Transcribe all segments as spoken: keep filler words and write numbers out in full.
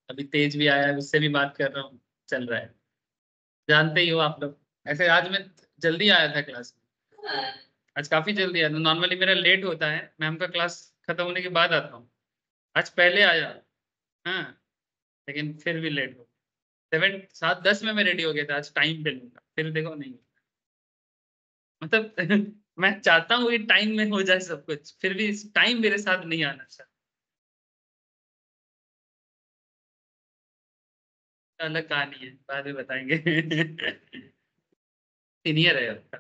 अभी तेज भी आया है, उससे भी बात कर रहा हूँ, चल रहा है। जानते ही हो आप लोग। ऐसे आज मैं जल्दी आया था क्लास में, आज काफी जल्दी आया था। नॉर्मली मेरा लेट होता है, मैम का क्लास खत्म होने के बाद आता हूँ। आज पहले आया। हाँ, लेकिन फिर भी लेट हो। सेवन सात दस में मैं रेडी हो गया था, आज टाइम पे लूंगा, फिर देखो नहीं। मतलब मैं चाहता हूँ कि टाइम में हो जाए सब कुछ, फिर भी टाइम मेरे साथ नहीं आना चाहिए। अलग कहानी है, बाद में बताएंगे। सीनियर है आपका।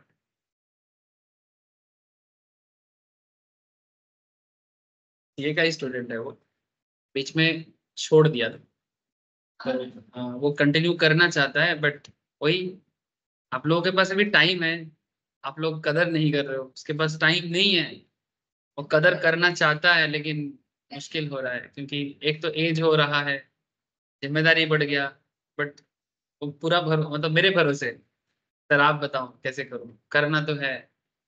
ये का स्टूडेंट है वो, बीच में छोड़ दिया था। तो हाँ, वो कंटिन्यू करना चाहता है, बट वही, आप लोगों के पास अभी टाइम है, आप लोग कदर नहीं कर रहे हो। उसके पास टाइम नहीं है, वो कदर करना चाहता है, लेकिन मुश्किल हो रहा है, क्योंकि एक तो एज हो रहा है, जिम्मेदारी बढ़ गया। बट वो पूरा भर मतलब मेरे भरोसे। सर आप बताओ कैसे करूं, करना तो है।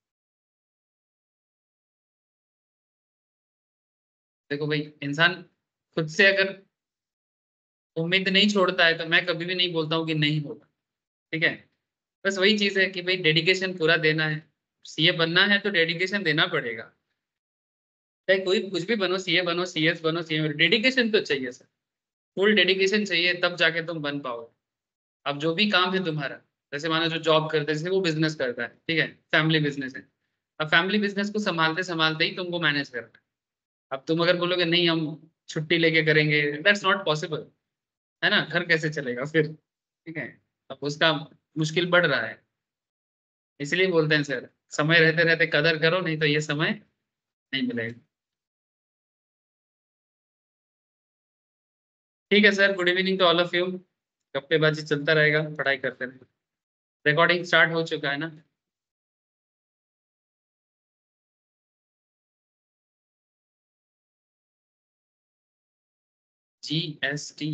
देखो भाई, इंसान खुद से अगर उम्मीद नहीं छोड़ता है, तो मैं कभी भी नहीं बोलता हूँ कि नहीं होगा। ठीक है। बस वही चीज है कि भाई डेडिकेशन पूरा देना है। सीए बनना है तो डेडिकेशन देना पड़ेगा। चाहे कोई कुछ भी बनो, सीए बनो, सीएस बनो, सीए, डेडिकेशन तो चाहिए सर। फुल डेडिकेशन चाहिए, तब जाके तुम बन पाओगे। अब जो भी काम है तुम्हारा, जैसे मानो जो जॉब करते हैं, जैसे वो बिजनेस करता है, ठीक है, फैमिली बिजनेस है। अब फैमिली बिजनेस को संभालते संभालते ही तुमको मैनेज करना है। अब तुम अगर बोलोगे नहीं हम छुट्टी लेके करेंगे, दैट्स नॉट पॉसिबल। है ना, घर कैसे चलेगा फिर। ठीक है। अब उसका मुश्किल बढ़ रहा है। इसलिए बोलते हैं सर, समय रहते रहते कदर करो, नहीं तो ये समय नहीं मिलेगा। ठीक है sir, good evening to all of you. गप्पेबाजी चलता रहेगा, पढ़ाई करते रहेंगे। रिकॉर्डिंग स्टार्ट हो चुका है ना। G S T.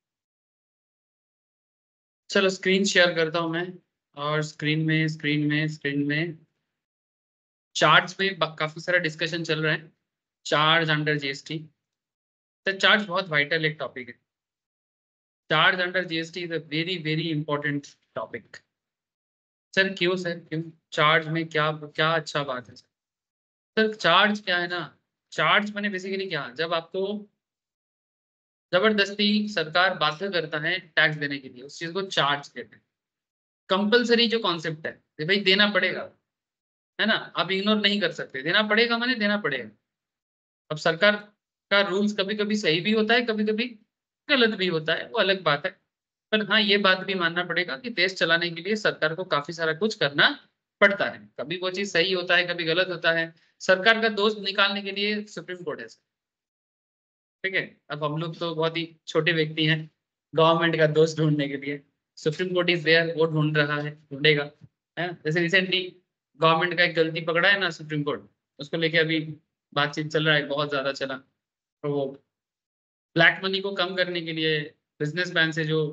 चलो स्क्रीन शेयर करता हूँ मैं। और स्क्रीन में स्क्रीन में स्क्रीन में चार्ट्स में ब- काफी सारा डिस्कशन चल रहा है। Charge under GST. Sir charge बहुत वाइटल एक टॉपिक है। Charge under GST is a very very important topic. Sir क्यों, सर क्यों? चार्ज में क्या क्या अच्छा बात है सर? सर चार्ज क्या है ना, चार्ज मैंने बेसिकली क्या, जब आपको जबरदस्ती सरकार बाध्य करता है टैक्स देने के लिए, उस चीज को चार्ज कहते हैं। कंपलसरी जो कॉन्सेप्ट है कि भाई देना पड़ेगा, है ना, आप इग्नोर नहीं कर सकते, देना पड़ेगा माने देना पड़ेगा। अब सरकार का रूल्स कभी कभी सही भी होता है, कभी कभी गलत भी होता है, वो अलग बात है। पर हाँ, ये बात भी मानना पड़ेगा कि देश चलाने के लिए सरकार को काफी सारा कुछ करना पड़ता है। कभी वो चीज सही होता है, कभी गलत होता है। सरकार का दोष निकालने के लिए सुप्रीम कोर्ट है। ठीक है। अब हम लोग तो बहुत ही छोटे व्यक्ति हैं गवर्नमेंट का दोष ढूंढने के लिए। सुप्रीम कोर्ट इज देयर, वो ढूंढ रहा है, ढूंढेगा। है, जैसे रिसेंटली गवर्नमेंट का एक गलती पकड़ा है ना सुप्रीम कोर्ट, उसको लेके अभी बातचीत चल रहा है, बहुत ज्यादा चला। तो वो ब्लैक मनी को कम करने के लिए बिजनेस मैन से जो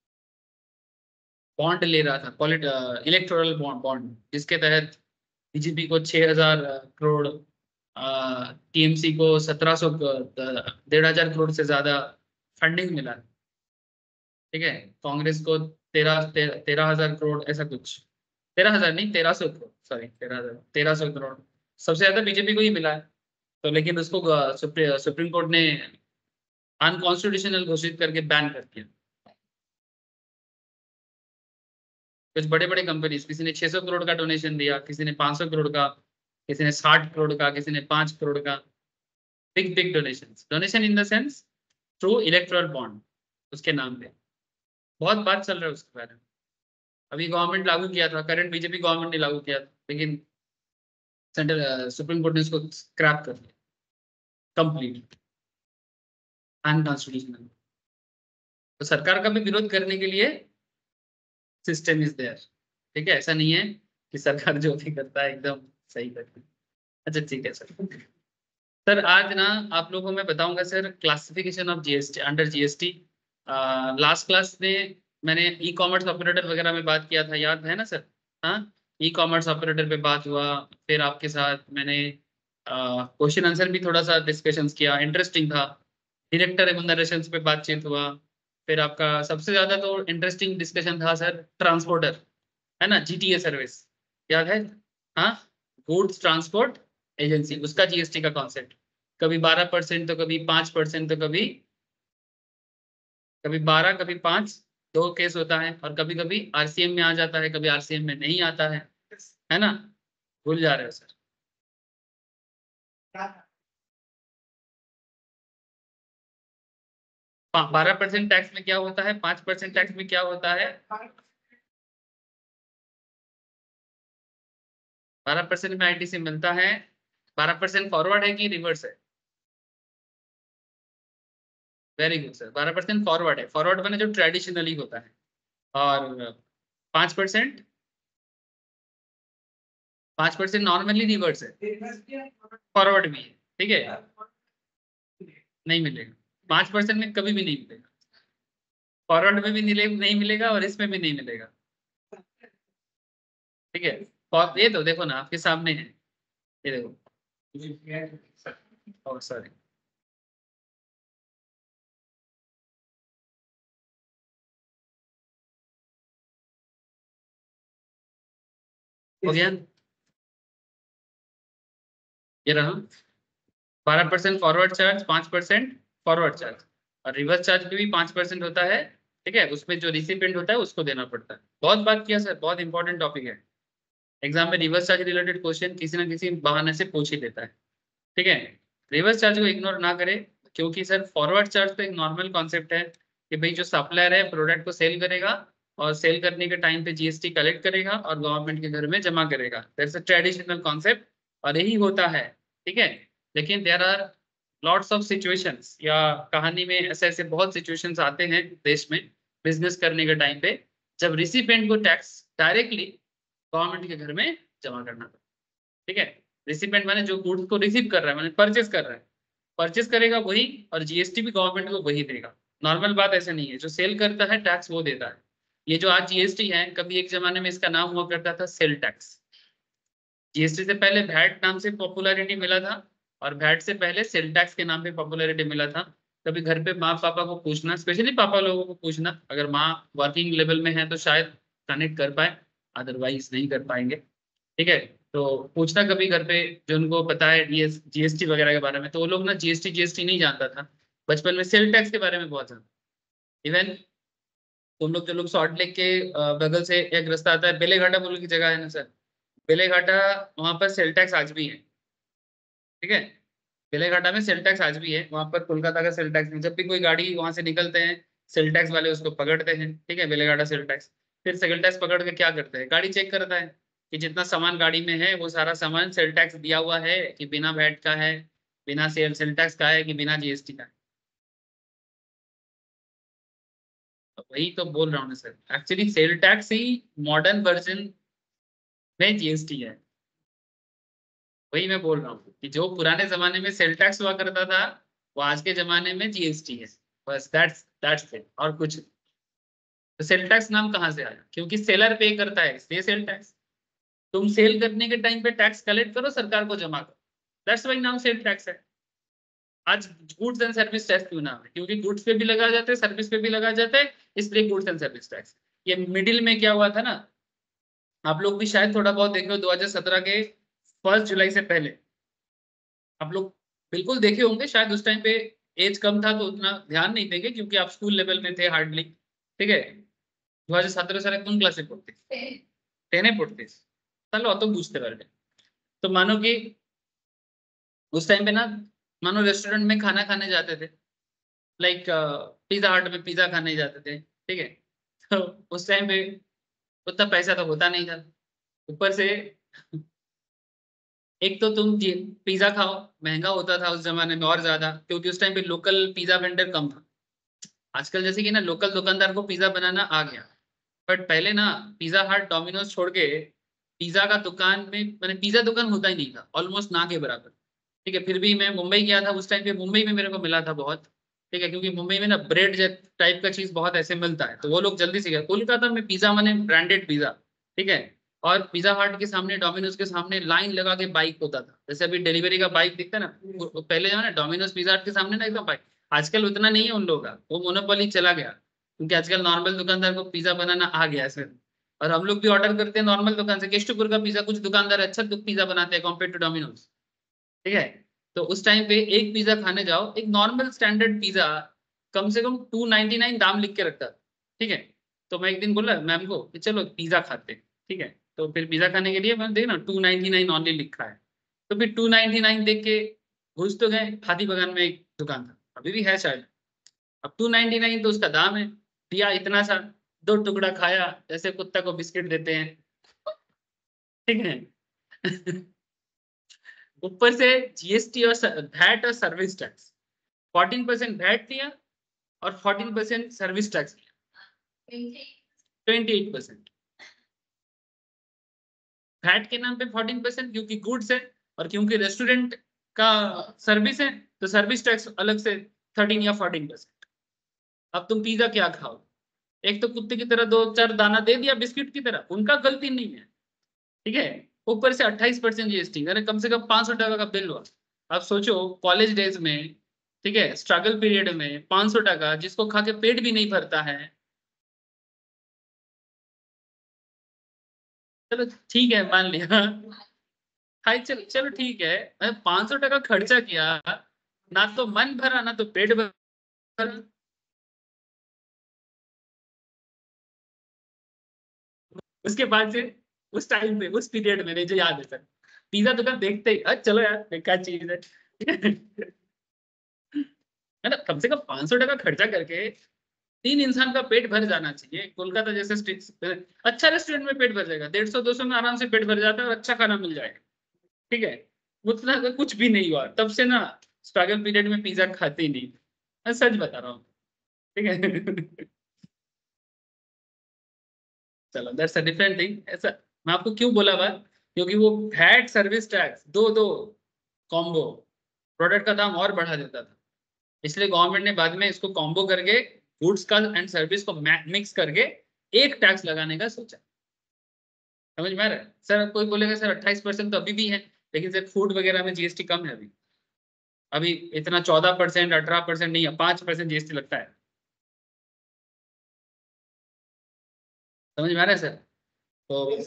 बॉन्ड ले रहा था, पॉलिट इलेक्टोरल बॉन्ड बॉन्ड जिसके तहत बीजेपी को छह हजार करोड़, टीएमसी को सत्रह सौ, डेढ़ हजार करोड़ से ज्यादा फंडिंग मिला। ठीक है। कांग्रेस को तेरह तेरह तेरह हजार करोड़ ऐसा कुछ, तेरह हजार नहीं, तेरह सौ करोड़, सॉरी, तेरह हजार, तेरह सौ करोड़। सबसे ज्यादा बीजेपी को ही मिला है। तो लेकिन उसको अ, सुप्री, सुप्रीम कोर्ट ने अनकॉन्स्टिट्यूशनल घोषित करके बैन कर दिया। कुछ बड़े बड़े कंपनीज, किसी ने छह सौ करोड़ का डोनेशन दिया, किसी ने पाँच सौ करोड़ का, किसी ने साठ करोड़ का, किसी ने पांच करोड़ का। Big big donation, donation in the sense through electoral bond, उसके नाम पे बहुत बात चल रहा है उसके बारे में। अभी गवर्नमेंट लागू किया था, करंट बीजेपी गवर्नमेंट ने लागू किया था, लेकिन सेंट्रल सुप्रीम कोर्ट ने उसको स्क्रैप कर दिया कंप्लीट, अनकॉन्स्टिट्यूशनल। तो सरकार का भी विरोध करने के लिए सिस्टम इज देयर। ठीक है, ऐसा नहीं है कि सरकार जो भी करता है एकदम सही करती है। अच्छा ठीक है सर। सर आज ना आप लोगों को मैं बताऊंगा sir, classification of GST under GST. Last class में मैंने ई कॉमर्स ऑपरेटर वगैरह में बात किया था, याद है ना सर? हाँ, ई कॉमर्स ऑपरेटर पे बात हुआ। फिर आपके साथ मैंने क्वेश्चन आंसर भी थोड़ा सा डिस्कशंस किया, इंटरेस्टिंग था। डायरेक्टर रेम्यूनरेशन पे बातचीत हुआ। फिर आपका सबसे ज्यादा तो इंटरेस्टिंग डिस्कशन था सर ट्रांसपोर्टर, है ना, जीटीए सर्विस, याद है? हाँ, गुड्स ट्रांसपोर्ट एजेंसी, उसका जीएसटी का कॉन्सेप्ट, कभी बारह परसेंट तो कभी पांच परसेंट तो कभी कभी बारह कभी पांच, दो केस होता है। और कभी कभी आरसीएम में आ जाता है, कभी आरसीएम में नहीं आता है, है ना? भूल जा रहे हो सर? बारह परसेंट टैक्स में क्या होता है, पांच परसेंट टैक्स में क्या होता है? बारह परसेंट में आईटीसी मिलता है। बारह परसेंट फॉरवर्ड है कि रिवर्स है? वेरी गुड सर, बारह परसेंट फॉरवर्ड है। फॉरवर्ड मैंने जो ट्रेडिशनली होता है। और पांच परसेंट, पांच परसेंट नॉर्मली रिवर्स है, फॉरवर्ड भी है, ठीक है? नहीं मिलेगा, पांच परसेंट में कभी भी नहीं मिलेगा, फॉरवर्ड में भी नहीं नहीं मिलेगा और इसमें भी नहीं मिलेगा, ठीक है? और ये तो देखो ना, आपके सामने है, ये देखो। और सॉरी, हो गया, ये रहा। बारह परसेंट फॉरवर्ड चार्ज, पांच परसेंट फॉरवर्ड चार्ज, और रिवर्स चार्ज पे भी पांच परसेंट होता है, ठीक है? उसमें जो रिसिपेंट होता है उसको देना पड़ता है। बहुत बात किया सर, बहुत इंपॉर्टेंट टॉपिक है। एग्जाम में रिवर्स चार्ज रिलेटेड क्वेश्चन किसी ना किसी बहाने से पूछ ही देता है, ठीक है? रिवर्स चार्ज को इग्नोर ना करें, क्योंकि सर फॉरवर्ड चार्ज तो एक नॉर्मल कॉन्सेप्ट है कि भाई जो सप्लायर है प्रोडक्ट को सेल करेगा, और सेल करने के टाइम पे जीएसटी कलेक्ट करेगा और गवर्नमेंट के घर में जमा करेगा। दैट्स अ ट्रेडिशनल कॉन्सेप्ट, और यही होता है, ठीक है? लेकिन there are lots of situations, या कहानी में ऐसे ऐसे बहुत सिचुएशंस आते हैं देश में बिजनेस करने के टाइम पे, जब रिसिपेंट को टैक्स डायरेक्टली गवर्नमेंट के घर में जमा करना पड़ता है, ठीक है? रिसिपेंट माने जो गुड्स को रिसीव कर रहा है, माने परचेस कर रहा है, परचेस करेगा वही, और जीएसटी भी गवर्नमेंट को वही देगा। नॉर्मल बात ऐसे नहीं है, जो सेल करता है टैक्स वो देता है। ये जो आज जीएसटी है, कभी एक जमाने में इसका नाम हुआ करता था सेल टैक्स। जीएसटी से पहले वैट नाम से पॉपुलैरिटी मिला था, और वैट से पहले सेल टैक्स के नाम पे पॉपुलैरिटी मिला था। कभी घर पे माँ पापा को पूछना, स्पेशली पापा लोगों को पूछना, अगर माँ वर्किंग लेवल में है तो शायद कनेक्ट कर पाए, अदरवाइज नहीं कर पाएंगे, ठीक है? तो पूछना कभी घर पे, जो उनको पता है जीएसटी वगैरह के बारे में, तो वो लोग ना जीएसटी जीएसटी नहीं जानता था, बचपन में सेल टैक्स के बारे में बहुत जानता। इवन तुम लोग जो लोग सॉल्ट लेक के अ, बगल से एक रास्ता आता है, बेलेघाटा बोल की जगह है ना सर, बेलेघाटा, वहां पर सेल टैक्स आज भी है, ठीक है? बेलेघाटा में सेल टैक्स आज भी है, वहां पर कोलकाता का सेल टैक्स नहीं। जब भी कोई गाड़ी वहां से निकलते हैं, सेल टैक्स वाले उसको पकड़ते हैं, ठीक है? Beleghata sale tax. फिर सेल टैक्स पकड़ के क्या करते हैं, गाड़ी चेक करता है कि जितना सामान गाड़ी में है वो सारा सामान सेल टैक्स दिया हुआ है कि बिना वैट का है, बिना सेल सेल टैक्स का है कि बिना जीएसटी का है। तो वही तो बोल रहा हूँ ना सर, एक्चुअली सेल टैक्स ही मॉडर्न वर्जन में जीएसटी है। वही मैं बोल रहा हूँ कि जो पुराने जमाने में सेल टैक्स हुआ करता था, वो आज के जमाने में जीएसटी है। बस दैट्स दैट्स इट, और कुछ। तो सेल टैक्स नाम कहाँ से आया? क्योंकि सेलर पे करता है इसलिए सेल टैक्स। तुम सेल करने के टाइम पे टैक्स कलेक्ट करो, सरकार को जमा करो, दैट्स वाई नाम सेल टैक्स है। आज गुड्स एंड सर्विस टैक्स क्यों नाम है? क्योंकि गुड्स पे भी लगा जाता है, सर्विस पे भी लगा जाता है, इसलिए गुड्स एंड सर्विस टैक्स। ये मिडिल में क्या हुआ था ना, आप लोग भी शायद थोड़ा बहुत देखे हो, दो हज़ार सत्रह के फर्स्ट जुलाई से पहले आप लोग बिल्कुल देखे होंगे। शायद उस टाइम पे एज कम था तो उतना ध्यान नहीं देंगे, क्योंकि आप स्कूल लेवल में थे हार्डली, ठीक है? दो हजार सत्रह साल कौन क्लास में पढ़ते? टेने पढ़ते, चलो तो बुझते पारे। तो मानो कि उस टाइम पे ना, मानो रेस्टोरेंट में खाना खाने जाते थे, लाइक पिज्जा हट में पिज्जा खाने जाते थे, ठीक है? तो उस टाइम पे उतना पैसा तो होता नहीं था, ऊपर से एक तो तुम पिज्जा खाओ, महंगा होता था उस जमाने में और ज्यादा, क्योंकि उस टाइम पे लोकल पिज्जा वेंडर कम था। आजकल जैसे कि ना लोकल दुकानदार को पिज्जा बनाना आ गया, बट पहले ना पिज्जा हट डोमिनोज छोड़ के पिज्जा का दुकान में, मैंने पिज्जा दुकान होता ही नहीं था, ऑलमोस्ट ना के बराबर, ठीक है? फिर भी मैं मुंबई गया था उस टाइम पे, मुंबई में मेरे को मिला था बहुत, ठीक है? क्योंकि मुंबई में ना ब्रेड टाइप का चीज बहुत ऐसे मिलता है, तो वो लोग जल्दी से गया। कोलकाता में पिज्जा माने ब्रांडेड पिज्जा, ठीक है? और पिज्जा हट के सामने, डोमिनोज के सामने लाइन लगा के बाइक होता था, जैसे अभी डिलीवरी का बाइक दिखता है ना, वो- पहले जो है ना डोमिनोज पिज्जा हट के सामने ना एकदम बाइक, आजकल उतना नहीं है उन लोगों का, वो मोनोपोली चला गया, क्योंकि आजकल नॉर्मल दुकानदार को पिज्जा बनाना आ गया है सर। और हम लोग भी ऑर्डर करते हैं नॉर्मल दुकान से, केस्टपुर का पिज्जा कुछ दुकानदार अच्छा पिज्जा बनाते हैं कॉम्पेयर टू डोमिनोज, ठीक है। तो उस टाइम पे एक पिज्जा खाने जाओ, एक नॉर्मल स्टैंडर्ड पिज्जा कम से कम टू नाइनटी नाइन दाम लिख के रखता था, ठीक है। तो मैं एक दिन बोला मैम को कि चलो पिज्जा खाते हैं, ठीक है। तो फिर पिज्जा खाने के लिए मैंने देखा ना टू नाइनटी नाइन ऑनली लिखा है, तो फिर टू नाइनटी नाइन देख के घुस तो गए। हाथी बगान में एक दुकान था, अभी भी है शायद। अब टू नाइनटी नाइन तो उसका दाम है, दिया इतना सा, दो टुकड़ा खाया जैसे कुत्ता को बिस्किट देते हैं, ठीक है। ऊपर से जीएसटी और वैट और service tax, fourteen percent VAT लिया और फोर्टीन परसेंट सर्विस टैक्स लिया, ट्वेंटी एट परसेंट वैट के नाम पे फोर्टीन परसेंट, क्योंकि गुड्स है और क्योंकि रेस्टोरेंट का सर्विस है तो सर्विस टैक्स अलग से थर्टीन या फोर्टीन परसेंट। अब तुम पिज्जा क्या खाओ, एक तो कुत्ते की तरह दो चार दाना दे दिया बिस्किट की तरह, उनका गलती नहीं है, ठीक है। ऊपर से अट्ठाईस परसेंट जीएसटी, अरे कम से कम पांच सौ टका का बिल हुआ। अब सोचो कॉलेज डेज में, ठीक है, स्ट्रगल पीरियड में पांच सौ टका जिसको खा के पेट भी नहीं भरता है। चलो ठीक है मान लिया, हाय चल चलो ठीक है, मैं पांच सौ टका खर्चा किया, ना तो मन भरा ना तो पेट भरा। उसके बाद से उस टाइम पे उस पीरियड में मुझे याद है सर, पिज्जा दुकान देखते ही अच्छा चलो यार बेकार चीज है, है ना। कम से कम पांच सौ टका खर्चा करके तीन इंसान का पेट भर जाना चाहिए। कोलकाता जैसे स्ट्रीट अच्छा रेस्टोरेंट में पेट भर जाएगा, डेढ़ सौ दो सौ में आराम से पेट भर जाता है और अच्छा खाना मिल जाएगा, ठीक है। उतना का कुछ भी नहीं हुआ तब से ना, स्ट्रगल पीरियड में पिज्जा खाते ही नहीं, मैं सच बता रहा हूँ, ठीक है। चलो दैट्स अ डिफरेंट थिंग। ऐसा मैं आपको क्यों बोला बात, क्योंकि वो वैट सर्विस टैक्स दो दो कॉम्बो प्रोडक्ट का दाम और बढ़ा देता था, इसलिए गवर्नमेंट ने बाद में इसको कॉम्बो करके गुड्स का एंड सर्विस को मिक्स करके एक टैक्स लगाने का सोचा। समझ में आ रहा है सर? कोई बोलेगा सर अट्ठाईस परसेंट तो अभी भी है, लेकिन सर फूड वगैरह में जीएसटी कम है अभी, अभी इतना चौदह परसेंट अठारह परसेंट नहीं है, पांच परसेंट जीएसटी लगता है। समझ में आ रहा है सर? तो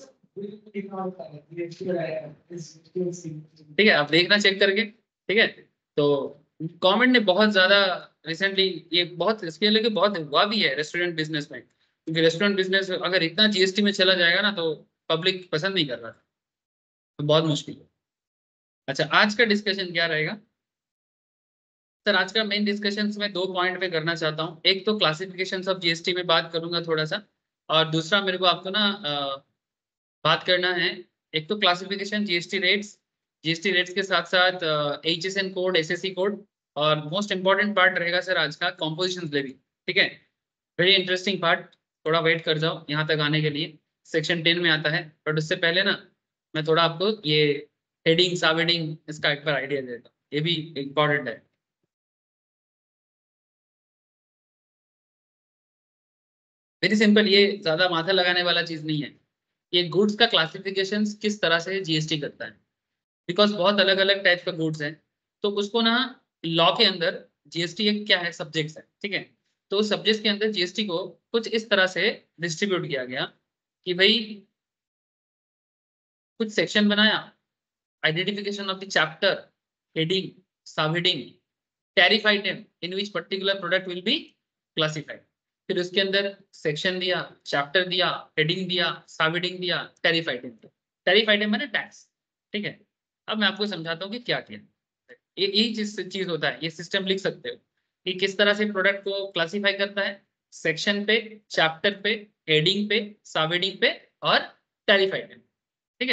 ठीक है आप देखना चेक करके, ठीक है। तो गवर्नमेंट ने बहुत ज्यादा रिसेंटली ये बहुत इसके लेके बहुत हुआ भी है रेस्टोरेंट बिजनेस में, क्योंकि रेस्टोरेंट बिजनेस अगर इतना जीएसटी में चला जाएगा ना तो पब्लिक पसंद नहीं कर रहा, तो बहुत मुश्किल है। अच्छा आज का डिस्कशन क्या रहेगा सर? आज का मेन डिस्कशन मैं दो पॉइंट पे करना चाहता हूँ, एक तो क्लासिफिकेशन ऑफ जीएसटी में बात करूंगा थोड़ा सा, और दूसरा मेरे को आपको ना अ, बात करना है, एक तो classification GST rates, GST rates के साथ साथ एचएसएन कोड एसएससी कोड, और मोस्ट इंपॉर्टेंट पार्ट रहेगा सर आज का कॉम्पोजिशन लेवी, ठीक है। वेरी इंटरेस्टिंग पार्ट, थोड़ा वेट कर जाओ यहाँ तक आने के लिए, सेक्शन टेन में आता है। बट उससे पहले ना मैं थोड़ा आपको ये हेडिंग सब हेडिंग इसका एक बार आइडिया देता हूँ, ये भी इंपॉर्टेंट है। वेरी सिंपल, ये ज्यादा माथा लगाने वाला चीज नहीं है। ये गुड्स का क्लासिफिकेशन किस तरह से जीएसटी करता है, बिकॉज बहुत अलग अलग टाइप का गुड्स हैं, तो उसको ना लॉ के अंदर जीएसटी एक क्या है सब्जेक्ट्स है, ठीक है। तो सब्जेक्ट्स के अंदर जीएसटी को कुछ इस तरह से डिस्ट्रीब्यूट किया गया कि भाई कुछ सेक्शन बनाया, identification of the chapter, heading, sub heading, tariff item in which particular product will be classified, फिर उसके अंदर सेक्शन दिया, चैप्टर दिया, हेडिंग दिया, सब हेडिंग दिया, टैरिफ आइटम दिया। टैरिफ आइटम मैंने टैक्स, ठीक है। अब मैं आपको समझाता हूँ कि क्या किया, ये यही चीज चीज होता है, ये सिस्टम लिख सकते हो कि किस तरह से प्रोडक्ट को क्लासिफाई करता है, सेक्शन पे, चैप्टर पे, हेडिंग पे, सब हेडिंग पे और टैरिफ आइटम, ठीक है।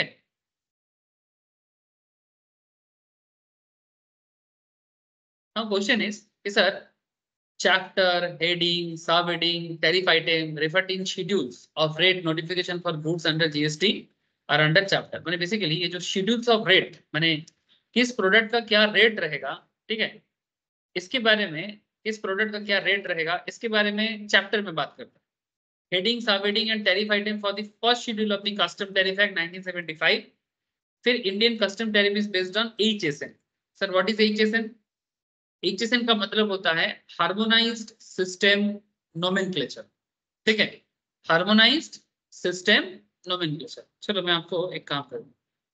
नाउ क्वेश्चन इज कि sir chapter, heading, subheading, tariff item referred in schedules of rate notification for goods under G S T are under chapter। माने बेसिकली ये जो schedules of rate माने किस प्रोडक्ट का क्या रेट रहेगा, ठीक है, इसके बारे में, किस प्रोडक्ट का क्या रेट रहेगा इसके बारे में चैप्टर में बात करते हैं। Heading, sub heading and tariff item for the first schedule of the custom tariff act nineteen seventy five. फिर Indian custom tariff is based on H S N. Sir what is H S N? H S N का मतलब होता है harmonised system nomenclature, ठीक है, harmonised system nomenclature. चलो मैं आपको एक काम करूँ,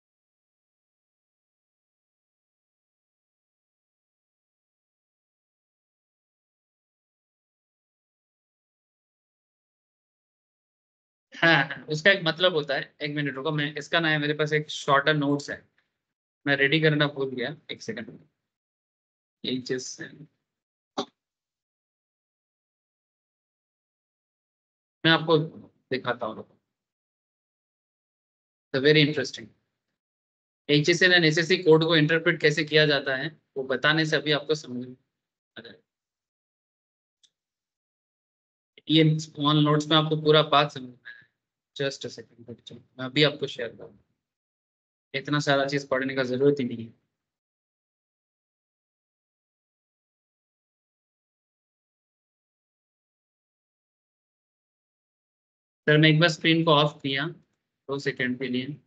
हाँ हाँ, उसका एक मतलब होता है, एक मिनट रुको, मैं इसका ना है, मेरे पास एक शॉर्टर नोट्स है, मैं रेडी करना भूल गया, एक सेकंड। एच एस एन मैं आपको दिखाता हूँ, very interesting. H S N and S S C code को इंटरप्रेट कैसे किया जाता है वो बताने से अभी आपको समझ में आ जाएगा। ये स्मॉल नोट्स में आपको पूरा बात समझ में आएगा। जस्ट अ सेकंड, मैं अभी आपको शेयर करूँ, इतना सारा चीज पढ़ने का जरूरत ही नहीं है। सर मैं एक बार स्क्रीन को ऑफ किया दो सेकंड के लिए।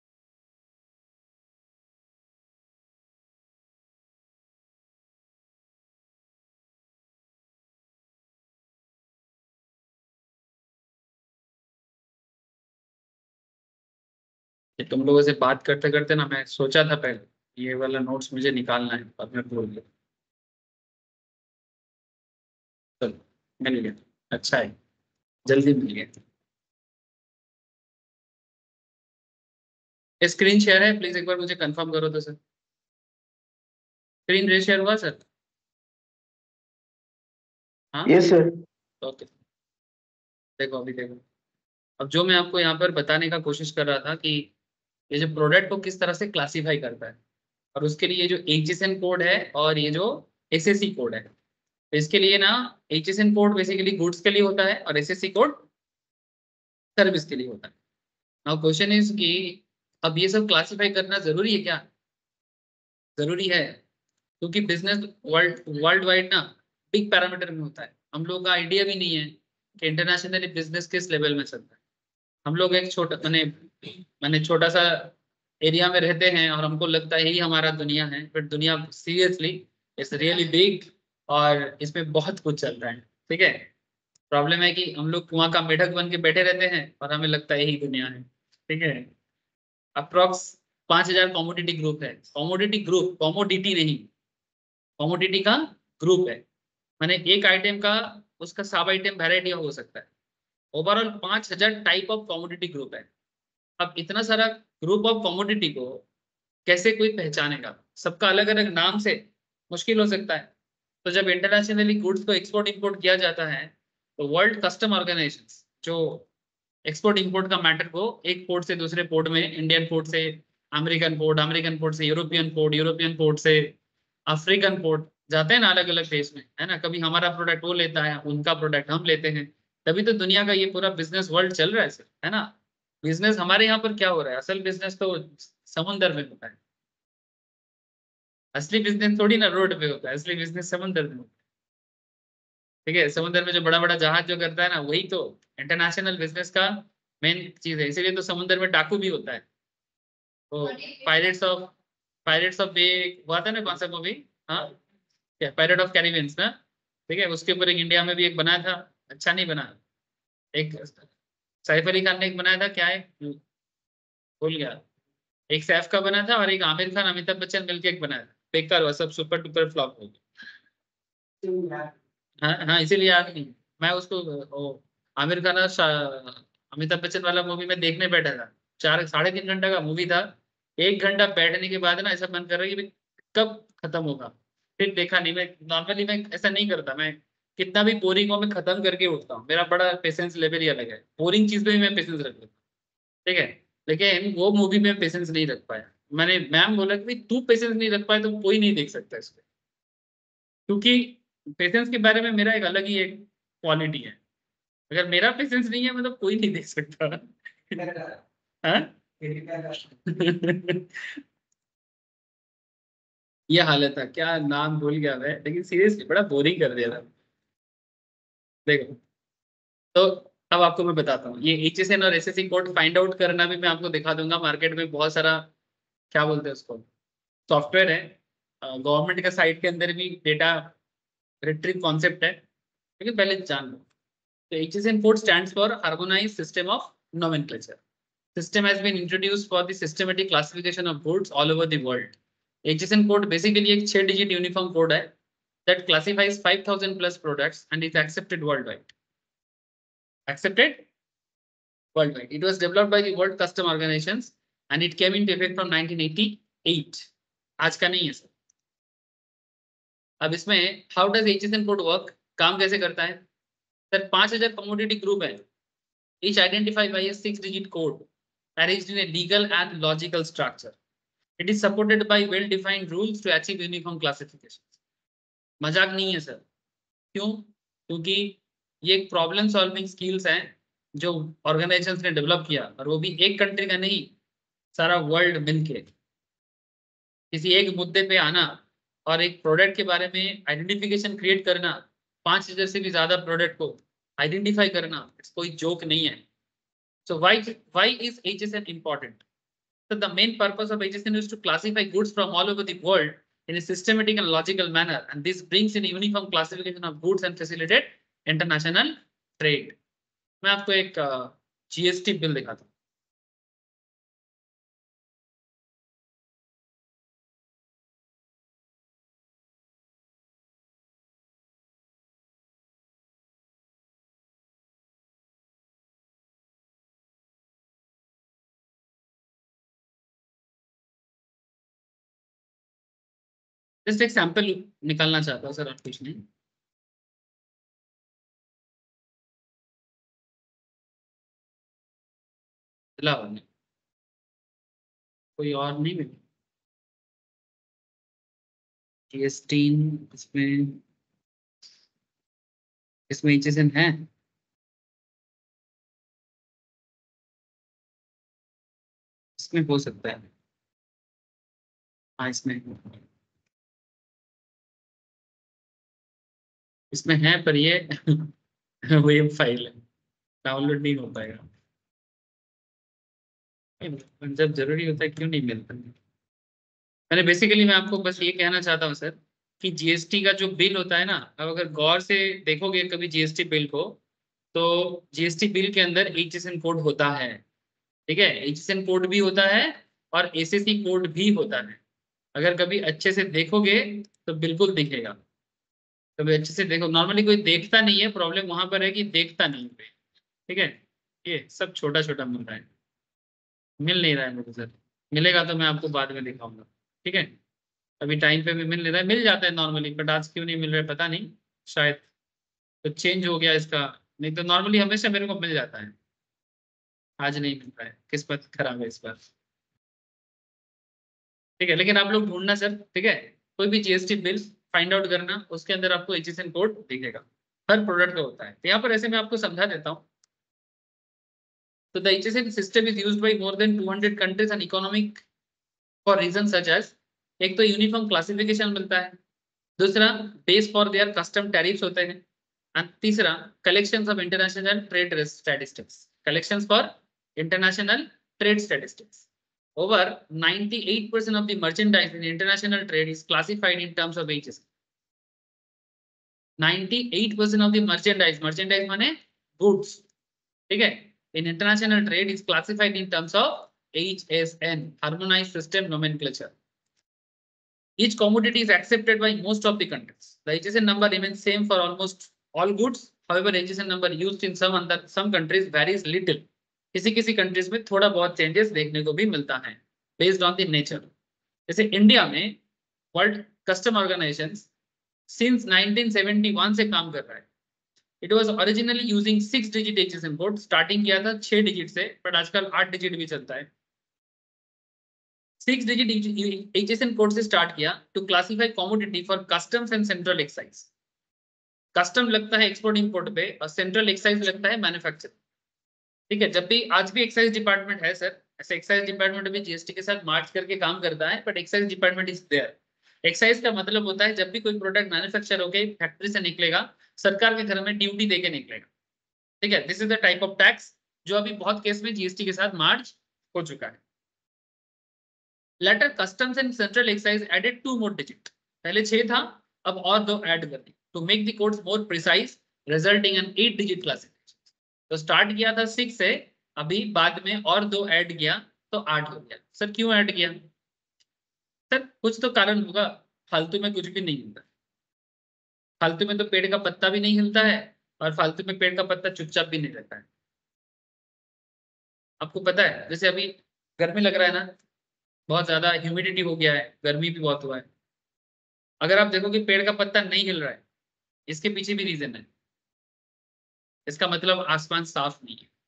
ये तुम लोगों से बात करते करते ना मैं सोचा था पहले ये वाला नोट्स मुझे निकालना है, और मैं भूल गया। चलो मिल गया, अच्छा है, जल्दी मिल गया। स्क्रीन शेयर है, प्लीज एक बार मुझे कंफर्म करो तो सर। स्क्रीन रे शेयर हुआ सर? हाँ, यस सर। ओके। देखो अभी देखो, अब जो मैं आपको यहाँ पर बताने का कोशिश कर रहा था कि ये जो प्रोडक्ट को किस तरह से क्लासिफाई करता है, और उसके लिए जो एच एस एन कोड है और ये जो एस एस सी कोड है, तो इसके लिए ना H S N code basically goods के लिए होता है और S S C code service के लिए होता है। नाउ क्वेश्चन इज कि अब ये सब क्लासिफाई करना जरूरी है क्या? जरूरी है, क्योंकि बिजनेस वर्ल्ड वर्ल्ड वाइड ना बिग पैरामीटर में होता है। हम लोग का आइडिया भी नहीं है कि इंटरनेशनली बिजनेस किस लेवल में चलता है। हम लोग एक छोटा मैंने मैंने छोटा सा एरिया में रहते हैं और हमको लगता है यही हमारा दुनिया है, बट दुनिया सीरियसली इट्स रियली बिग, और इसमें बहुत कुछ चल रहा है, ठीक है। प्रॉब्लम है कि हम लोग कुआं का मेढक बन के बैठे रहते हैं और हमें लगता है यही दुनिया है, ठीक है। अप्रोक्स पांच हजार कॉमोडिटी ग्रुप है, कॉमोडिटी ग्रुप, कॉमोडिटी नहीं, कॉमोडिटी का ग्रुप है। माने एक आइटम का उसका सब आइटम वेराइटी हो सकता है। ओवरऑल पांच हजार टाइप ऑफ कॉमोडिटी ग्रुप है। अब इतना सारा ग्रुप ऑफ कॉमोडिटी को कैसे कोई पहचानेगा? सबका अलग अलग नाम से मुश्किल हो सकता है। तो जब इंटरनेशनली गुड्स को एक्सपोर्ट इंपोर्ट किया जाता है, तो वर्ल्ड कस्टम ऑर्गेनाइजेशन जो एक्सपोर्ट इंपोर्ट का मैटर को एक पोर्ट से दूसरे पोर्ट में, इंडियन पोर्ट से अमेरिकन पोर्ट, अमेरिकन पोर्ट से यूरोपियन पोर्ट, यूरोपियन पोर्ट से अफ्रीकन पोर्ट जाते हैं ना अलग अलग देश में, है ना। कभी हमारा प्रोडक्ट वो लेता है, उनका प्रोडक्ट हम लेते हैं, तभी तो दुनिया का ये पूरा बिजनेस वर्ल्ड चल रहा है सर, है ना। बिजनेस हमारे यहाँ पर क्या हो रहा है, असल बिजनेस तो समुंदर में होता है। असली बिजनेस थोड़ी ना रोड पे होता है, असली बिजनेस समुंदर में होता है, ठीक है। समुद्र में जो बड़ा बड़ा जहाज जो करता है ना, वही तो इंटरनेशनल बिजनेस का मेन चीज है। इसीलिए तो समुद्र में डाकू भी होता है। तो pirates of pirates of bay हुआ था ना, कौन सा मूवी? हाँ, क्या पायरेट ऑफ कैरिबियंस ना, ठीक है। उसके ऊपर एक इंडिया में भी एक बनाया था, अच्छा नहीं बना। एक सैफ अली खान ने एक बनाया था, क्या है भूल गया। एक सैफ का बना था और एक आमिर खान अमिताभ बच्चन मिलकर एक बनाया था, बेकार हुआ, सब सुपर डुपर फ्लॉप हो गया। हाँ हाँ, इसीलिए याद नहीं। मैं उसको वो आमिर खान और शा- अमिताभ बच्चन वाला मूवी में देखने बैठा था। चार साढ़े तीन घंटा का मूवी था। एक घंटा बैठने के बाद ना ऐसा मन कर रहा है कि भाई कब खत्म होगा। फिर देखा नहीं। मैं नॉर्मली मैं ऐसा नहीं करता, मैं कितना भी बोरिंग हो मैं खत्म करके उठता हूँ। मेरा बड़ा पेशेंस लेवल ही अलग है, बोरिंग चीज में भी मैं पेशेंस रख लेता हूँ, ठीक है। लेकिन वो मूवी में पेशेंस नहीं रख पाया। मैंने मैम बोला कि भाई तू पेशेंस नहीं रख पाया तो कोई नहीं देख सकता इसको, क्योंकि पेशेंस के बारे में मेरा एक अलग ही एक क्वालिटी है। अगर मेरा पेशेंस नहीं है मतलब कोई नहीं देख सकता। हाँ? ये हालत था, क्या नाम भूल गया मैं, लेकिन सीरियसली बड़ा बोरिंग कर दिया था। देखो, तो अब आपको मैं बताता हूँ, ये एच एस एन और S S C code find out करना भी मैं आपको दिखा दूंगा। मार्केट में बहुत सारा क्या बोलते हैं उसको, सॉफ्टवेयर है, गवर्नमेंट का साइट के अंदर भी डेटा रिट्रीव कॉन्सेप्ट है, लेकिन पहले जान लो। तो H S N code stands for Harmonized System of Nomenclature. System has been introduced for the systematic classification of goods all over the world. H S N code basically एक छह digit uniform code है that classifies five thousand plus products and is accepted worldwide. Accepted worldwide. It was developed by the World Customs Organizations and it came into effect from nineteen eighty-eight. आज का नहीं है sir. अब इसमें how does H S N code work? काम कैसे करता है सर? पांच हजार कमोडिटी ग्रुप है, each identified by a six digit code arranged in a legal and logical structure. It is supported by well defined rules to achieve uniform classification. मजाक नहीं है सर। क्यों? क्योंकि ये एक प्रॉब्लम सॉल्विंग स्किल्स हैं जो ऑर्गेनाइजेशंस ने डेवलप किया, और वो भी एक कंट्री का नहीं, सारा वर्ल्ड मिलके किसी एक मुद्दे पे आना और एक प्रोडक्ट के बारे में आइडेंटिफिकेशन क्रिएट करना, पांच हजार से भी ज्यादा प्रोडक्ट को आइडेंटिफाई करना, कोई जोक नहीं है। So why why is H S N important? So the main purpose of H S N is to classify goods from all over the world in a systematic and logical manner, and this brings in a uniform classification of goods and facilitate international trade. मैं आपको एक G S T bill दिखाता हूँ। Just एक sample निकालना चाहता हूँ sir, आप कुछ नहीं। कोई और नहीं मिला जीएसटी इसमें? इसमें H S N है? इसमें हो सकता है, हाँ इसमें इसमें है, पर ये वेब फाइल है, डाउनलोड नहीं हो पाएगा। जब जरूरी होता है क्यों नहीं मिलता? मैंने बेसिकली मैं आपको बस ये कहना चाहता हूँ सर कि जीएसटी का जो बिल होता है ना, अब अगर गौर से देखोगे कभी जीएसटी बिल को, तो जीएसटी बिल के अंदर H S N कोड होता है, ठीक है? H S N कोड भी होता है और S S C कोड भी होता है। अगर कभी अच्छे से देखोगे तो बिल्कुल दिखेगा। कभी अच्छे से देखो, नॉर्मली कोई देखता नहीं है, प्रॉब्लम वहां पर है कि देखता नहीं है, ठीक है? ये सब छोटा छोटा मिल रहा है, मिल नहीं रहा है मुझे सर। मिलेगा तो मैं आपको बाद में दिखाऊंगा, ठीक है? अभी टाइम पे भी मिल नहीं रहा है, मिल जाता है नॉर्मली, बट आज क्यों नहीं मिल रहा है पता नहीं, शायद तो चेंज हो गया इसका। नहीं तो नॉर्मली हमेशा मेरे को मिल जाता है, आज नहीं मिल रहा है, किस्मत खराब है इस बार, ठीक है? लेकिन आप लोग ढूंढना सर, ठीक है? कोई भी जीएसटी बिल फाइंड आउट करना, उसके अंदर आपको H S N कोड दिखेगा, हर प्रोडक्ट का होता है। तो यहाँ पर ऐसे मैं आपको समझा देता हूँ। तो the H S N system is used by more than two hundred countries and economic for reasons such as, एक तो यूनिफॉर्म क्लासिफिकेशन मिलता है, दूसरा base for their custom tariffs होते हैं, एंड तीसरा collections of international trade statistics, collections for international trade statistics. Over ninety-eight percent of the merchandise in international trade is classified in terms of H S N. ninety-eight percent of the merchandise, merchandise माने goods, ठीक है? In international trade is classified in terms of H S N, Harmonized System Nomenclature. Each commodity is accepted by most of the countries. The H S N number remains same for almost all goods. However, H S N number used in some under some countries varies little. किसी किसी countries में थोड़ा बहुत changes देखने को भी मिलता है बेस्ड ऑन द नेचर। जैसे इंडिया में world custom organization since nineteen seventy one से काम कर रहा है। It was originally using six digit H S N code, starting किया था छह डिजिट से, बट आजकल आठ डिजिट भी चलता है। Six digit H S N code से स्टार्ट किया to classify commodity for customs and central excise. Custom लगता है एक्सपोर्ट इंपोर्ट पे और सेंट्रल एक्साइज लगता है मैन्युफैक्चर, ठीक है? जब भी आज भी एक्साइज डिपार्टमेंट है सर, ऐसे एक्साइज डिपार्टमेंट भी जीएसटी के साथ मार्च करके काम करता है, but excise department is there. Excise का मतलब होता है जब भी कोई प्रोडक्ट मैन्युफैक्चर होके फैक्ट्री से निकलेगा, सरकार के घर में ड्यूटी देके निकलेगा, ठीक है? This is the type of tax जो अभी बहुत केस में जीएसटी के साथ मार्च हो चुका है। Later customs and central excise added to more digit, पहले छह था अब और दो ऐड कर दी to make the codes more precise resulting in eight digit classification. तो स्टार्ट किया था सिक्स से, अभी बाद में और दो ऐड किया तो आठ हो गया। सर क्यों ऐड किया? सर कुछ तो कारण होगा, फालतू में कुछ भी नहीं होता, फालतू में तो पेड़ का पत्ता भी नहीं हिलता है और फालतू में पेड़ का पत्ता चुपचाप भी नहीं रहता है। आपको पता है जैसे अभी गर्मी लग रहा है ना, बहुत ज्यादा ह्यूमिडिटी हो गया है, गर्मी भी बहुत हुआ है। अगर आप देखो कि पेड़ का पत्ता नहीं हिल रहा है, इसके पीछे भी रीजन है। इसका मतलब आसमान साफ नहीं है,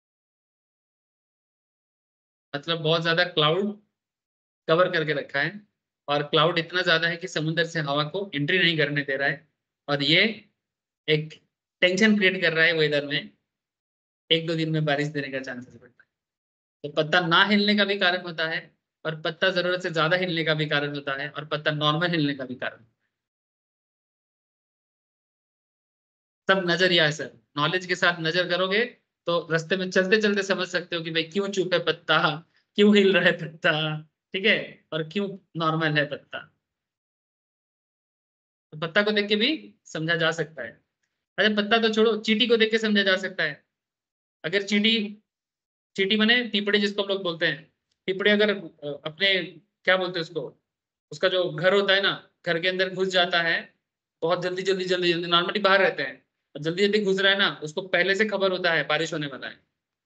मतलब बहुत ज्यादा क्लाउड कवर करके रखा है, और क्लाउड इतना ज्यादा है कि समुद्र से हवा को एंट्री नहीं करने दे रहा है, और ये एक टेंशन क्रिएट कर रहा है वेदर में, एक दो दिन में बारिश देने का चांसेस बढ़ता है। तो पत्ता ना हिलने का भी कारण होता है, और पत्ता जरूरत से ज्यादा हिलने का भी कारण होता है, और पत्ता नॉर्मल हिलने का भी कारण। सब नजरिया है सर, नॉलेज के साथ नजर करोगे तो रास्ते में चलते चलते समझ सकते हो कि भाई क्यों चुप है पत्ता, क्यों हिल रहा है पत्ता, ठीक है, और क्यों नॉर्मल है पत्ता। तो पत्ता को देख के भी समझा जा सकता है। अच्छा पत्ता तो छोड़ो, चींटी को देख के समझा जा सकता है। अगर चींटी, चींटी माने पीपड़े जिसको हम लोग बोलते हैं, पीपड़े अगर अ, अपने क्या बोलते हैं उसको, उसका जो घर होता है ना, घर के अंदर घुस जाता है, बहुत जल्दी जल्दी जल्दी जल्दी, नॉर्मली बाहर रहते हैं, और जल्दी जल्दी घुस रहा है ना, उसको पहले से खबर होता है बारिश होने वाला है।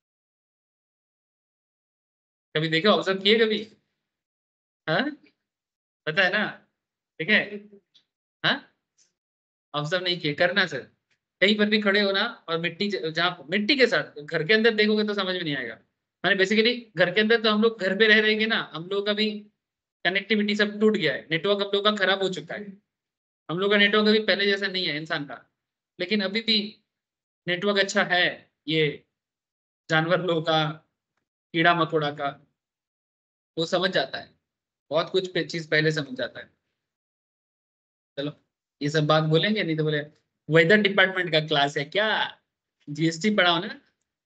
कभी देखे, ऑब्जर्व किए कभी? हाँ, पता है ना, ठीक है। हाँ, ऑब्जर्व नहीं किए, करना सर। कहीं पर भी खड़े हो ना, और मिट्टी ज- जहाँ मिट्टी के साथ घर के अंदर देखोगे तो समझ में नहीं आएगा। माने बेसिकली घर के अंदर तो हम लोग घर पे रह रहेंगे ना, हम लोग का भी कनेक्टिविटी सब टूट गया है, नेटवर्क हम लोग का खराब हो चुका है। हम लोग का नेटवर्क अभी पहले जैसा नहीं है इंसान का, लेकिन अभी भी नेटवर्क अच्छा है, ये जानवर लोगों का, कीड़ा मकोड़ा का, वो समझ जाता है, बहुत कुछ पे चीज पहले समझ जाता है। चलो, ये सब बात बोलेंगे, नहीं तो बोले वेदर डिपार्टमेंट का क्लास है क्या, जीएसटी पढ़ाओ ना।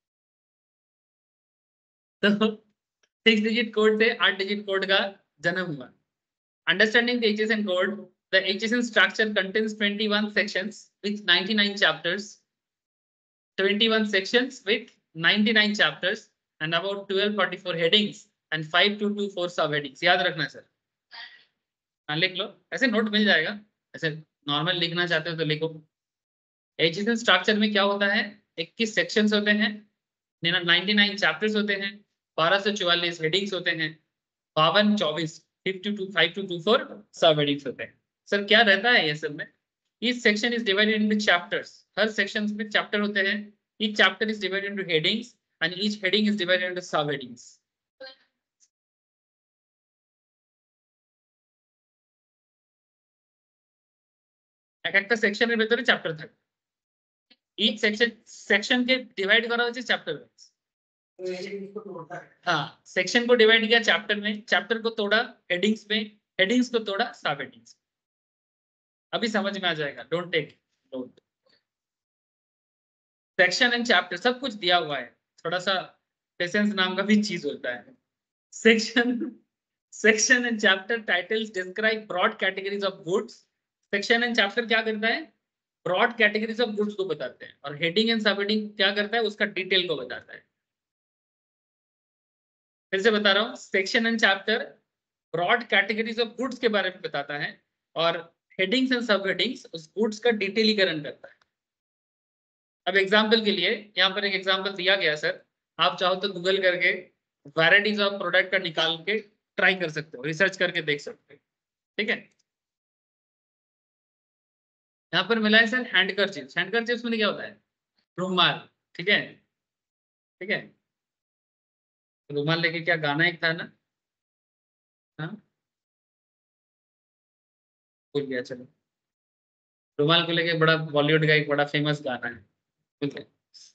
तो सिक्स डिजिट कोड से आठ डिजिट कोड का जन्म हुआ। Understanding the HSN code, the HSN structure contains twenty one sections with ninety nine chapters, twenty one sections with ninety nine chapters and about twelve forty-four headings and five two two four sub headings। याद रखना sir, हाँ लिख लो, ऐसे note मिल जाएगा, ऐसे normal लिखना चाहते हो तो लिखो। एचएसएन स्ट्रक्चर में क्या होता है, इक्कीस सेक्शंस होते हैं, नाइंटी नाइन चैप्टर्स होते हैं, बारह सौ चौवालीस हेडिंग्स होते हैं, बावन चौबीस fifty two five two two four sub headings होते हैं। सर क्या रहता है ये सब में, each section is divided into chapters, हर सेक्शन में चैप्टर होते हैं, each chapter is divided into headings and each heading is divided into sub headings। এক একটা সেকশনের ভেতরে চ্যাপ্টার থাকে, each section সেকশন কে ডিভাইড করা হচ্ছে চ্যাপ্টার वाइज। हाँ, सेक्शन को डिवाइड किया चैप्टर में, चैप्टर को तोड़ा हेडिंग्स में, हेडिंग्स को तोड़ा सब हेडिंग्स। अभी समझ में आ जाएगा, don't take note. Section and chapter सब कुछ दिया हुआ है, थोड़ा सा पेशेंस नाम का भी चीज होता है। Section section and chapter titles describe broad categories of goods. Section and chapter क्या करता है, ब्रॉड कैटेगरीज ऑफ गुड्स को बताते हैं, और हेडिंग एंड सब हेडिंग क्या करता है, उसका डिटेल को बताता है। फिर से बता रहा हूँ, section and chapter broad categories of goods के बारे में बताता है, और हेडिंग्स एंड सब हेडिंग्स उस गुड्स का डिटेलीकरण करता है। अब एग्जाम्पल के लिए यहाँ पर एक एग्जाम्पल दिया गया सर, आप चाहो तो गूगल करके वैरायटीज ऑफ प्रोडक्ट का निकाल के ट्राई कर सकते हो, रिसर्च करके देख सकते हो, ठीक है। यहाँ पर मिला है सर हैंडकरचीफ, हैंडकरचीफ में क्या होता है, रुमाल, ठीक है, ठीक है। रुमाल लेके क्या गाना एक था ना, हाँ भूल गया, चलो। रुमाल को लेके बड़ा बॉलीवुड का एक बड़ा फेमस गाना है, भूल गया।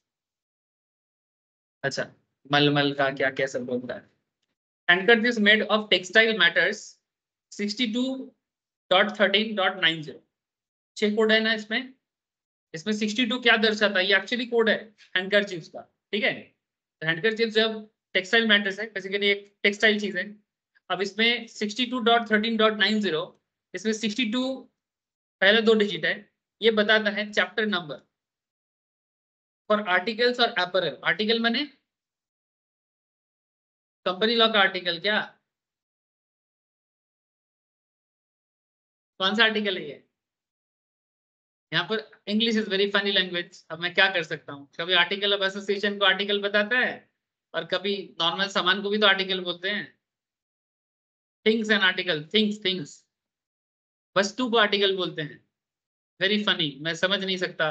अच्छा, मलमल का क्या कैसे बोलता है। Handkerchief made of textile matters sixty two dot thirteen dot nine zero, छह कोड है ना इसमें, इसमें सिक्सटी टू क्या दर्शाता है, ये एक्चुअली कोड है हैंडकरचीफ का, ठीक है। तो हैंडकरचीफ जब टेक्सटाइल मैटर्स है, बेसिकली एक टेक्सटाइल चीज है, अब इसमें sixty two dot thirteen dot nine zero, इसमें सिक्सटी टू पहले दो डिजिट है, ये बताता है चैप्टर नंबर फॉर आर्टिकल्स और अपैरल। आर्टिकल माने कंपनी लॉ का आर्टिकल, क्या कौन सा आर्टिकल है ये? यहाँ पर English is very funny language. अब मैं क्या कर सकता हूँ, कभी आर्टिकल ऑफ एसोसिएशन को आर्टिकल बताता है और कभी नॉर्मल सामान को भी तो आर्टिकल बोलते हैं। Things and article, things things वस्तु को आर्टिकल बोलते हैं। वेरी फनी, मैं समझ नहीं सकता।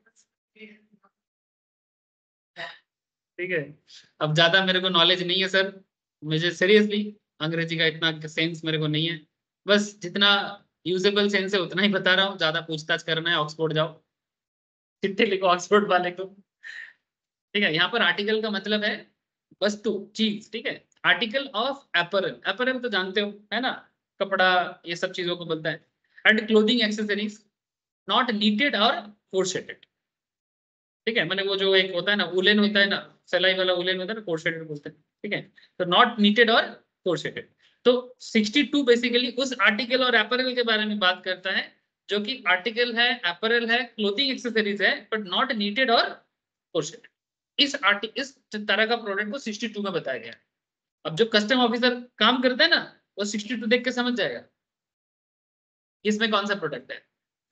ठीक है, अब ज्यादा मेरे को नॉलेज नहीं है सर, मुझे सीरियसली अंग्रेजी का इतना सेंस मेरे को नहीं है। बस जितना यूजेबल सेंस है उतना ही बता रहा हूँ। ज्यादा पूछताछ करना है ऑक्सफोर्ड जाओ, चिट्ठी लिखो ऑक्सफोर्ड वाले को। ठीक है, यहाँ पर आर्टिकल का मतलब है वस्तु, चीज। ठीक है, आर्टिकल ऑफ अपैरल, अपैरल तो जानते हो है ना, कपड़ा, ये सब चीजों को बोलता है। And clothing accessories not knitted और क्रोशेटेड। ठीक है, मैंने वो जो एक होता है ना उलेन होता है ना, सिलाई वाला उलेन होता है ना, क्रोशेटेड बोलते हैं। ठीक है, तो नॉट नीटेड और क्रोशेटेड। तो सिक्सटी टू बेसिकली उस आर्टिकल और अपैरल के बारे में बात करता है जो कि आर्टिकल है, अपैरल है, क्लोथिंग एक्सेसरीज है, बट नॉट नीटेड और क्रोशेटेड। इस आर्टि इस तरह का प्रोडक्ट को सिक्सटी टू में बताया गया है। अब जो कस्टम ऑफिसर काम करता है ना, वो सिक्सटी टू देख के समझ जाएगा इसमें कौन सा प्रोडक्ट है।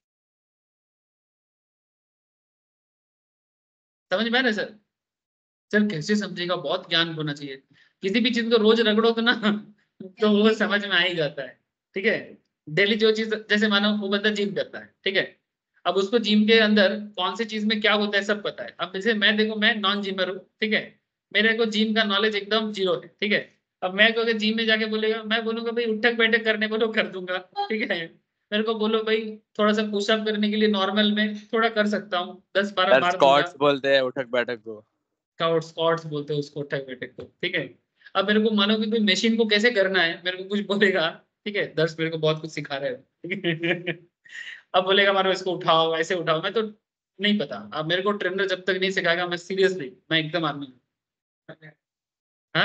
समझ में आ रहा है सर? सर कैसे समझेगा, बहुत ज्ञान होना चाहिए। किसी भी चीज को रोज रगड़ो तो ना तो वो समझ में आ ही जाता है। ठीक है, डेली जो चीज, जैसे मानो वो बंदा जिम करता है, ठीक है, अब उसको जिम के अंदर कौन सी चीज में क्या होता है सब पता है। अब जैसे मैं, देखो मैं नॉन जिमर हूँ, ठीक है, मेरे को जिम का नॉलेज एकदम जीरो है। ठीक है, अब मैं अगर जिम में जाके बोलेगा, मैं बोलूंगा भाई उठक बैठक करने बोलो कर दूंगा। ठीक है, मेरे को बोलो भाई थोड़ा सा पुशअप करने के लिए नॉर्मल में थोड़ा कर सकता हूँ, दस बारह सर मार दूंगा। स्क्वाट्स बोलते हैं उठक बैठक को। स्काउट स्क्वाट्स बोलते हैं उसको, उठक बैठक को। ठीक है, अब मेरे को मानो कि कोई मशीन को कैसे करना है, मेरे को कुछ बोलेगा, ठीक है, दर्श मेरे को बहुत कुछ सिखा रहे हो, ठीक है अब बोलेगा मानो इसको उठाओ, ऐसे उठाओ, मैं तो नहीं पता। अब मेरे को ट्रेनर जब तक नहीं सिखाएगा, मैं सीरियसली मैं एकदम आदमी हूँ। हाँ,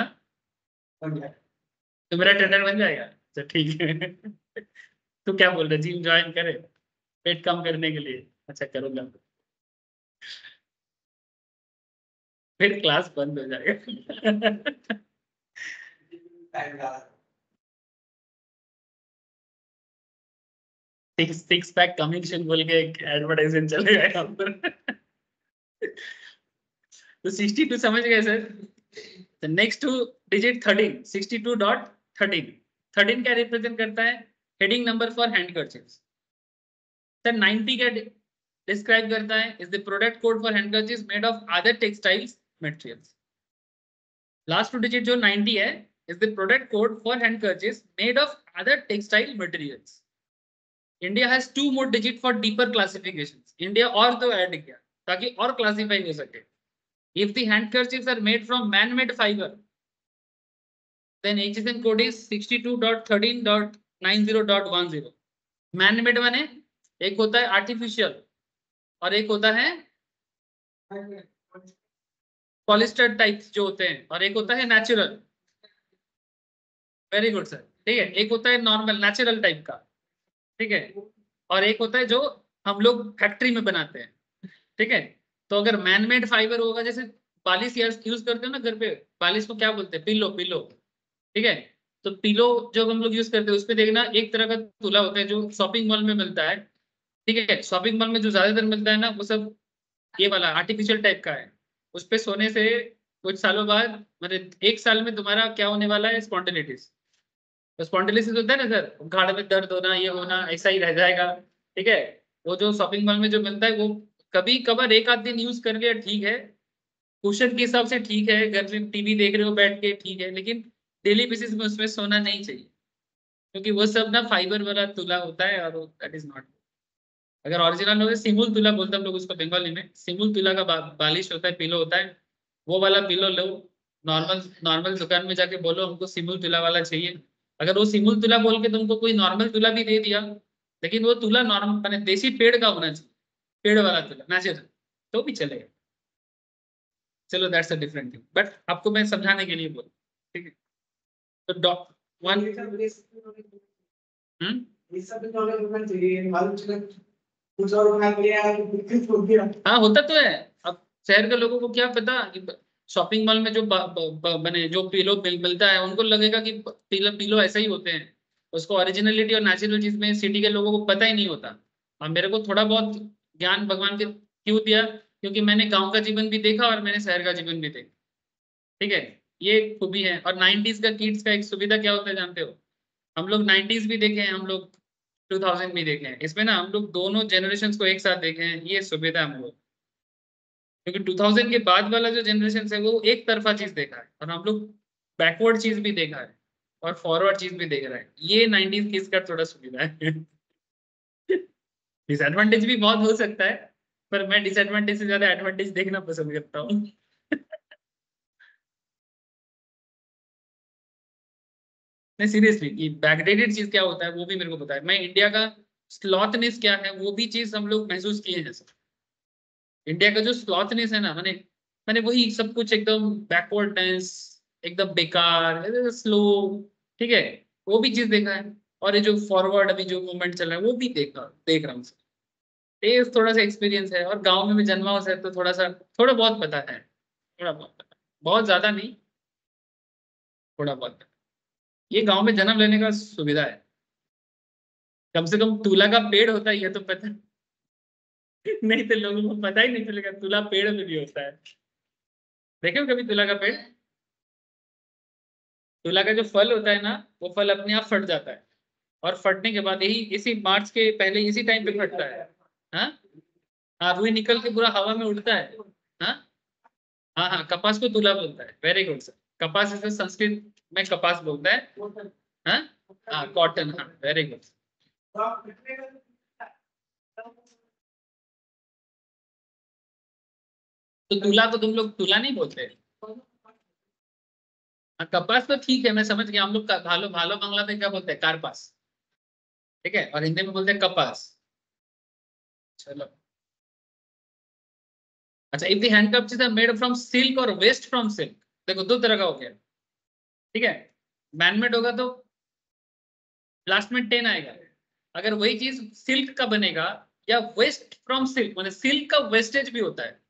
तो मेरा ट्रेनर बन जाएगा, अच्छा ठीक है तू क्या बोल रहा है, जिम ज्वाइन करे पेट कम करने के लिए? अच्छा करूंगा, फिर क्लास बंद हो जाएगा सिक्स सिक्स पैक कमीशन बोल के एक एडवर्टाइजमेंट चलेगा यहाँ पर तो सिक्सटी टू समझ गए sir. Next two digit thirteen, sixty two dot thirteen. Thirteen क्या रिप्रेजेंट करता है? Heading number for handkerchiefs. Sir ninety क्या डिस्क्राइब करता है? Is the product code for handkerchiefs made of other textiles materials. Last two digit जो ninety है, is the product code for handkerchiefs made of other textile materials. India has two more digit for deeper classification. India और तो add किया ताकि और classify हो सके। If the handkerchiefs are made from man-made fiber, then H S N code is sixty-two dot thirteen dot ninety dot ten. Man-made माने एक होता है artificial और एक होता है पॉलिस्टर टाइप जो होते हैं, और एक होता है नेचुरल। Very good sir. ठीक है, एक होता है नॉर्मल नेचुरल टाइप का, ठीक है, और एक होता है जो हम लोग फैक्ट्री में बनाते हैं। ठीक है, तो अगर मैनमेड फाइबर होगा, जैसे पालिश यूज करते हो ना घर पे, पालिश को क्या बोलते हैं? Pillow, pillow. ठीक है, तो पिलो जो हम लोग यूज करते हैं, उसपे देखना एक तरह का तुला होता है जो शॉपिंग मॉल में मिलता है। ठीक है, शॉपिंग मॉल में जो ज्यादातर मिलता है ना, वो सब ये वाला आर्टिफिशियल टाइप का है। उस पे सोने से कुछ सालों बाद, मतलब एक साल में तुम्हारा क्या होने वाला है? स्पॉन्डिलिटिस। तो स्पॉन्डिलिसिस होता है ना सर, घाड़ में दर्द होना, ये होना, ऐसा ही रह जाएगा। ठीक है, वो जो शॉपिंग मॉल में जो मिलता है वो कभी कभार एक आध दिन यूज कर लिया ठीक है, कुशन के हिसाब से ठीक है, घर में टीवी देख रहे हो बैठ के ठीक है, लेकिन डेली बेसिस में उसमें सोना नहीं चाहिए, क्योंकि वो सब ना फाइबर वाला तुला होता है और दैट इज नॉट। अगर ओरिजिनल हो, सिमुल तुला बोलते हैं हम लोग उसको बंगाली में, सिमुल तुला का बा, बालिश होता है, पिलो होता है, वो वाला पिलो लो। नॉर्मल नॉर्मल दुकान में जाके बोलो हमको सिमुल तुला वाला चाहिए। अगर वो सिमुल तुला बोल के तुमको कोई नॉर्मल तुला भी दे दिया, लेकिन वो तुला नॉर्मल मैंने देसी पेड़ का होना चाहिए, पेड़ वाला तुला नेचुरल, तो भी चलेगा। चलो that's a different thing, but आपको मैं समझाने के लिए बोल, ठीक है। तो वन हम्म हाँ होता तो है। अब शहर के लोगों को क्या पता कि शॉपिंग मॉल में जो ब, ब, ब, बने जो पिलो मिल, मिलता है उनको लगेगा कि पिलो पिलो ऐसा ही होते हैं। उसको ओरिजिनलिटी और नेचुरल चीज में सिटी के लोगों को पता ही नहीं होता। और मेरे को थोड़ा बहुत ज्ञान भगवान के क्यों दिया, क्योंकि मैंने गांव का जीवन भी देखा और मैंने शहर का जीवन भी देखा। ठीक है, ये खूबी है। और नाइन्टीज का किड्स का एक सुविधा क्या होता है जानते हो? हम लोग नाइन्टीज भी देखे हैं, हम लोग टू थाउजेंड भी देखे हैं। इसमें ना हम लोग दोनों जनरेशन को एक साथ देखे हैं, ये सुविधा है हम लोग। क्योंकि टू थाउजेंड के बाद वाला जो जनरेशन है वो एक तरफा चीज देखा है, और हम लोग बैकवर्ड चीज भी देखा है और फॉरवर्ड चीज भी देख रहा है। ये नाइन्टीज किड्स का थोड़ा सुविधा है। डिसएडवांटेज भी बहुत हो सकता है, पर मैं डिसएडवांटेज से ज्यादा एडवांटेज देखना पसंद करता हूँ। नहीं सीरियसली, कि बैकडेटेड चीज क्या होता है वो भी मेरे को पता है। मैं इंडिया का स्लॉथनेस क्या है वो भी चीज हम लोग महसूस किए हैं। इंडिया का जो स्लॉथनेस है ना, मैंने मैंने वही सब कुछ एकदम बैकवर्डनेस, एकदम बेकार, स्लो, ठीक है, वो भी चीज देखा है। और ये जो फॉरवर्ड अभी जो मूवमेंट चल रहा है वो भी देखा देख रहा हूँ। ये थोड़ा सा एक्सपीरियंस है, और गांव में भी जन्मा हुआ है तो थोड़ा सा थोड़ा बहुत पता है, थोड़ा बहुत पता है। बहुत ज्यादा नहीं, थोड़ा बहुत पता है। ये गांव में जन्म लेने का सुविधा है। कम से कम तुला का पेड़ होता है ये तो पता है। नहीं तो लोगों को पता ही नहीं चलेगा तुला पेड़ में भी होता है। देखे हो कभी तुला का पेड़? तुला का जो फल होता है ना, वो फल अपने आप फट जाता है। और फटने के बाद यही इसी मार्च के पहले इसी टाइम पे फटता है। हाँ हाँ, रुई निकल के पूरा हवा में उड़ता है। हाँ हाँ हाँ, कपास को तुला बोलता है। Very good sir. कपास इसे संस्कृत में कपास बोलता है। हाँ हाँ कॉटन, हाँ वेरी गुड। तो तुला तो तुम लोग तुला नहीं बोलते? हाँ कपास तो ठीक है, मैं समझ गया। हम लोग का- भालो भालो बांग्ला में क्या बोलते हैं? कारपास। ठीक है, और हिंदी में बोलते हैं कपास। चलो। अच्छा, if the handkerchief are made from silk और वेस्ट फ्रॉम सिल्क, देखो दो तरह का हो गया। ठीक है, मैनमेड होगा तो लास्ट में टेन आएगा। अगर वही चीज सिल्क का बनेगा या वेस्ट फ्रॉम सिल्क, मतलब सिल्क का वेस्टेज भी होता है।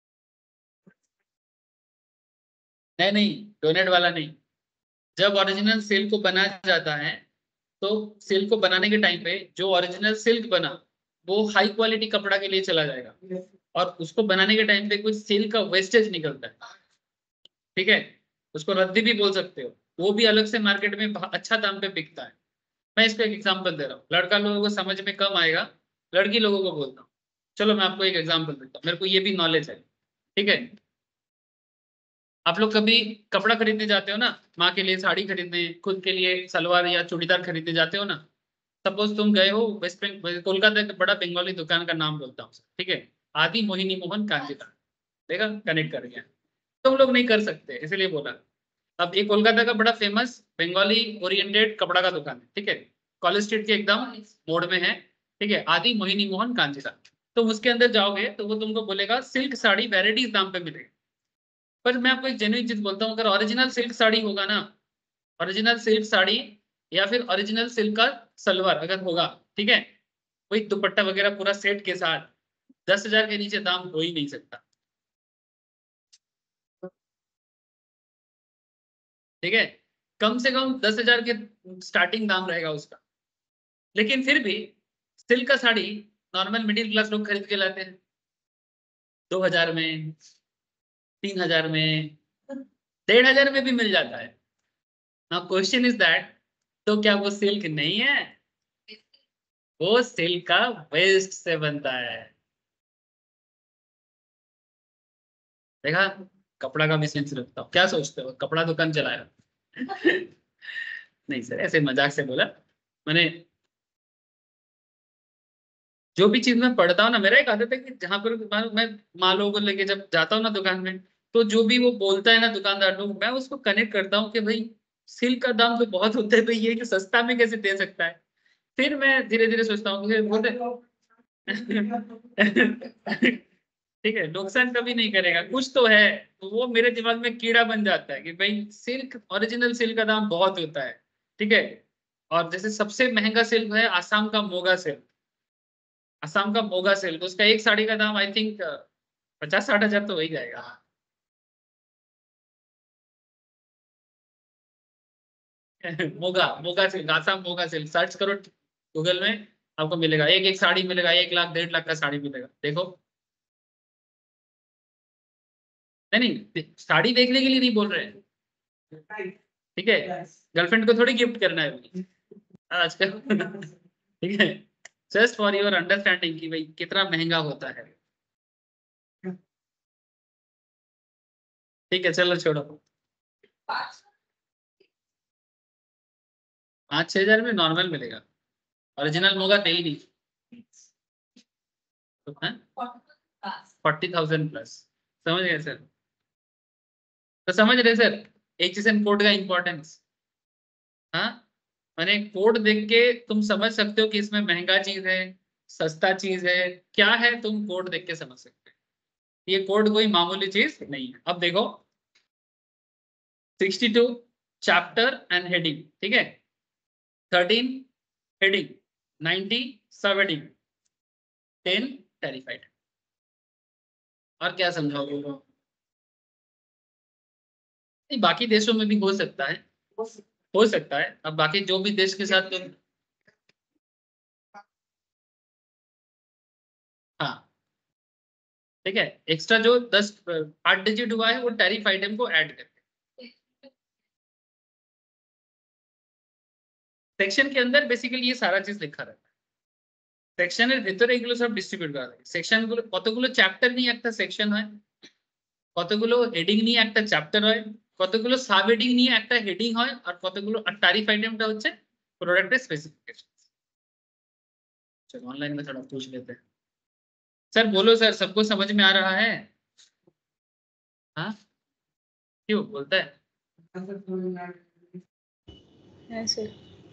नहीं नहीं, डोनेट वाला नहीं। जब ओरिजिनल सिल्क को बनाया जाता है, तो सिल्क को बनाने के टाइम पे जो ओरिजिनल सिल्क बना वो हाई क्वालिटी कपड़ा के लिए चला जाएगा। और उसको बनाने के टाइम पे कुछ सिल्क का वेस्टेज निकलता है। ठीक है, उसको रद्दी भी बोल सकते हो। वो भी अलग से मार्केट में भा- अच्छा दाम पे बिकता है। मैं इसको एक एग्जांपल दे रहा हूँ, लड़का लोगों को समझ में कम आएगा, लड़की लोगों को बोलता हूँ। चलो मैं आपको एक एग्जांपल देता हूँ, मेरे को ये भी नॉलेज है। ठीक है, आप लोग कभी कपड़ा खरीदने जाते हो ना, माँ के लिए साड़ी खरीदने, खुद के लिए सलवार या चूड़ीदार खरीदने जाते हो ना। सपोज तुम गए हो वेस्ट बंगाल, कोलकाता का बड़ा बंगाली दुकान का नाम बोलता हूँ। ठीक है, आदि मोहिनी मोहन कांजीता। देखा, कनेक्ट कर गया। तुम लोग नहीं कर सकते इसलिए बोला। अब एक कोलकाता का बड़ा फेमस बंगाली ओरिएंटेड कपड़ा का दुकान है। ठीक है, कॉलेज स्ट्रीट के एकदम मोड़ में है। ठीक है, आदि मोहिनी मोहन कांजीला। तुम उसके अंदर जाओगे तो वो तुमको बोलेगा सिल्क साड़ी वेराइटीज दाम पे मिलेगी। पर मैं आपको एक जेन्युइन चीज बोलता हूँ, अगर ओरिजिनल सिल्क साड़ी होगा ना, ओरिजिनल सिल्क साड़ी या फिर ओरिजिनल सिल्क का सलवार अगर होगा, ठीक है, वही दुपट्टा वगैरह पूरा सेट के साथ, दस हजार के नीचे दाम हो ही नहीं सकता। ठीक है, कम से कम दस हजार के स्टार्टिंग दाम रहेगा उसका। लेकिन फिर भी सिल्क का साड़ी नॉर्मल मिडिल क्लास लोग खरीद के लाते हैं दो हजार में, तीन हजार में, डेढ़ हजार में भी मिल जाता है। नाउ क्वेश्चन इज दैट, तो क्या वो सिल्क नहीं है? वो सिल्क का वेस्ट से बनता है। देखा, कपड़ा का भी सेंस रखता हूँ। क्या सोचते हो कपड़ा दुकान चलाया? नहीं सर, ऐसे मजाक से बोला मैंने। जो भी चीज मैं पढ़ता हूँ ना, मेरा एक आदत है कि जहां पर मान- मैं माँ लोगों को लेके जब जाता हूँ ना दुकान में, तो जो भी वो बोलता है ना दुकानदार लोग, मैं उसको कनेक्ट करता हूँ कि भाई सिल्क का दाम तो बहुत होता है, भाई ये कि सस्ता में कैसे दे सकता है। फिर मैं धीरे धीरे सोचता हूँ कि बोलते ठीक है, नुकसान कभी नहीं करेगा, कुछ तो है। तो वो मेरे दिमाग में कीड़ा बन जाता है कि भाई सिल्क, ओरिजिनल सिल्क का दाम बहुत होता है। ठीक है। और जैसे सबसे महंगा सिल्क है आसाम का मोगा सिल्क, आसाम का मोगा सिल्क, उसका एक साड़ी का दाम आई थिंक पचास साठ हजार तो हो ही जाएगा। Muga Muga silk, Assam Muga silk search करो गूगल में, आपको मिलेगा, एक एक साड़ी मिलेगा, एक लाख डेढ़ लाख का साड़ी मिलेगा, देखो। नहीं नहीं, साड़ी देखने के लिए नहीं बोल रहे हैं, ठीक है, गर्लफ्रेंड को थोड़ी गिफ्ट करना है अभी आजकल। ठीक है, जस्ट फॉर योर अंडरस्टैंडिंग कि भाई कितना महंगा होता है। ठीक है चलो छोड़ो। पाँच छह हजार में नॉर्मल मिलेगा, ओरिजिनल मोगा दे ही नहीं। तो फोर्टी थाउजेंड प्लस, समझ गए सर? तो समझ रहे sir H S N code का इंपॉर्टेंस? हाँ, मैंने कोड देख के तुम समझ सकते हो कि इसमें महंगा चीज है, सस्ता चीज है, क्या है, तुम कोड देख के समझ सकते हो। ये कोड कोई मामूली चीज नहीं है। अब देखो sixty two chapter and heading, ठीक है, thirteen heading, ninety subheading, ten tariffed. और क्या समझाओगे? नहीं, बाकी देशों में भी हो सकता है, हो सकता है। अब बाकी जो भी देश के साथ तुम, हाँ ठीक है, एक्स्ट्रा जो दस आठ डिजिट हुआ है वो टैरिफ आइटम को ऐड करके সেকশন के अंदर बेसिकली ये सारा चीज लिखा रहता है। সেকশনের ভিতরে এগুলো সব ডিস্ট্রিবিউট করা থাকে। সেকশন গুলো কতগুলো চ্যাপ্টার নিয়ে একটা সেকশন হয়, কতগুলো হেডিং নিয়ে একটা চ্যাপ্টার হয়, কতগুলো সাব হেডিং নিয়ে একটা হেডিং হয়, আর কতগুলো, আর टैरिफ आइटमটা হচ্ছে प्रोडक्टेর स्पेसिफिकेशन। चलो ऑनलाइन में थोड़ा पूछ लेते हैं। सर बोलो सर, सबको समझ में आ रहा है? हाँ, क्यों बोलता है? ऐसे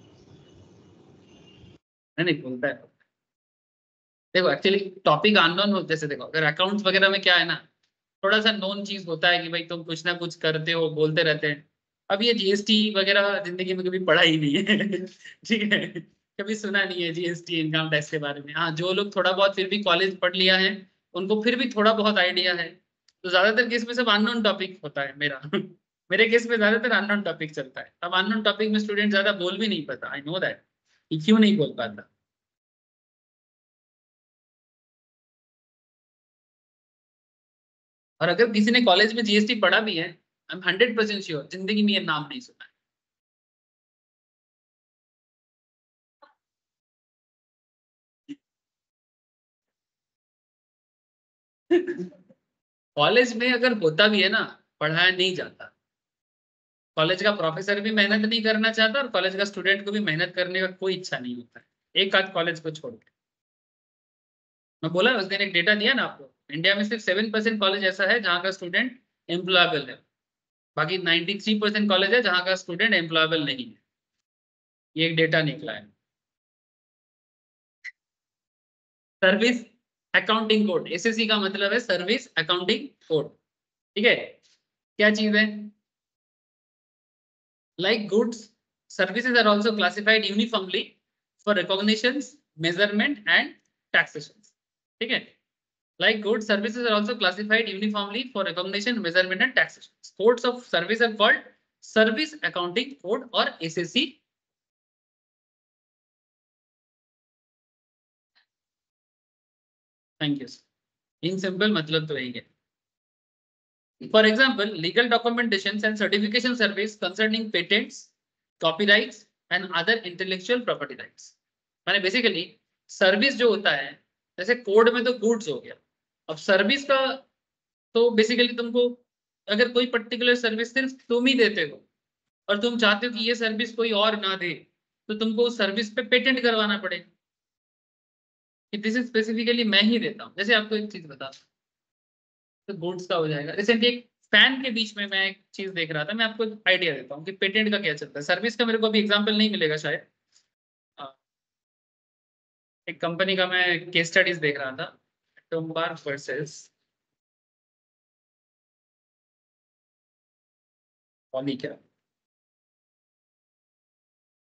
नहीं नहीं बोलता है। देखो एक्चुअली टॉपिक अननोन हो, जैसे देखो अगर अकाउंट्स वगैरह में क्या है ना, थोड़ा सा नोन चीज होता है कि भाई तुम कुछ ना कुछ करते हो, बोलते रहते हैं। अब ये जीएसटी वगैरह जिंदगी में कभी पढ़ा ही नहीं है। ठीक है, कभी सुना नहीं है जीएसटी इनकम टैक्स के बारे में। हाँ, जो लोग थोड़ा बहुत फिर भी कॉलेज पढ़ लिया है उनको फिर भी थोड़ा बहुत आइडिया है। तो ज्यादातर केस में सब अननोन टॉपिक होता है मेरा। मेरे केस में ज्यादातर अननोन टॉपिक चलता है। अब अननोन टॉपिक में स्टूडेंट ज्यादा बोल भी नहीं पाता, आई नो दैट, क्यों नहीं बोल पाता। और अगर किसी ने कॉलेज में जीएसटी पढ़ा भी है, I am hundred percent sure जिंदगी में ये नाम नहीं सुना है। कॉलेज में अगर होता भी है ना, पढ़ाया नहीं जाता। कॉलेज का प्रोफेसर भी मेहनत नहीं करना चाहता और कॉलेज का स्टूडेंट को भी मेहनत करने का कोई इच्छा नहीं होता है, एक आध कॉलेज को छोड़ के। मैं बोला उस दिन एक डेटा दिया ना आपको, इंडिया में सिर्फ सेवन परसेंट कॉलेज ऐसा है जहाँ का स्टूडेंट एम्प्लॉयबल है, बाकी नाइन्टी थ्री परसेंट कॉलेज है जहाँ का स्टूडेंट एम्प्लॉयबल नहीं है। ये एक डेटा निकला है। सर्विस अकाउंटिंग कोड, एसएससी का मतलब है सर्विस अकाउंटिंग कोड, ठीक है। क्या चीज है? Like goods services are also classified uniformly for recognitions, measurement and taxation, ठीक है। Like goods, services are also classified uniformly for recognition, measurement, and taxation. Codes of service are called Service Accounting Code or S A C. Thank you. In simple, मतलब तो यही है। For example, legal documentations and certification service concerning patents, copyrights, and other intellectual property rights. माने basically service जो होता है, जैसे code में तो गुड्स हो गया, अब सर्विस का तो बेसिकली तुमको अगर कोई पर्टिकुलर सर्विस सिर्फ तुम ही देते हो और तुम चाहते हो कि ये सर्विस कोई और ना दे, तो तुमको उस सर्विस पे पेटेंट करवाना पड़ेगा कि दिस इज स्पेसिफिकली मैं ही देता हूँ। जैसे आपको एक चीज बता, तो गुड्स का हो जाएगा। रिसेंटली एक फैन के बीच में मैं एक चीज देख रहा था, मैं आपको आइडिया देता हूँ कि पेटेंट का क्या चलता है। सर्विस का मेरे को अभी एग्जाम्पल नहीं मिलेगा शायद। अ, एक कंपनी का मैं केस स्टडीज देख रहा था, टोम्बार वर्सेस पॉली क्या,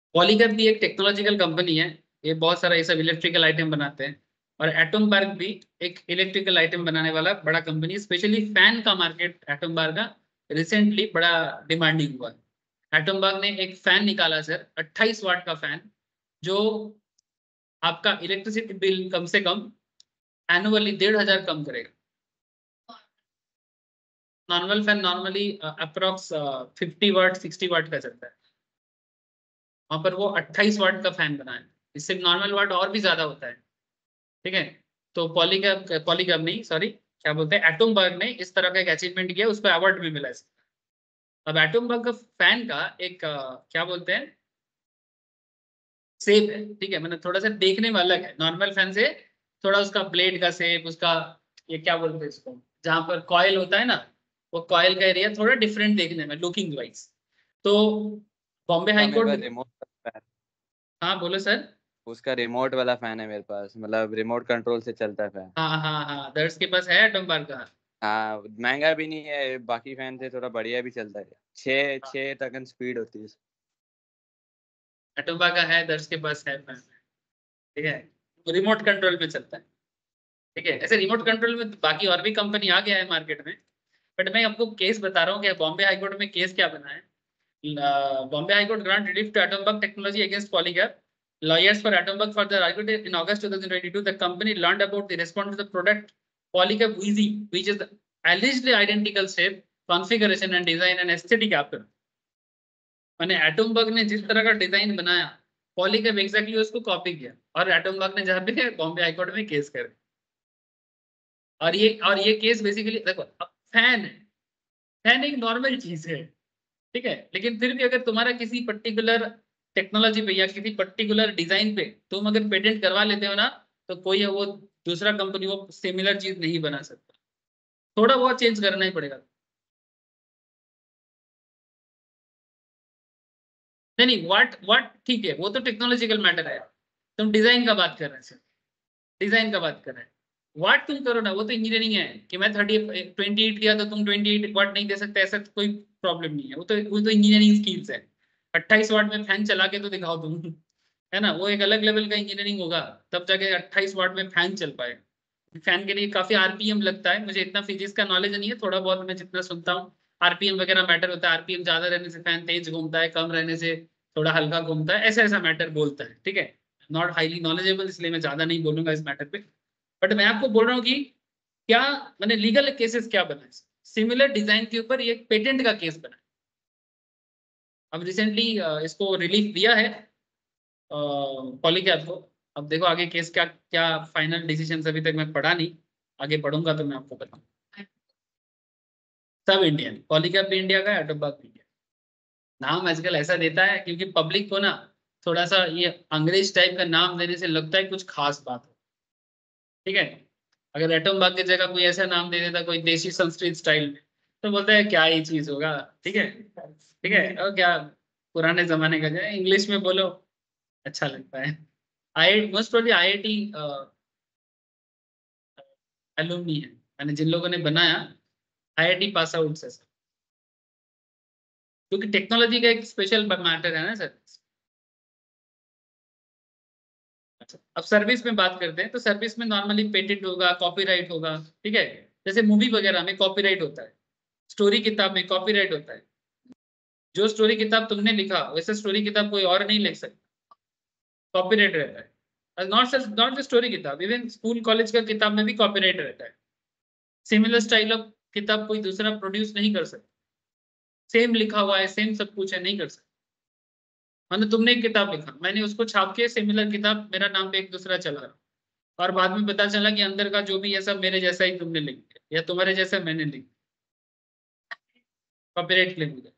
पॉलीकैब भी एक टेक्नोलॉजिकल कंपनी है, ये बहुत सारा ये सब इलेक्ट्रिकल आइटम बनाते हैं। और एटमबर्ग भी एक इलेक्ट्रिकल आइटम बनाने वाला बड़ा कंपनी, स्पेशली फैन का मार्केट एटमबर्ग का रिसेंटली बड़ा डिमांडिंग हुआ है। एटमबर्ग ने एक फैन निकाला सर, अट्ठाईस वाट का फैन, जो आपका इलेक्ट्रिसिटी बिल कम से कम एनुअली डेढ़ हजार कम करेगा। Normal fan normally approx fifty watt sixty watt का चलता है, वहां पर वो अट्ठाईस वाट का फैन बनाया, इससे नॉर्मल वाट और भी ज्यादा होता है। ठीक है, तो पॉलीकैब पॉलीकैब नहीं सॉरी क्या बोलते हैं एटमबर्ग ने इस तरह का एक अचीवमेंट किया, उस पर अवार्ड भी मिला है। अब एटमबर्ग का फैन का एक अ, क्या बोलते हैं शेप है, ठीक है, मतलब थोड़ा सा देखने में अलग है नॉर्मल फैन से, थोड़ा उसका ब्लेड का शेप, उसका ये क्या बोलते हैं इसको, जहां पर कॉइल होता है ना, वो कॉइल का एरिया थोड़ा डिफरेंट देखने में लुकिंग वाइज। तो बॉम्बे हाई हाँ, मेरे कोर्ट, पास रिमोट फैन, हाँ बोलो सर। उसका रिमोट वाला फैन है मेरे पास, मतलब रिमोट कंट्रोल से चलता है फैन। हाँ हाँ हाँ, दर्श के पास है एटमबर्ग का। हाँ, महंगा भी नहीं है, बाकी फैन से थोड़ा बढ़िया भी चलता है। छः छः तक स्पीड होती है। एटमबर्ग का है, दर्श के पास है फैन, ठीक है, रिमोट कंट्रोल में चलता है। ठीक है, ऐसे रिमोट कंट्रोल में बाकी और भी कंपनी आ गया है मार्केट में, बट मैं आपको केस बता रहा हूँ कि बॉम्बे हाईकोर्ट में केस क्या बना है। Bombay high court grant relief to Atomberg technology against Polycab lawyers for Atomberg further argued in August twenty twenty-two the company learned about the response to the product Polycab Wheezy, which is the allegedly identical shape, configuration and design and aesthetic appeal. मैंने एटमबर्ग ने जिस तरह का design बनाया, Polycab exactly उसको copy किया, और Atomberg ने जहाँ पे बॉम्बे हाईकोर्ट में केस कर, और ये और ये केस बेसिकली देखो, फैन है, फैन एक नॉर्मल चीज है, ठीक है, लेकिन फिर भी अगर तुम्हारा किसी पर्टिकुलर टेक्नोलॉजी पे या किसी पर्टिकुलर डिजाइन पे तुम अगर पेटेंट करवा लेते हो ना, तो कोई है वो दूसरा कंपनी वो सिमिलर चीज नहीं बना सकता, थोड़ा बहुत चेंज करना ही पड़ेगा। नहीं नहीं, व्हाट व्हाट ठीक है, वो तो टेक्नोलॉजिकल मैटर है, तुम डिजाइन का बात कर रहे हैं सर, डिजाइन का बात कर रहे हैं। व्हाट तुम करो ना, वो तो इंजीनियरिंग है, कि मैं थर्टी ट्वेंटी एट किया तो तुम ट्वेंटी एट वाट नहीं दे सकते, ऐसा तो कोई प्रॉब्लम नहीं है, वो तो वो तो इंजीनियरिंग स्किल्स है। अट्ठाईस वाट में फैन चला के तो दिखाओ तुम, है ना, वो एक अलग लेवल का इंजीनियरिंग होगा, तब जाके अट्ठाईस वाट में फैन चल पाएगा। फैन के लिए काफी आरपीएम लगता है, मुझे इतना फिजिक्स का नॉलेज नहीं है, थोड़ा बहुत मैं जितना सुनता हूँ आरपीएम वगैरह मैटर होता है, आरपीएम ज्यादा रहने से फैन तेज घूमता है, कम रहने से थोड़ा हल्का घूमता है, ऐसा ऐसा मैटर बोलता है, ठीक है। नॉट हाईली नॉलेजेबल, इसलिए मैं ज्यादा नहीं बोलूंगा इस मैटर पे, बट मैं आपको बोल रहा हूँ कि क्या मैंने लीगल केसेस क्या बनाए, सिमिलर डिजाइन के ऊपर एक पेटेंट का केस बना, अब रिसेंटली इसको रिलीफ दिया है पॉलीकैब को। अब देखो आगे केस क्या क्या फाइनल डिसीजन, अभी तक मैं पढ़ा नहीं, आगे पढ़ूंगा तो मैं आपको बताऊंगा। सब इंडियन, पॉलीकैब भी इंडिया का है, एटमबर्ग भी इंडिया। नाम आजकल ऐसा देता है क्योंकि पब्लिक को ना थोड़ा सा ये अंग्रेज टाइप का नाम देने से लगता है कुछ खास बात हो, ठीक है। अगर एटमबर्ग की जगह कोई ऐसा नाम दे देता कोई देशी संस्कृत स्टाइल में, तो बोलता है क्या ही चीज होगा, ठीक है, ठीक है, और क्या पुराने जमाने का जो है इंग्लिश में बोलो अच्छा लगता है। I most probably IIT alumni है, यानी जिन लोगों ने बनाया आईआईटी पास आउट से सर, क्योंकि टेक्नोलॉजी का एक स्पेशल मैटर है ना सर। अच्छा, अब सर्विस में बात करते हैं, तो सर्विस में नॉर्मली पेटेंट होगा, कॉपीराइट होगा, ठीक है, जैसे मूवी वगैरह में कॉपीराइट होता है, स्टोरी किताब में कॉपीराइट होता है, जो स्टोरी किताब तुमने लिखा वैसे स्टोरी किताब कोई और नहीं लिख सकता, कॉपीराइट रहता है। नॉट नॉट द स्टोरी किताब, इवन स्कूल कॉलेज का किताब में भी कॉपीराइट रहता है, सिमिलर स्टाइल ऑफ किताब कोई दूसरा प्रोड्यूस नहीं कर सकता, सेम लिखा हुआ है सेम सब कुछ है, नहीं कर सकता। मतलब तुमने एक किताब लिखा, मैंने उसको छाप के सिमिलर किताब मेरा नाम पे एक दूसरा चला रहा, और बाद में पता चला कि अंदर का जो भी है सब मेरे जैसा ही तुमने लिख दिया या तुम्हारे जैसा मैंने लिख दिया, कॉपीराइट क्लेम हो जाए,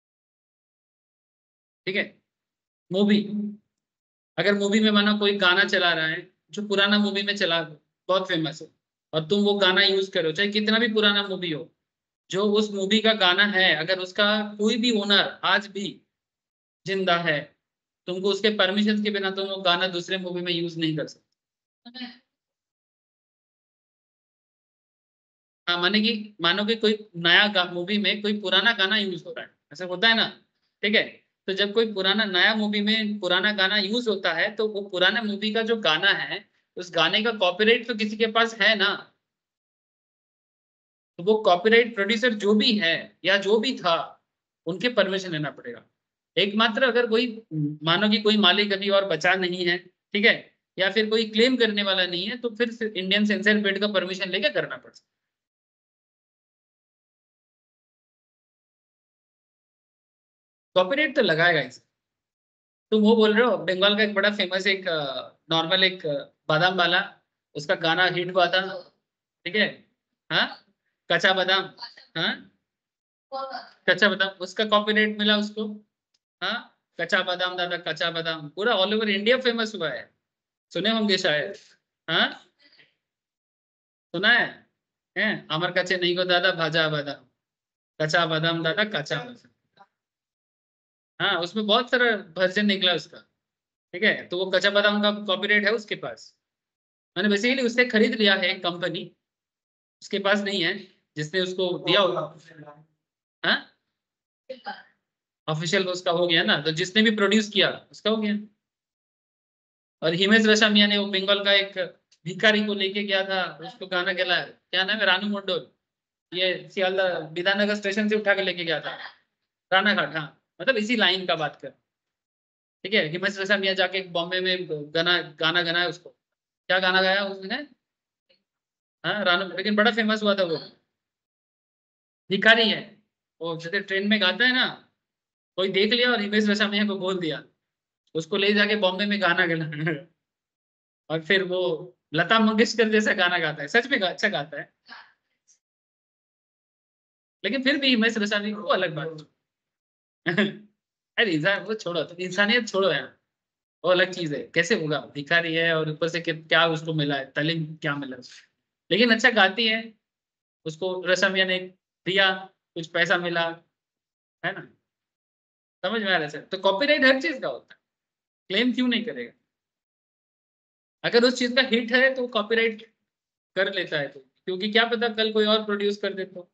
ठीक है। मूवी, अगर मूवी में मानो कोई गाना चला रहा है जो पुराना मूवी में चला बहुत फेमस है, और तुम वो गाना यूज करो चाहे कितना भी पुराना मूवी हो, जो उस मूवी का गाना है अगर उसका कोई भी ओनर आज भी जिंदा है, तुमको उसके परमिशन के बिना तुम वो गाना दूसरे मूवी में यूज नहीं कर सकते। हाँ, माने कि मानो कि कोई नया मूवी में कोई पुराना गाना यूज हो रहा है, ऐसा होता है ना, ठीक है, तो जब कोई पुराना नया मूवी में पुराना गाना यूज होता है तो वो पुराना मूवी का जो गाना है उस गाने का कॉपीराइट तो किसी के पास है ना, तो वो कॉपीराइट प्रोड्यूसर जो भी है या जो भी था उनके परमिशन लेना पड़ेगा। एकमात्र अगर कोई मानो कि कोई मालिक अभी और बचा नहीं है, ठीक है, या फिर कोई क्लेम करने वाला नहीं है, तो फिर इंडियन सेंसर बोर्ड का परमिशन लेके करना पड़ता। कॉपीराइट तो लगाएगा इसे। तुम वो बोल रहे हो बंगाल का एक बड़ा फेमस एक नॉर्मल एक अ, बादाम वाला, उसका गाना हिट हुआ था, ठीक है, हाँ, कच्चा बादाम, हाँ, कच्चा बादाम, उसका कॉपीराइट मिला उसको, हाँ, कच्चा बादाम दादा कच्चा बादाम पूरा ऑल ओवर इंडिया फेमस हुआ है, सुने होंगे शायद, हाँ, सुना है, हैं अमर कच्चे नहीं को दादा भाजा बादाम, कच्चा बादाम दादा कच्चा बादाम, हाँ, उसमें बहुत सारा वर्जन निकला उसका, ठीक है, तो वो कच्चा बादाम का कॉपीराइट है उसके पास। मैंने बेसिकली उससे खरीद लिया है एक कंपनी, उसके पास नहीं है, जिसने उसको दिया होगा, हाँ, ऑफिशियल उसका हो गया ना, तो जिसने भी प्रोड्यूस किया उसका हो गया। और हिमेश रेशमिया ने वो बंगाल का एक भिखारी को लेके गया था, उसको गाना गला, क्या नाम है, रानू मंडल, ये सियालदा विधाननगर स्टेशन से उठा के लेके गया था, राना घाट, हाँ, मतलब इसी लाइन का बात कर, ठीक है, हिमेश रेशमिया जाके बॉम्बे में गाना गाना गाना है उसको, क्या गाना गाया उसने, हाँ रानू, लेकिन बड़ा फेमस हुआ था वो, भिखारी है, वो जैसे ट्रेन में गाता है ना, कोई देख लिया और हिमेश रेशमिया को बोल दिया, उसको ले जाके बॉम्बे में गाना गाना और फिर वो लता मंगेशकर जैसा गाना गाता है, सच में गा, अच्छा गाता है, लेकिन फिर भी हिमेश रेशमिया को अलग बात अरे इंसान वो छोड़ो, तो इंसानियत छोड़ो यार, वो अलग चीज है, कैसे होगा, भिखारी है और ऊपर से कि- क्या उसको मिला है, तालीम क्या मिला उसको, लेकिन अच्छा गाती है, उसको रेशमिया ने दिया, कुछ पैसा मिला, है ना, समझ में आ रहा है सर, तो कॉपीराइट हर चीज का होता है, क्लेम क्यों नहीं करेगा, अगर उस चीज का हिट है तो कॉपीराइट कर लेता है, तो क्योंकि क्या पता कल कोई और प्रोड्यूस कर दे तो।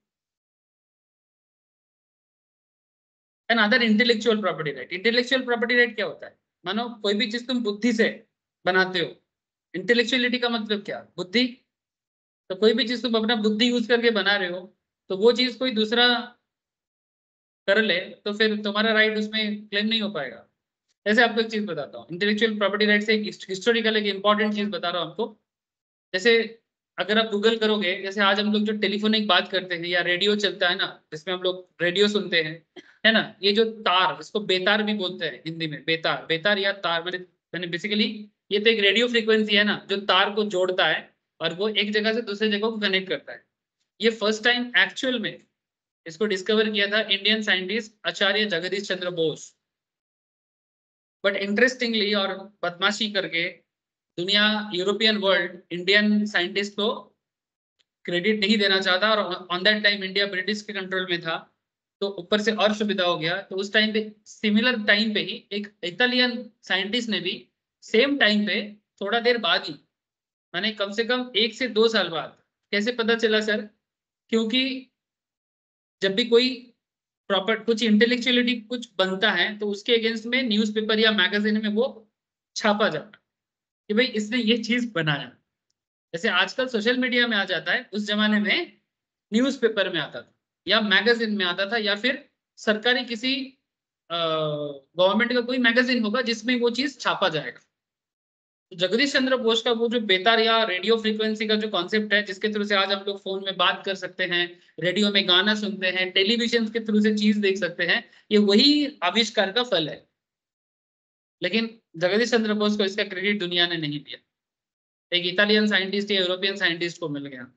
And other intellectual property right, intellectual property right क्या होता है, मानो कोई भी चीज तुम बुद्धि से बनाते हो, इंटेलेक्चुअलिटी का मतलब क्या, बुद्धि, तो कोई भी चीज तुम अपना बुद्धि यूज करके बना रहे हो, तो वो चीज कोई दूसरा कर ले तो फिर तुम्हारा राइट उसमें क्लेम नहीं हो पाएगा। जैसे आपको एक चीज बताता हूँ, इंटेलेक्चुअल प्रॉपर्टी राइट से एक हिस्टोरिकल एक इंपॉर्टेंट चीज बता रहा हूँ आपको। जैसे अगर आप गूगल करोगे, जैसे आज हम लोग जो टेलीफोनिक बात करते हैं या रेडियो चलता है ना, जिसमें हम लोग रेडियो सुनते हैं, है ना, ये जो तार, इसको बेतार भी बोलते हैं हिंदी में, बेतार, बेतार या तार, मैंने मैंने बेसिकली, ये तो एक रेडियो फ्रीक्वेंसी है ना जो तार को जोड़ता है और वो एक जगह से दूसरे जगह को कनेक्ट करता है। ये फर्स्ट टाइम एक्चुअल में इसको डिस्कवर किया था Indian scientist Acharya Jagadish Chandra Bose. But interestingly और बदमाशी करके दुनिया, यूरोपियन वर्ल्ड इंडियन साइंटिस्ट को क्रेडिट नहीं देना चाहता, और on that time India British के कंट्रोल में था, तो ऊपर से और सुविधा हो गया, तो उस टाइम पे सिमिलर टाइम पे ही एक इटालियन साइंटिस्ट ने भी सेम टाइम पे थोड़ा देर बाद ही, माने कम से कम एक से दो साल बाद, कैसे पता चला सर, क्योंकि जब भी कोई प्रॉपर कुछ इंटेलेक्चुअलिटी कुछ बनता है तो उसके अगेंस्ट में न्यूज़पेपर या मैगजीन में वो छापा जाता है कि भाई इसने ये चीज बनाया। जैसे आजकल सोशल मीडिया में आ जाता है, उस जमाने में न्यूज़पेपर में आता था या मैगजीन में आता था, या फिर सरकारी किसी गवर्नमेंट का कोई मैगजीन होगा जिसमें वो चीज छापा जाएगा। तो जगदीश चंद्र बोस का वो जो बेतार या रेडियो फ्रीक्वेंसी का जो कॉन्सेप्ट है, जिसके थ्रू से आज हम लोग फोन में बात कर सकते हैं, रेडियो में गाना सुनते हैं, टेलीविजन के थ्रू से चीज देख सकते हैं, ये वही आविष्कार का फल है। लेकिन जगदीश चंद्र बोस को इसका क्रेडिट दुनिया ने नहीं दिया, एक इटालियन साइंटिस्ट या यूरोपियन साइंटिस्ट को मिल गया,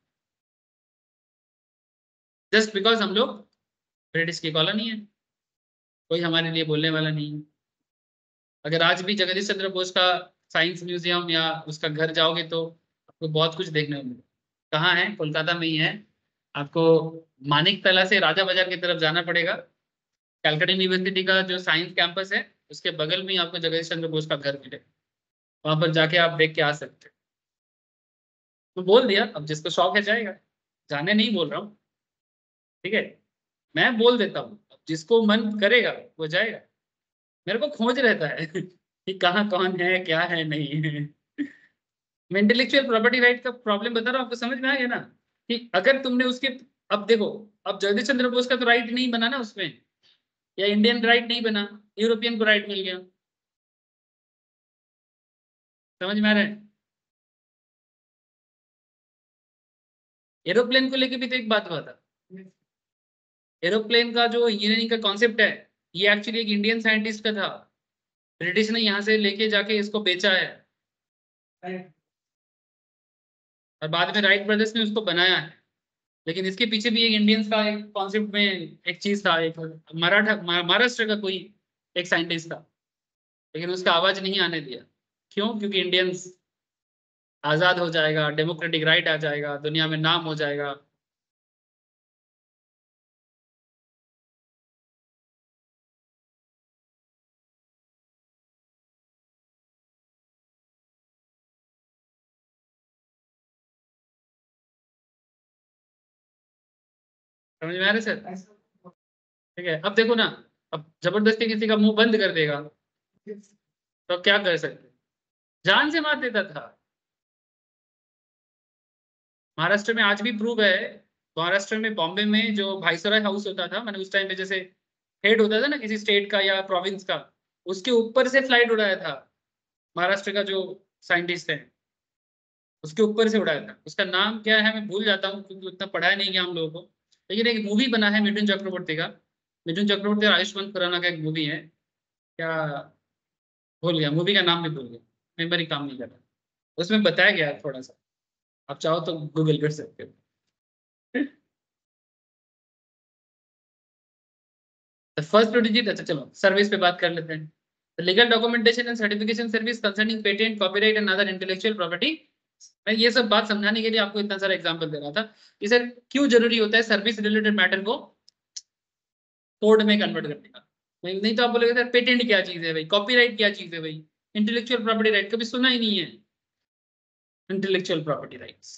जस्ट बिकॉज हम लोग ब्रिटिश की कॉलोनी है, कोई हमारे लिए बोलने वाला नहीं है। अगर आज भी जगदीश चंद्र बोस का साइंस म्यूजियम या उसका घर जाओगे तो आपको बहुत कुछ देखने को मिलेगा। कहाँ है, कोलकाता में ही है, आपको मानिक तला से राजा बाजार की तरफ जाना पड़ेगा, कैलकाटा यूनिवर्सिटी का जो साइंस कैंपस है उसके बगल में ही आपको जगदीश चंद्र बोस का घर मिलेगा, वहां पर जाके आप देख के आ सकते हैं। तो बोल दिया, अब जिसको शौक है जाएगा, जाने नहीं बोल रहा हूँ, ठीक है, मैं बोल देता हूँ, अब जिसको मन करेगा वो जाएगा। मेरे को खोज रहता है कि कहाँ कौन है क्या है नहीं है। मैं इंटेलेक्चुअल प्रॉपर्टी राइट का प्रॉब्लम बता रहा हूँ, आपको समझ में आ गया ना कि अगर तुमने उसके, अब देखो, अब जगदीश चंद्र बोस का तो राइट नहीं बना ना उसमें, या इंडियन राइट नहीं बना, यूरोपियन को राइट मिल गया। समझ में आ रहा है? एरोप्लेन को लेके भी तो एक बात हुआ था। एरोप्लेन का जो इंजीनियरिंग का कॉन्सेप्ट है, ये एक्चुअली एक इंडियन साइंटिस्ट का था। ब्रिटिश ने यहाँ से लेके जाके इसको बेचा है, और बाद में राइट ब्रदर्स ने उसको बनाया है। लेकिन इसके पीछे भी एक इंडियंस का एक कॉन्सेप्ट में एक चीज था, एक मराठा महाराष्ट्र का कोई एक साइंटिस्ट था, लेकिन उसका आवाज नहीं आने दिया। क्यों? क्योंकि इंडियंस आजाद हो जाएगा, डेमोक्रेटिक राइट आ जाएगा, दुनिया में नाम हो जाएगा। समझ में आ रहा है सर? ठीक है, अब देखो ना, अब जबरदस्ती किसी का मुंह बंद कर देगा तो क्या कर सकते? जान से मार देता था। महाराष्ट्र में आज भी प्रूव है। महाराष्ट्र में बॉम्बे में जो भाईसराय हाउस होता था, मैंने उस टाइम पे जैसे हेड होता था ना किसी स्टेट का या प्रोविंस का, उसके ऊपर से फ्लाइट उड़ाया था महाराष्ट्र का जो साइंटिस्ट है, उसके ऊपर से उड़ाया था। उसका नाम क्या है मैं भूल जाता हूँ, क्योंकि उतना पढ़ाया नहीं गया हम लोगों को। लेकिन एक मूवी बना है मिथुन चक्रवर्ती का, मिथुन चक्रवर्ती और आयुष्मान खुराना का एक मूवी है, क्या भूल गया, मूवी का नाम भी भूल गया, मेमोरी काम नहीं कर रहा। उसमें बताया गया है थोड़ा सा, आप चाहो तो गूगल कर सकते हो। फर्स्ट टू डिजिट, अच्छा चलो सर्विस पे बात कर लेते हैं। Legal documentation and certification service concerning patent, copyright and other intellectual property. मैं ये सब बात समझाने के लिए आपको इतना सारा एग्जांपल दे रहा था कि सर क्यों जरूरी होता है सर्विस रिलेटेड मैटर को कोड में कन्वर्ट करने का। नहीं, नहीं तो आप बोलेगे सर पेटेंट क्या चीज है भाई, कॉपीराइट क्या चीज है भाई, इंटेलेक्चुअल प्रॉपर्टी राइट कभी सुना ही नहीं है। इंटेलेक्चुअल प्रॉपर्टी राइट्स,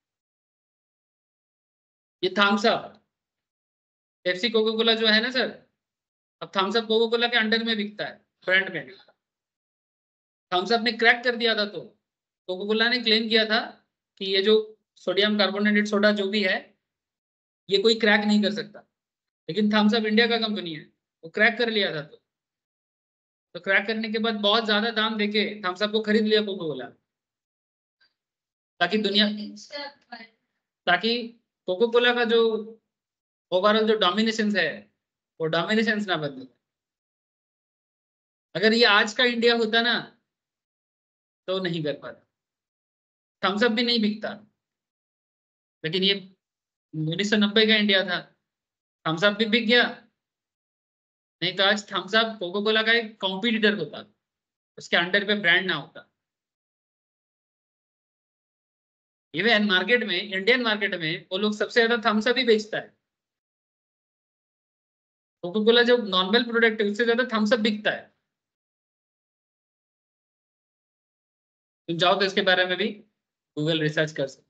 ये Thums Up, Pepsi Coca Cola जो है ना सर, अब थम्स अप कोका कोला के अंडर में बिकता है, ब्रांड में। थम्स अप ने क्रैक कर दिया था तो कोका कोला ने क्लेम किया था कि ये जो सोडियम कार्बोनेटेड सोडा जो भी है, ये कोई क्रैक नहीं कर सकता। लेकिन थम्स अप इंडिया का कंपनी है, वो क्रैक कर लिया था तो तो क्रैक करने के बाद बहुत ज्यादा दाम देके थम्स अप को खरीद लिया कोका कोला, ताकि दुनिया, ताकि कोका कोला का जो ओवरऑल जो डोमिनेशन है वो डोमिनेशन ना बदले। अगर ये आज का इंडिया होता ना तो नहीं कर पाता, थम्स अप भी नहीं बिकता। लेकिन ये उन्नीस सौ नब्बे का इंडिया था, थम्स अप भी बिक गया। नहीं तो आज थम्स अप कोका कोला का एक कॉम्पिटिटर होता, उसके अंडर पे ब्रांड ना होता। इवन मार्केट में, इंडियन मार्केट में वो लोग सबसे ज्यादा थम्स अप ही बेचता है। कोका कोला जो नॉर्मल प्रोडक्ट है उससे ज्यादा थम्स अप बिकता है। तुम जाओ तो इसके बारे में भी गूगल रिसर्च कर सकते,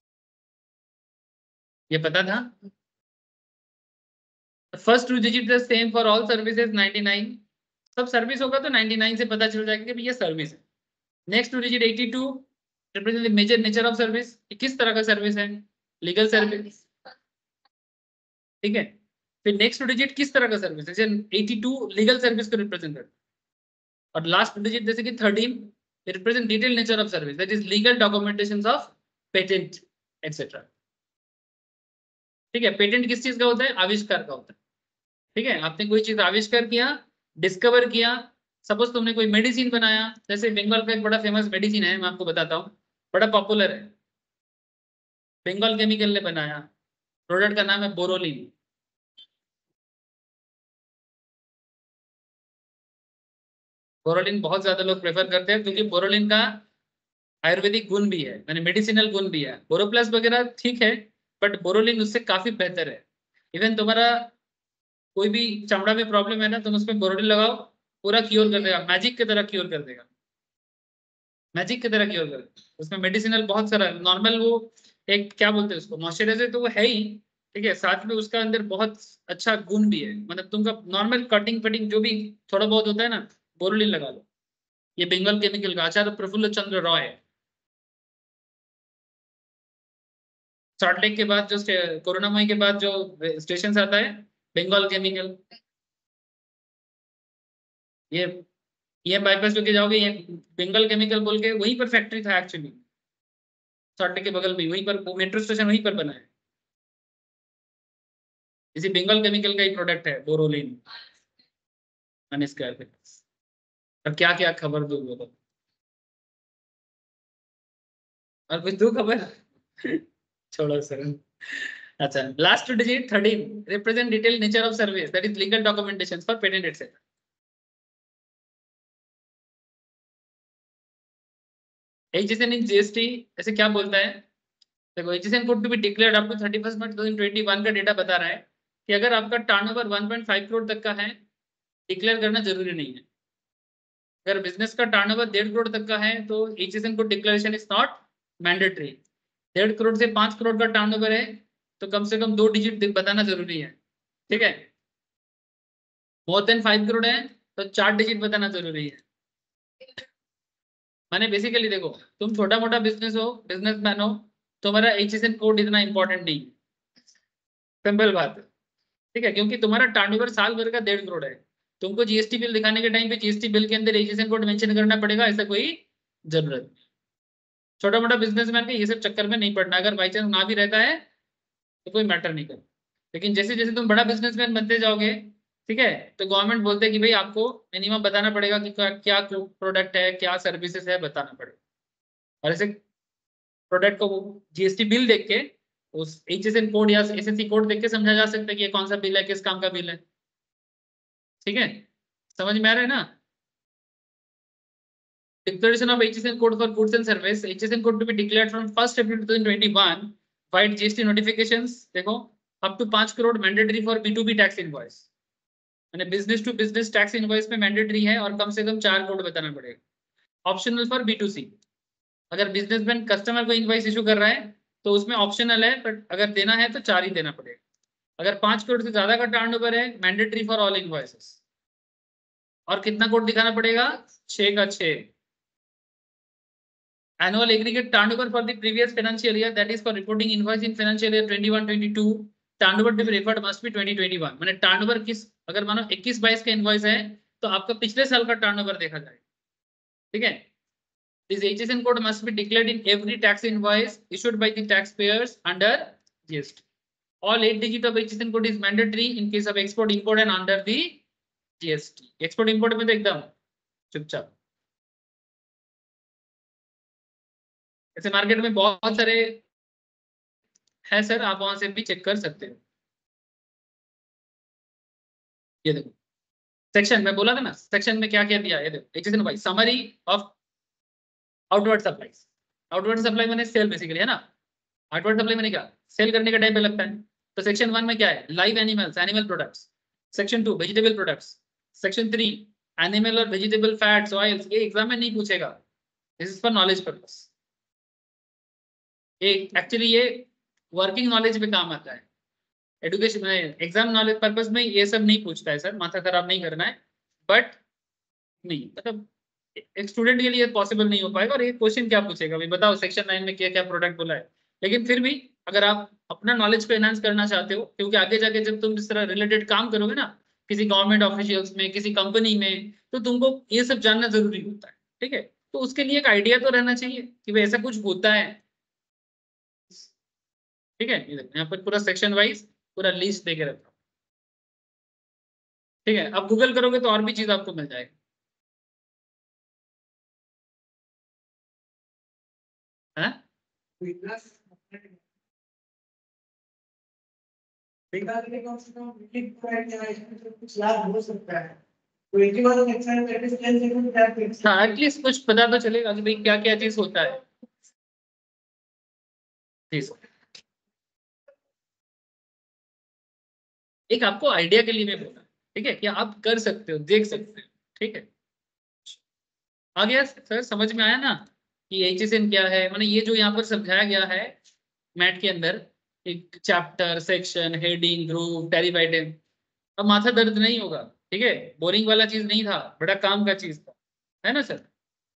ये पता था। First two digit the same for all services ninety nine, सब सर्विस होगा तो नाइंटी नाइन से पता चल जाएगा कि ये सर्विस है। Next two digit eighty two represent the major nature of service, किस तरह का सर्विस है, लीगल सर्विस। ठीक है, फिर नेक्स्ट टू डिजिट किस तरह का सर्विस है, जैसे एटी टू लीगल सर्विस को रिप्रेजेंट करता है, और लास्ट डिजिट जैसे कि thirteen represent detail nature of service, that is legal documentation of patent etcetera. ठीक है, पेटेंट किस चीज का होता है, आविष्कार का होता है। ठीक है, आपने कोई चीज आविष्कार किया, डिस्कवर किया, सपोज तुमने कोई मेडिसिन बनाया, जैसे बंगाल का एक बड़ा फेमस मेडिसिन है, मैं आपको बताता हूँ, बड़ा पॉपुलर है, बंगाल केमिकल ने बनाया, प्रोडक्ट का नाम है बोरोलिन। बोरोलिन बहुत ज्यादा लोग प्रेफर करते हैं क्योंकि बोरोलिन का आयुर्वेदिक गुण भी है, मैंने मेडिसिनल गुण भी है। बोरोप्लस वगैरह ठीक है, बट बोरोलिन उससे काफी बेहतर है। इवन तुम्हारा कोई भी चमड़ा में प्रॉब्लम है ना, तुम उसमें बोरोलिन लगाओ, पूरा क्योर कर देगा, मैजिक की तरह क्योर कर देगा, मैजिक की तरह क्योर कर देगा। उसमें मेडिसिनल बहुत सारा, नॉर्मल वो एक क्या बोलते हैं उसको, मॉइस्चराइजर तो वो है ही, ठीक है, साथ में उसका अंदर बहुत अच्छा गुण भी है, मतलब तुमका नॉर्मल कटिंग फटिंग जो भी थोड़ा बहुत होता है ना, बोरोलिन लगा लो। ये बंगाल केमिकल का आचार्य प्रफुल्ल चंद्र रॉय, सॉल्ट लेक के बाद जो कोरोनामय के बाद जो स्टेशन आता है बंगाल केमिकल, ये ये बाईपास होके जाओगे, ये बंगाल केमिकल बोल के वहीं पर फैक्ट्री था एक्चुअली, सॉल्ट लेक के बगल में, वहीं पर मेट्रो स्टेशन वहीं पर बना है, इसी बंगाल केमिकल का ही प्रोडक्ट है बोरोलिन अनस्क्वायर। और क्या क्या खबर दो बोलो, और कुछ दो खबर छोड़ो सर। अच्छा, last digit thirteen represent detail nature of service that is legal documentation for patent etcetera. HSN in GST ऐसे क्या बोलता है, देखो HSN code to be declared up to thirty first March twenty twenty one का data बता रहा है कि अगर आपका turnover one point five crore तक का है, डिक्लेयर करना जरूरी नहीं है। अगर बिजनेस का टर्नओवर डेढ़ करोड़ तक का है तो HSN code declaration is not mandatory. डेढ़ करोड़ से पांच करोड़ का टर्नओवर है तो कम से कम दो डिजिट बताना जरूरी है, ठीक है। मोर देन फाइव करोड़ है तो चार डिजिट बताना जरूरी है। माने बेसिकली देखो, तुम छोटा मोटा बिजनेस हो, बिजनेसमैन हो, तुम्हारा एचएसएन कोड इतना इंपॉर्टेंट नहीं है, सिंपल बात है, ठीक है, क्योंकि तुम्हारा टर्नओवर साल भर का डेढ़ करोड़ है। तुमको जीएसटी बिल दिखाने के टाइम पे जीएसटी बिल के अंदर एचएसएन कोड मेंशन करना पड़ेगा, ऐसा कोई जरूरत नहीं। छोटा मोटा बिजनेसमैन के ये सब चक्कर में नहीं पड़ना, अगर बाई चांस ना भी रहता है तो कोई मैटर नहीं करता। लेकिन जैसे जैसे तुम बड़ा बिजनेसमैन बनते जाओगे, ठीक है, तो गवर्नमेंट बोलते हैं कि भाई आपको मिनिमम बताना पड़ेगा कि क्या क्या प्रोडक्ट है, क्या सर्विसेज है, बताना पड़ेगा। और ऐसे प्रोडक्ट को जीएसटी बिल देख के, उस एचएसएन कोड या एसएससी कोड देख के समझा जा सकता है कि ये कौन सा बिल है, किस काम का बिल है, ठीक है, समझ में आ रहा है ना। Declaration of H S N code for goods and service, H S N code to be declared from first April twenty twenty-one, white G S T notifications देखो up to पांच crore mandatory for B two B tax invoice, यानी business to business tax invoice में mandatory है और कम से कम चार code बताना पड़ेगा। Optional for B two C, अगर बिजनेसमैन कस्टमर को इनवॉइस इशू कर रहा है तो उसमें ऑप्शनल है, बट अगर देना है तो चार ही देना पड़ेगा। अगर पांच करोड़ से ज्यादा का टर्नओवर है, मैंडेटरी फॉर ऑल इनवॉइसेस। और कितना कोड दिखाना पड़ेगा, छह का छह। Annual aggregate turnover for the previous financial year, that is for reporting invoice in financial year twenty-one twenty-two, turnover to be referred must be twenty twenty-one। माने turnover किस, अगर मानो इक्कीस बाईस का इनवॉइस है तो आपका पिछले साल का टर्नओवर देखा जाए, ठीक है। This H S N code must be declared in every tax invoice issued by the taxpayers under G S T. All eight digit of H S N code is mandatory in case of export import and under the G S T। export import में तो एकदम चुपचाप। ऐसे market में बहुत सारे है sir, आप वहां से भी चेक कर सकते हो। ये देखो सेक्शन में बोला था ना, सेक्शन में क्या क्या दिया है, ये देखो HSN wise summary of outward supplies. Outward supply मैंने सेल बेसिकली है ना, आउटवर्ड सप्लाई मैंने क्या, सेल करने का टाइम पे लगता है। तो सेक्शन वन में क्या है, live animals, animal products. Section two vegetable products. Section three animal और वेजिटेबल फैट्स ऑयल्स। ये एग्जाम में नहीं पूछेगा, this is for knowledge purpose. ये एक्चुअली ये वर्किंग नॉलेज पे काम आता है, एजुकेशन में एग्जाम नॉलेज पर्पस में ये सब नहीं पूछता है सर, माथा खराब नहीं करना है। बट नहीं मतलब एक स्टूडेंट के लिए पॉसिबल नहीं हो पाएगा। और ये क्वेश्चन क्या पूछेगा भाई बताओ, सेक्शन नाइन में क्या क्या प्रोडक्ट बोला है। लेकिन फिर भी अगर आप अपना नॉलेज को एनहांस करना चाहते हो, क्योंकि आगे जाके जब तुम इस तरह रिलेटेड काम करोगे ना किसी गवर्नमेंट ऑफिशियल्स में, किसी कंपनी में, तो तुमको ये सब जानना जरूरी होता है, ठीक है। तो उसके लिए एक आइडिया तो रहना चाहिए कि भाई ऐसा कुछ होता है, ठीक है। यहाँ पर पूरा सेक्शन वाइज पूरा लिस्ट देके रखा, ठीक है। अब गूगल करोगे तो और भी चीज आपको मिल जाएगा, है? हाँ एटलीस्ट कुछ पता तो चलेगा कि भाई क्या क्या चीज होता है। एक आपको आइडिया के लिए मैं बोला, ठीक है, कि आप कर सकते हो, देख सकते हो, ठीक है। आ गया सर, समझ में आया ना कि एचएसएन क्या है, माने ये जो यहाँ पर समझाया गया है मैट के अंदर, एक chapter, section, heading, group, tariff item. अब माथा दर्द नहीं होगा, ठीक है, बोरिंग वाला चीज नहीं था, बड़ा काम का चीज था, है ना सर।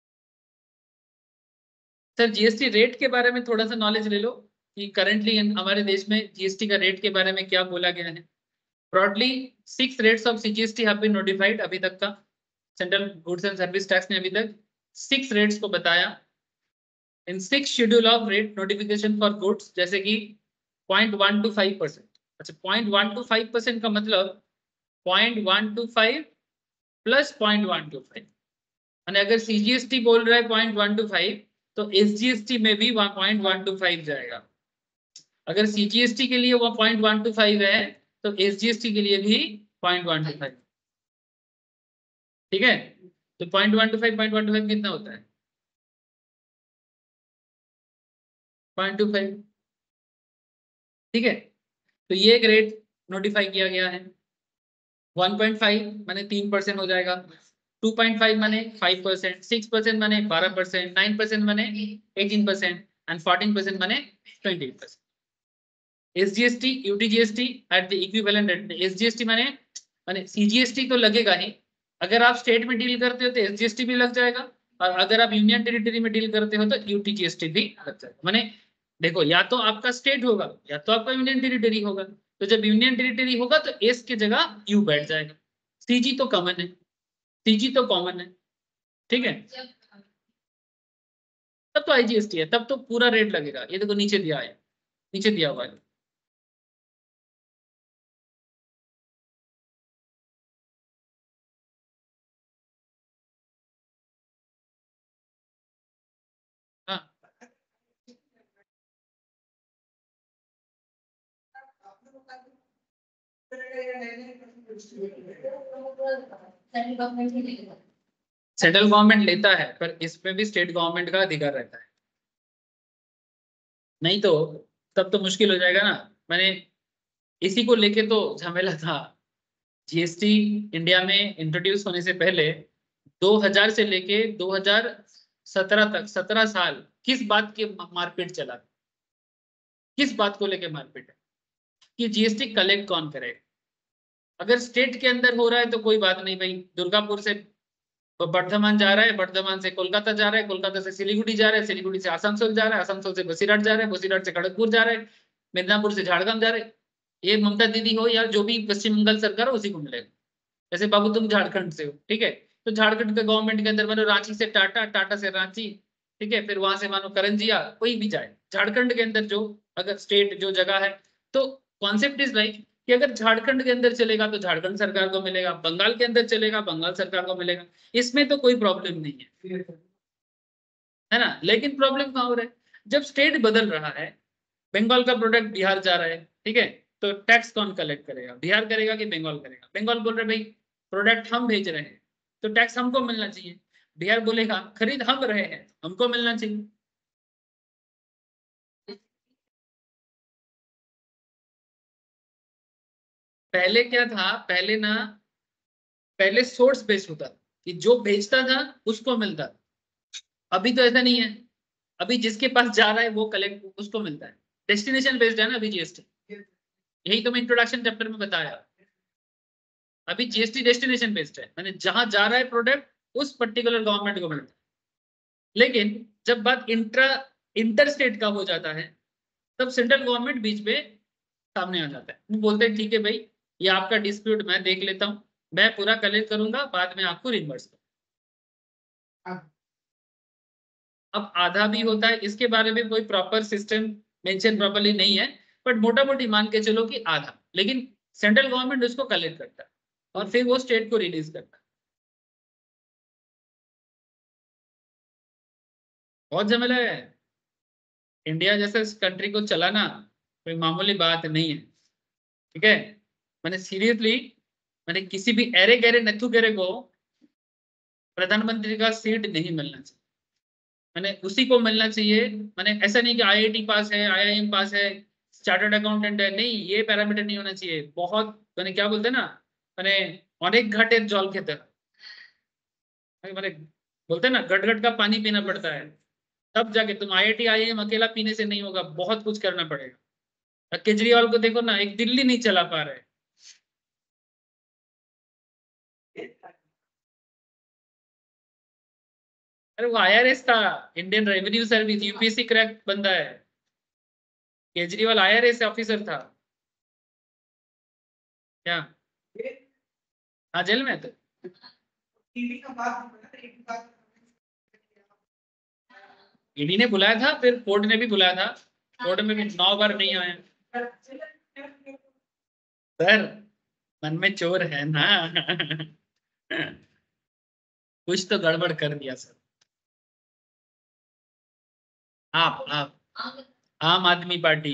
सर जीएसटी रेट के बारे में थोड़ा सा नॉलेज ले लो कि करंटली हमारे देश में जीएसटी का रेट के बारे में क्या बोला गया है। Broadly six rates of CGST have been notified अभी तक का। Central goods and service tax ने अभी तक सिक्स रेट्स को बताया। In six schedule of rate notification for goods, जैसे कि point one two five percent. अच्छा, point one two five percent का मतलब point one two five plus point one two five, यानी अगर सीजीएसटी बोल रहा है पॉइंट वन टू फाइव तो एसजीएसटी में भी पॉइंट वन टू फाइव जाएगा। अगर सीजीएसटी के लिए वो पॉइंट वन टू फाइव है तो एसजीएसटी के लिए भी पॉइंट वन टू फाइव। ठीक है, तो point one two five point one two five कितना होता है? Point two five. ठीक है, तो ये एक रेट नोटिफाई किया गया है। वन पॉइंट फाइव माने तीन परसेंट हो जाएगा, टू पॉइंट फाइव माने फाइव परसेंट, सिक्स परसेंट माने बारह परसेंट, नाइन परसेंट माने eighteen percent and fourteen percent माने twenty eight percent. SGST, UTGST at the equivalent rate. SGST माने माने सीजीएसटी तो लगेगा ही, अगर आप स्टेट में डील करते हो तो एसजीएसटी भी लग जाएगा, और अगर आप यूनियन टेरिटरी में डील करते हो तो यूटीजीएसटी भी लग जाएगा। माने देखो, या तो आपका स्टेट होगा या तो आपका यूनियन टेरिटरी होगा, तो जब यूनियन टेरिटरी होगा तो एस की जगह यू बैठ जाएगा। सीजी तो कॉमन है, सीजी तो कॉमन है, ठीक है, तब तो आईजीएसटी है, तब तो पूरा रेट लगेगा। ये देखो नीचे दिया है, नीचे दिया हुआ है। हाँ, सेंट्रल गवर्नमेंट लेता है, पर इसमें भी स्टेट गवर्नमेंट का अधिकार रहता है, नहीं तो तब तो मुश्किल हो जाएगा ना। मैंने इसी को लेके तो झमेला था। जीएसटी इंडिया में इंट्रोड्यूस होने से पहले दो हज़ार से लेके दो हज़ार सत्रह तक सत्रह साल किस बात के मारपीट चला, किस बात को लेके मारपीट है कि जीएसटी कलेक्ट कौन करेगा। अगर स्टेट के अंदर हो रहा है तो कोई बात नहीं भाई, दुर्गापुर से बर्धमान जा रहा है, बर्धमान से कोलकाता जा रहा है, कोलकाता से सिलीगुड़ी जा रहा है, सिलीगुड़ी से आसनसोल जा रहा है, आसनसोल से बसीरहाट जा रहा है, बसीरहाट से खड़गपुर जा रहा है, मिदनापुर से झारखंड जा रहे हैं। ये ममता दीदी हो या जो भी पश्चिम बंगाल सरकार हो उसी को मिलेगा। जैसे बाबू तुम झारखंड से हो, ठीक है, तो झारखंड के गवर्नमेंट के अंदर मानो रांची से टाटा, टाटा से रांची, ठीक है, फिर वहां से मानो करंजिया, कोई भी जाए झारखंड के अंदर जो अगर स्टेट जो जगह है, तो कॉन्सेप्ट इज लाइक कि अगर झारखंड के अंदर चलेगा तो झारखंड सरकार को मिलेगा, बंगाल के अंदर चलेगा बंगाल सरकार को मिलेगा, इसमें तो कोई प्रॉब्लम नहीं है, है ना। लेकिन प्रॉब्लम कहाँ हो रहा है, जब स्टेट बदल रहा है, बंगाल का प्रोडक्ट बिहार जा रहा है, ठीक है, तो टैक्स कौन कलेक्ट करेगा, बिहार करेगा कि बंगाल करेगा? बंगाल बोल रहे भाई प्रोडक्ट हम भेज रहे हैं तो टैक्स हमको मिलना चाहिए, बिहार बोलेगा खरीद हम रहे हैं हमको मिलना चाहिए। पहले क्या था, पहले ना, पहले सोर्स बेस्ड होता था कि जो भेजता था उसको मिलता था। अभी तो ऐसा नहीं है, अभी जिसके पास जा रहा है वो कलेक्ट उसको मिलता है। डेस्टिनेशन बेस्ड है ना अभी जीएसटी, यही तो मैं इंट्रोडक्शन चैप्टर में बताया। अभी जीएसटी डेस्टिनेशन बेस्ड है, मैंने जहां जा रहा है प्रोडक्ट उस पर्टिकुलर गवर्नमेंट को मिलता है। लेकिन जब बात इंट्रा इंटर स्टेट का हो जाता है तब सेंट्रल गवर्नमेंट बीच में सामने आ जाता है, वो बोलते हैं ठीक है भाई, ये आपका डिस्प्यूट मैं देख लेता हूँ, मैं पूरा कलेक्ट करूंगा, बाद में आपको रिम्बर्स करूंगा। अब आधा भी होता है, इसके बारे में कोई प्रॉपर सिस्टम मेंशन प्रॉपर्ली नहीं है, बट मोटा मोटी मान के चलो कि आधा, लेकिन सेंट्रल गवर्नमेंट उसको कलेक्ट करता है और फिर वो स्टेट को रिलीज करता है। बहुत झमेला है। इंडिया जैसे कंट्री को चलाना कोई मामूली बात नहीं है, ठीक है। मैंने सीरियसली, मैंने किसी भी एरे गहरे नथु गहरे को प्रधानमंत्री का सीट नहीं मिलना चाहिए, मैंने उसी को मिलना चाहिए। मैंने ऐसा नहीं कि आईआईटी पास है, आईआईएम पास है, चार्टर्ड अकाउंटेंट है, नहीं, ये पैरामीटर नहीं होना चाहिए। बहुत मैंने क्या बोलते हैं ना, मैंने अनेक घाटे जल के तरह, मैंने बोलते हैं ना गट गट का पानी पीना पड़ता है, तब जाके तुम आईआईटी आईआईएम अकेला पीने से नहीं होगा, बहुत कुछ करना पड़ेगा। केजरीवाल को देखो ना, एक दिल्ली नहीं चला पा रहे। अरे वो आई आर एस था, Indian revenue service, UPSC crack बंदा है। Kejriwal I R S officer था क्या? हाँ जेल में तो ईडी ने बुलाया था, फिर कोर्ट ने भी बुलाया था, कोर्ट में भी नौ बार नहीं आया। सर मन में चोर है ना। कुछ तो गड़बड़ कर दिया सर। आप आप आम आदमी पार्टी,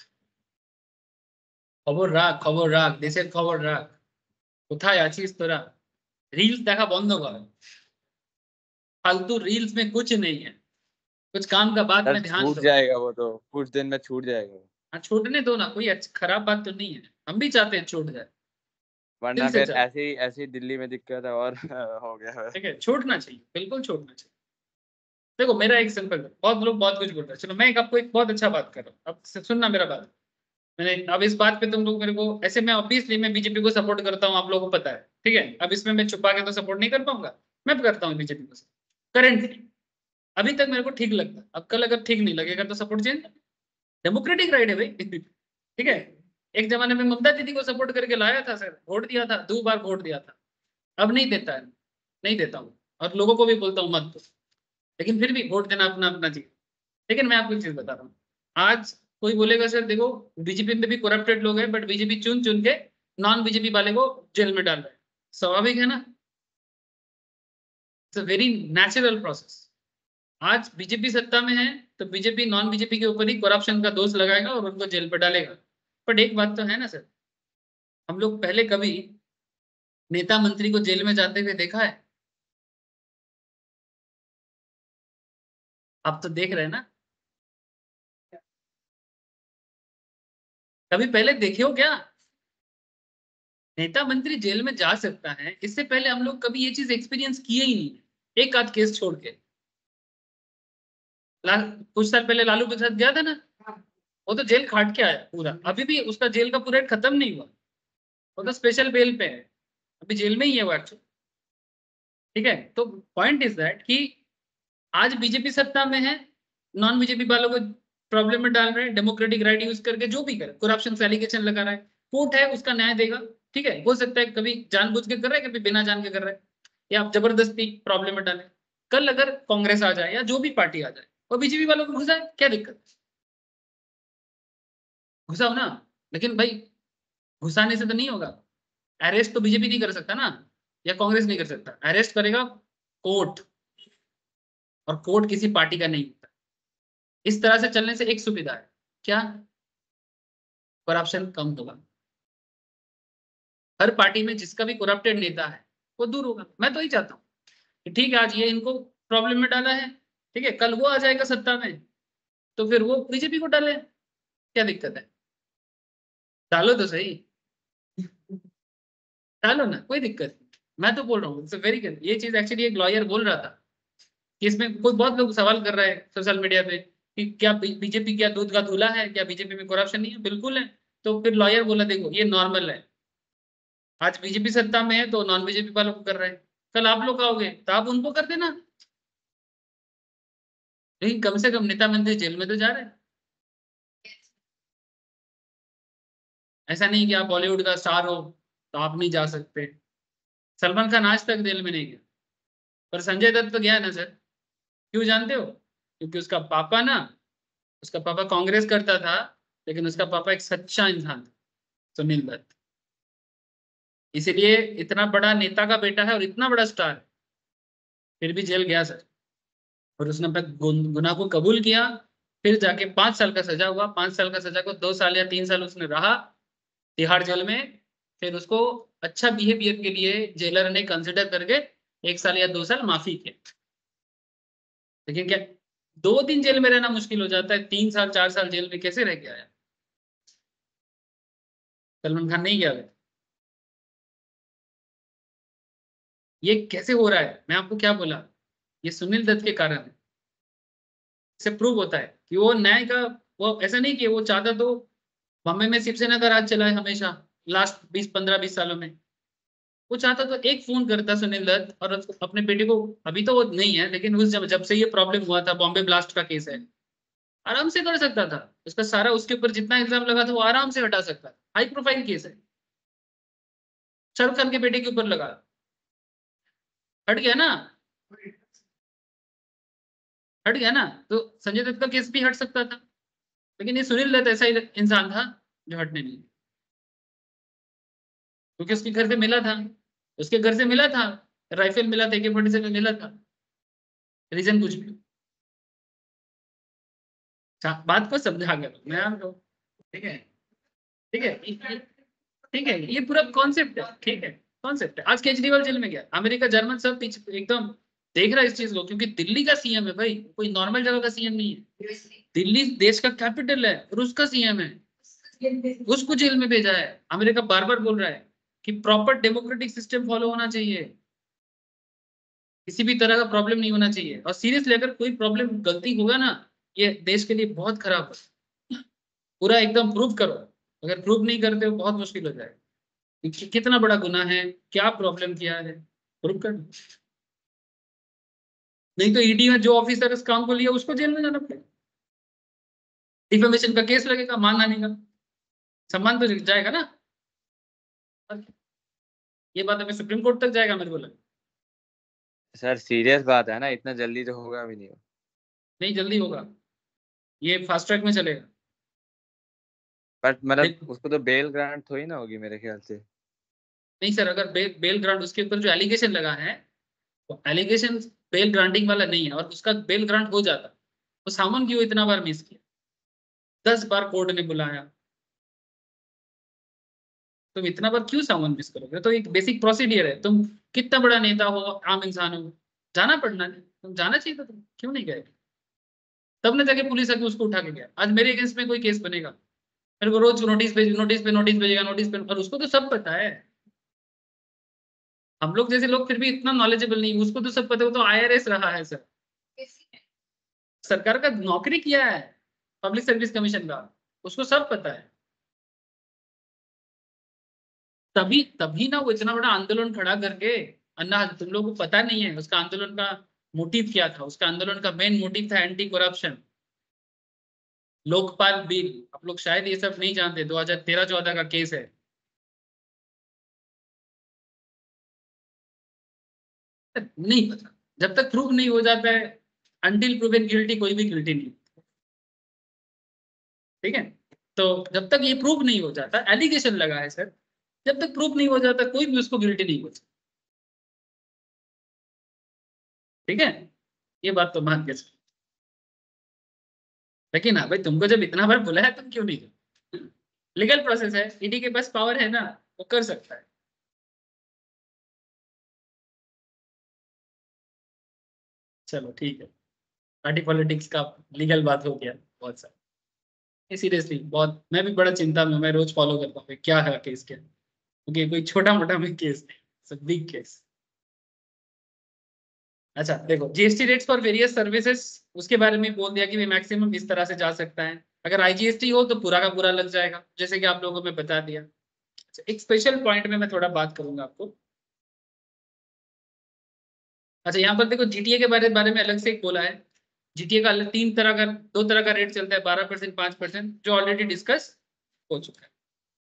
খবর রাখ খবর রাখ দেশের খবর রাখ। কোথায় আছিস তোরা? रील्स देखा बंद कर, फालतू रील्स में कुछ नहीं है, कुछ काम का बात में ध्यान छूट दो। जाएगा वो तो, कुछ दिन में छूट जाएगा। हाँ छूटने दो ना, कोई खराब बात तो नहीं है, हम भी चाहते हैं छूट जाए, वरना दिल से फिर चाहते। ऐसी ऐसी दिल्ली में दिक्कत है और हो गया। ठीक है, छूटना चाहिए, बिल्कुल छूटना चाहिए। देखो मेरा एक सिंपल, बहुत लोग बहुत कुछ बोल रहे हैं, चलो मैं एक आपको एक बहुत अच्छा बात कर रहा हूँ, अब सुनना मेरा बात। मैंने अब इस बात पे तुम लोग मेरे को ऐसे, मैं ऑब्वियसली मैं बीजेपी को सपोर्ट करता हूँ, आप लोगों को पता है, ठीक है। अब इसमें मैं छुपा के तो सपोर्ट नहीं कर पाऊंगा, मैं भी करता हूँ बीजेपी को करेंटली, अभी तक मेरे को ठीक लगता है। अब कल अगर ठीक नहीं लगेगा तो सपोर्ट चेंज, डेमोक्रेटिक राइट है भाई। ठीक है, एक जमाने में ममता दीदी को सपोर्ट करके लाया था सर, वोट दिया था, दो बार वोट दिया था, अब नहीं देता है, नहीं देता हूँ, और लोगों को भी बोलता हूँ मत दो, लेकिन फिर भी वोट देना अपना अपना चीज। लेकिन मैं आपको एक चीज बता रहा हूँ, आज कोई बोलेगा सर देखो बीजेपी में भी करप्टेड लोग हैं, बट बीजेपी चुन चुन के नॉन बीजेपी वाले को जेल में डाल रहे हैं, स्वाभाविक है ना, it's a very natural process. आज बीजेपी सत्ता में है तो बीजेपी नॉन बीजेपी के ऊपर ही करप्शन का दोष लगाएगा और उनको जेल पर डालेगा। बट एक बात तो है ना सर, हम लोग पहले कभी नेता मंत्री को जेल में जाते हुए देखा है? आप तो देख रहे हैं ना, कभी पहले देखे हो क्या नेता मंत्री जेल में जा सकता है? इससे पहले हम लोग कभी ये चीज एक्सपीरियंस किए ही नहीं, एक आध केस छोड़ के। ला- कुछ साल पहले लालू प्रसाद गया था ना, वो तो जेल खाट के आया पूरा, अभी भी उसका जेल का पीरियड खत्म नहीं हुआ, वो तो स्पेशल बेल पे है, अभी जेल में ही है वो एक्चुअली। ठीक है, तो पॉइंट इज दैट कि आज बीजेपी सत्ता में है, नॉन बीजेपी वालों को प्रॉब्लम में डाल रहे हैं, डेमोक्रेटिक राइट यूज करके जो भी करे, करप्शन से एलिगेशन लगा रहा है, कोर्ट है उसका न्याय देगा। ठीक है, हो सकता है कभी जानबूझ के कर रहा है, कभी बिना जान के कर रहा है, या आप जबरदस्ती प्रॉब्लम में डाले। कल अगर कांग्रेस आ जाए या जो भी पार्टी आ जाए और बीजेपी वालों को घुसाए, क्या दिक्कत है? घुसाओ ना, लेकिन भाई घुसाने से तो नहीं होगा, अरेस्ट तो बीजेपी नहीं कर सकता ना, या कांग्रेस नहीं कर सकता, अरेस्ट करेगा कोर्ट, और कोर्ट किसी पार्टी का नहीं होता। इस तरह से चलने से एक सुविधा है, क्या? करप्शन कम होगा, हर पार्टी में जिसका भी करप्टेड नेता है वो दूर होगा। मैं तो ही चाहता हूँ कि ठीक है आज ये इनको प्रॉब्लम में डाला है, ठीक है कल वो आ जाएगा सत्ता में तो फिर वो बीजेपी को डाले, क्या दिक्कत है? डालो तो सही, डालो ना, कोई दिक्कत नहीं। मैं तो बोल रहा हूँ वेरी गुड, ये चीज एक्चुअली एक लॉयर बोल रहा था कि इसमें कोई, बहुत लोग सवाल कर रहे हैं सोशल मीडिया पे कि क्या बीजेपी क्या दूध का धूला है, क्या बीजेपी में करप्शन नहीं है? बिल्कुल है। तो फिर लॉयर बोला देखो ये नॉर्मल है, आज बीजेपी सत्ता में है तो नॉन बीजेपी वालों को कर रहे हैं, कल आप लोग आओगे तो आप उनको कर देना, लेकिन कम से कम नेता मंत्री जेल में तो जा रहे हैं। ऐसा नहीं कि आप बॉलीवुड का स्टार हो तो आप नहीं जा सकते, सलमान खान आज तक जेल में नहीं गया, पर संजय दत्त तो गया ना सर। क्यों जानते हो? क्योंकि उसका पापा ना, उसका पापा कांग्रेस करता था, लेकिन उसका पापा एक सच्चा इंसान था, सुनील दत्त, इसीलिए इतना बड़ा नेता का बेटा है और इतना बड़ा स्टार है, फिर भी जेल गया सर, और उसने अपने गुन- गुनाह को कबूल किया, फिर जाके पांच साल का सजा हुआ, पांच साल का सजा को दो साल या तीन साल उसने रहा तिहाड़ जेल में, फिर उसको अच्छा बिहेवियर के लिए जेलर ने कंसिडर करके एक साल या दो साल माफी किया। लेकिन क्या दो दिन जेल में रहना मुश्किल हो जाता है, तीन साल चार साल जेल में कैसे रह गया है? सलमान खान नहीं गया है। ये कैसे हो रहा है? मैं आपको क्या बोला, ये सुनील दत्त के कारण है, इससे प्रूव होता है कि वो न्याय का, वो ऐसा नहीं कि वो चाहता तो बॉम्बे में शिवसेना का राज चला है हमेशा, लास्ट बीस पंद्रह बीस सालों में। वो चाहता तो एक फोन करता सुनील दत्त और उसको- अपने बेटे को, अभी तो वो नहीं है लेकिन उस जब जब से ये प्रॉब्लम हुआ था, बॉम्बे ब्लास्ट का केस है, आराम से कर सकता था। उसका सारा, उसके ऊपर जितना इल्जाम लगा था वो आराम से हटा सकता था। हाई प्रोफाइल केस है, शाहरुख खान के बेटे के ऊपर लगा, हट गया ना, हट गया ना। तो संजय दत्त का केस भी हट सकता था, लेकिन ये सुनील दत्त ऐसा ही इंसान था जो हटने नहीं, क्योंकि उसके घर से मिला था, उसके घर से मिला था, राइफल मिला था, ए के फोर्टी सेवन मिला था, रीजन कुछ भी। अच्छा, बात को समझा कर मैं आपको, ठीक है, ठीक है, ठीक है, ये पूरा कॉन्सेप्ट है, ठीक है, कॉन्सेप्ट है। आज केजरीवाल जेल में गया, अमेरिका जर्मन सब पीछे एकदम देख रहा है इस चीज को, क्योंकि दिल्ली का सीएम है भाई, कोई नॉर्मल जगह का सीएम नहीं है। दिल्ली देश का कैपिटल है और उसका सीएम है, उसको जेल में भेजा है। अमेरिका बार बार बोल रहा है कि प्रॉपर डेमोक्रेटिक सिस्टम फॉलो होना चाहिए, किसी भी तरह का प्रॉब्लम नहीं होना चाहिए, और सीरियसली अगर कोई प्रॉब्लम गलती होगा ना, ये देश के लिए बहुत खराब है। पूरा एकदम प्रूव करो, अगर प्रूव नहीं करते हो बहुत मुश्किल हो जाएगा कि कितना बड़ा गुनाह है, क्या प्रॉब्लम किया है, प्रूव कर दो। नहीं तो ईडी में जो ऑफिसर इस काम को लिया उसको जेल में जाना पड़ेगा, डिफेमेशन का केस लगेगा, मान आने का, सम्मान तो जाएगा ना। ये बात अभी सुप्रीम कोर्ट तक जाएगा मेरे को लगा। सर सीरियस बात है ना, इतना जल्दी तो होगा भी नहीं। नहीं, जल्दी होगा, ये फास्ट ट्रैक में चलेगा। बट मतलब देखो, उसको तो बेल ग्रांट थोड़ी ना होगी मेरे ख्याल से। नहीं सर, अगर बे, बेल ग्रांट उसके ऊपर जो एलिगेशन लगा है, वो एलिगेशन बेल ग्रांटिंग वाला नहीं है, और उसका बेल ग्रांट हो जाता तो सामान क्यों इतना बार मिस किया, दस बार कोर्ट ने बुलाया, तुम इतना बार क्यों सामान मिस करोगे? तो एक बेसिक प्रोसीडियर है, तुम कितना बड़ा नेता हो, आम इंसान हो, जाना पड़ना है, तुम जाना चाहिए था, तुम क्यों नहीं गए? तब न जाके पुलिस आके उसको उठा के गया। आज मेरे अगेंस्ट में कोई केस बनेगा, मेरे को रोज नोटिस भेज, नोटिस पे नोटिस भेजेगा, नोटिस पे, और उसको तो सब पता है। हम लोग जैसे लोग फिर भी इतना नॉलेजेबल नहीं, उसको तो सब पता है, वो तो आई आर एस रहा है सर, सरकार का नौकरी किया है, पब्लिक सर्विस कमीशन का, उसको सब पता है। तभी तभी ना वो इतना बड़ा आंदोलन खड़ा करके, अन्ना तुम लोग को पता नहीं है उसका आंदोलन का मोटिव क्या था। उसका आंदोलन का मेन मोटिव था एंटी करप्शन, लोकपाल बिल। आप लोग शायद ये सब नहीं जानते, दो हज़ार तेरह चौदह का केस है। नहीं पता, जब तक प्रूव नहीं हो जाता है, अनटिल प्रूवन गिल्टी कोई भी गिल्टी नहीं, ठीक है। तो जब तक ये प्रूव नहीं हो जाता, एलिगेशन लगा है सर, जब तक प्रूव नहीं हो जाता कोई भी उसको गिल्टी नहीं हो सकता, ठीक है। ये बात तो मान के चलो। लेकिन हाँ भाई, तुमको जब इतना बार बुलाया तुम क्यों नहीं गए? लीगल प्रोसेस है, ईडी के पास पावर है ना, वो कर सकता है। चलो ठीक है, पार्टी पॉलिटिक्स का लीगल बात हो गया बहुत सारा। सीरियसली बहुत, मैं भी बड़ा चिंता में हूं, मैं रोज फॉलो करता हूँ क्या है केस, क्या, क्योंकि कोई छोटा मोटा में केस नहीं, बिग केस। अच्छा देखो, GST rates for various services, उसके बारे में बोल दिया कि मैक्सिमम इस तरह से जा सकता है। अगर आईजीएसटी हो तो पूरा का पूरा लग जाएगा, जैसे कि आप लोगों को मैं बता दिया। अच्छा, एक स्पेशल पॉइंट में मैं थोड़ा बात करूंगा आपको। अच्छा, यहाँ पर देखो जीटीए के बारे बारे में अलग से एक बोला है। जीटीए का अलग तीन तरह का, दो तरह का रेट चलता है, बारह परसेंट, पांच परसेंट, जो ऑलरेडी डिस्कस हो चुका है।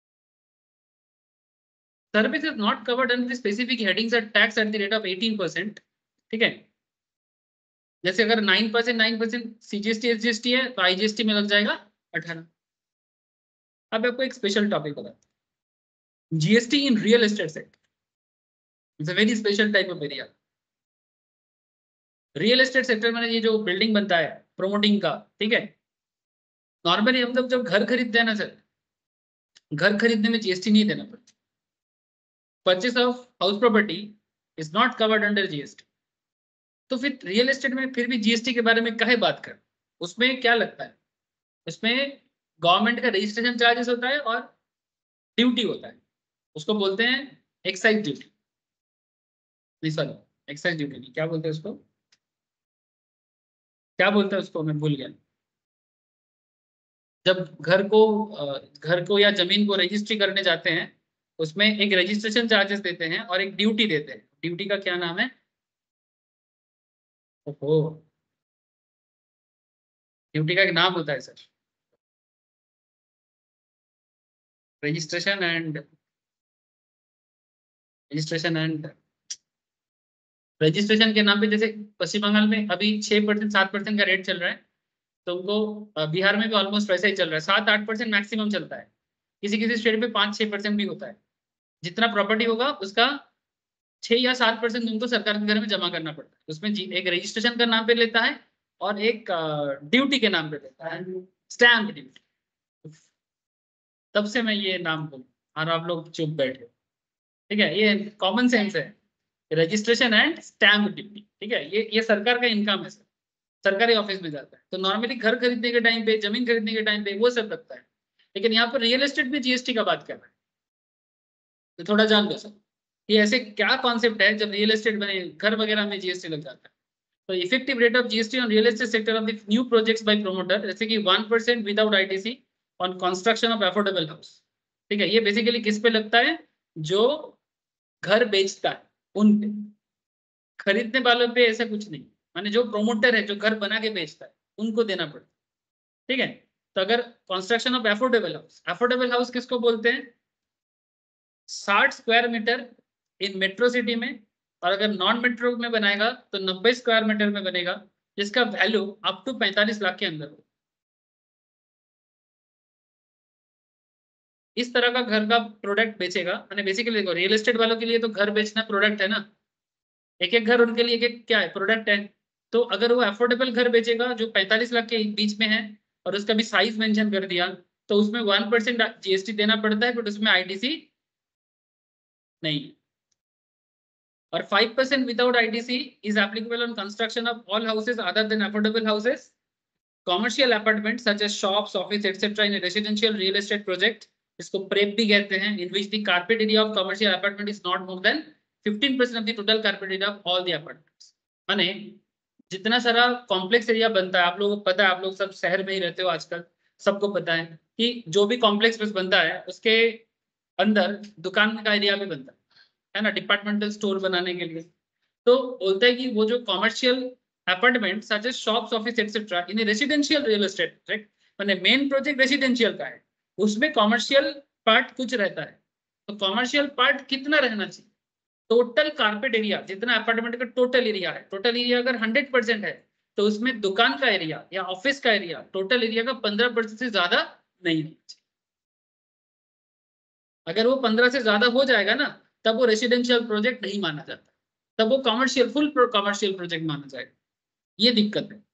Service is not covered under the specific headings at tax at the rate of eighteen percent, ठीक है। जैसे अगर nine percent nine percent CGST SGST है तो आईजीएसटी में लग जाएगा अठारह। अब आपको एक स्पेशल टॉपिक बताता हूँ, GST in real estate sector, it's a very special type of area. Real estate sector में ये जो बिल्डिंग बनता है प्रमोटिंग का, ठीक है, नॉर्मली हम लोग जब घर खरीदते हैं ना सर, घर खरीदने में जीएसटी नहीं देना पड़ता। Purchase of house property is not covered under GST. तो फिर रियल एस्टेट में फिर भी जीएसटी के बारे में काहे बात कर, उसमें क्या लगता है? उसमें गवर्नमेंट का रजिस्ट्रेशन चार्जेस होता है और ड्यूटी होता है, उसको बोलते हैं एक्साइज ड्यूटी। नहीं सॉरी, एक्साइज ड्यूटी नहीं, क्या बोलते हैं उसको, क्या बोलते हैं उसको, मैं भूल गया। जब घर को घर को या जमीन को रजिस्ट्री करने जाते हैं, उसमें एक रजिस्ट्रेशन चार्जेस देते हैं और एक ड्यूटी देते हैं। ड्यूटी का क्या नाम है? ओहो, ड्यूटी का एक नाम होता है sir, registration and registration and registration के नाम पे, जैसे पश्चिम बंगाल में अभी छह परसेंट सात परसेंट का रेट चल रहा है, तो उनको बिहार में भी ऑलमोस्ट वैसा ही चल रहा है, सात आठ परसेंट मैक्सिमम चलता है। किसी किसी स्टेट में पाँच छह परसेंट भी होता है। जितना प्रॉपर्टी होगा उसका छह या सात परसेंट तुमको सरकार के घर में जमा करना पड़ता है। उसमें एक रजिस्ट्रेशन का नाम पे लेता है और एक ड्यूटी के नाम पे लेता है, स्टैम्प ड्यूटी। तब से मैं ये नाम बोलूँ और आप लोग चुप बैठे, ठीक है? ये कॉमन सेंस है, रजिस्ट्रेशन एंड स्टैम्प ड्यूटी, ठीक है? ये ये सरकार का इनकम है सर, सरकारी ऑफिस में जाता है। तो नॉर्मली घर खरीदने के टाइम पे, जमीन खरीदने के टाइम पे वो सब लगता है, लेकिन यहाँ पर रियल एस्टेट में जीएसटी का बात कर रहा है, तो थोड़ा जान लो सर ये ऐसे क्या कॉन्सेप्ट है। जब रियल एस्टेट बने, घर वगैरह में जीएसटी लग जाता है, तो effective rate of GST on real estate sector of the new projects by promoter, जैसे कि one percent without ITC on construction of affordable house, ठीक है? ये बेसिकली किस पे लगता है? जो घर बेचता है उन पे, खरीदने वालों पे ऐसा कुछ नहीं। माने जो प्रोमोटर है, जो घर बना के बेचता है, उनको देना पड़ता है, ठीक है? तो अगर construction of affordable house, affordable house किसको बोलते हैं? साठ square meter in metro city में, और अगर नॉन मेट्रो में बनाएगा तो नब्बे स्क्वायर मीटर में बनेगा, जिसका वैल्यू अप टू पैंतालीस लाख के अंदर हो। इस तरह का घर का प्रोडक्ट बेचेगा। मैंने बेसिकली देखो, रियल एस्टेट वालों के लिए तो घर बेचना प्रोडक्ट है ना, एक एक घर उनके लिए एक एक क्या है, प्रोडक्ट है। तो अगर वो अफोर्डेबल घर बेचेगा जो पैंतालीस लाख के बीच में है, और उसका भी साइज मेंशन कर दिया, तो उसमें वन परसेंट जीएसटी देना पड़ता है, बट उसमें आईटीसी नहीं। और five percent without ITC is applicable on construction of all houses other than affordable houses, commercial apartment such as shops, office etcetera in residential real estate project, इसको प्रेप भी कहते हैं, in which the carpet area of commercial apartment is not more than fifteen percent of the total carpet area of all the apartments. माने जितना सारा complex area बनता है, आप लोगों को पता है, आप लोग सब शहर में ही रहते हो आजकल, सबको पता है कि जो भी कॉम्प्लेक्स बस बनता है उसके अंदर दुकान का एरिया भी बनता है है ना, डिपार्टमेंटल स्टोर बनाने के लिए। तो बोलते हैं कि वो जो commercial apartment such as shops, office etcetera in residential real estate project, मैंने मेन प्रोजेक्ट रेसिडेंशियल का है, उसमें कॉमर्शियल पार्ट कुछ रहता है। तो कॉमर्शियल पार्ट कितना रहना चाहिए? टोटल कारपेट एरिया, जितना अपार्टमेंट का टोटल एरिया है, टोटल एरिया अगर हंड्रेड परसेंट है, तो उसमें दुकान का एरिया या ऑफिस का एरिया टोटल एरिया का पंद्रह परसेंट से ज्यादा नहीं होना चाहिए। अगर वो पंद्रह से ज्यादा हो जाएगा ना, तब वो रेसिडेंशियल प्रोजेक्ट नहीं माना जाता, तब वो कमर्शियल, फुल कमर्शियल प्रोजेक्ट माना जाएगा। ये दिक्कत है।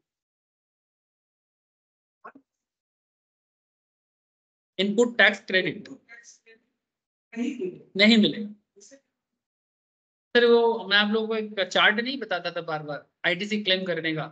इनपुट टैक्स क्रेडिट नहीं मिलेगा सर। वो मैं आप लोगों को एक चार्ट नहीं बताता था बार बार आईटीसी क्लेम करने का?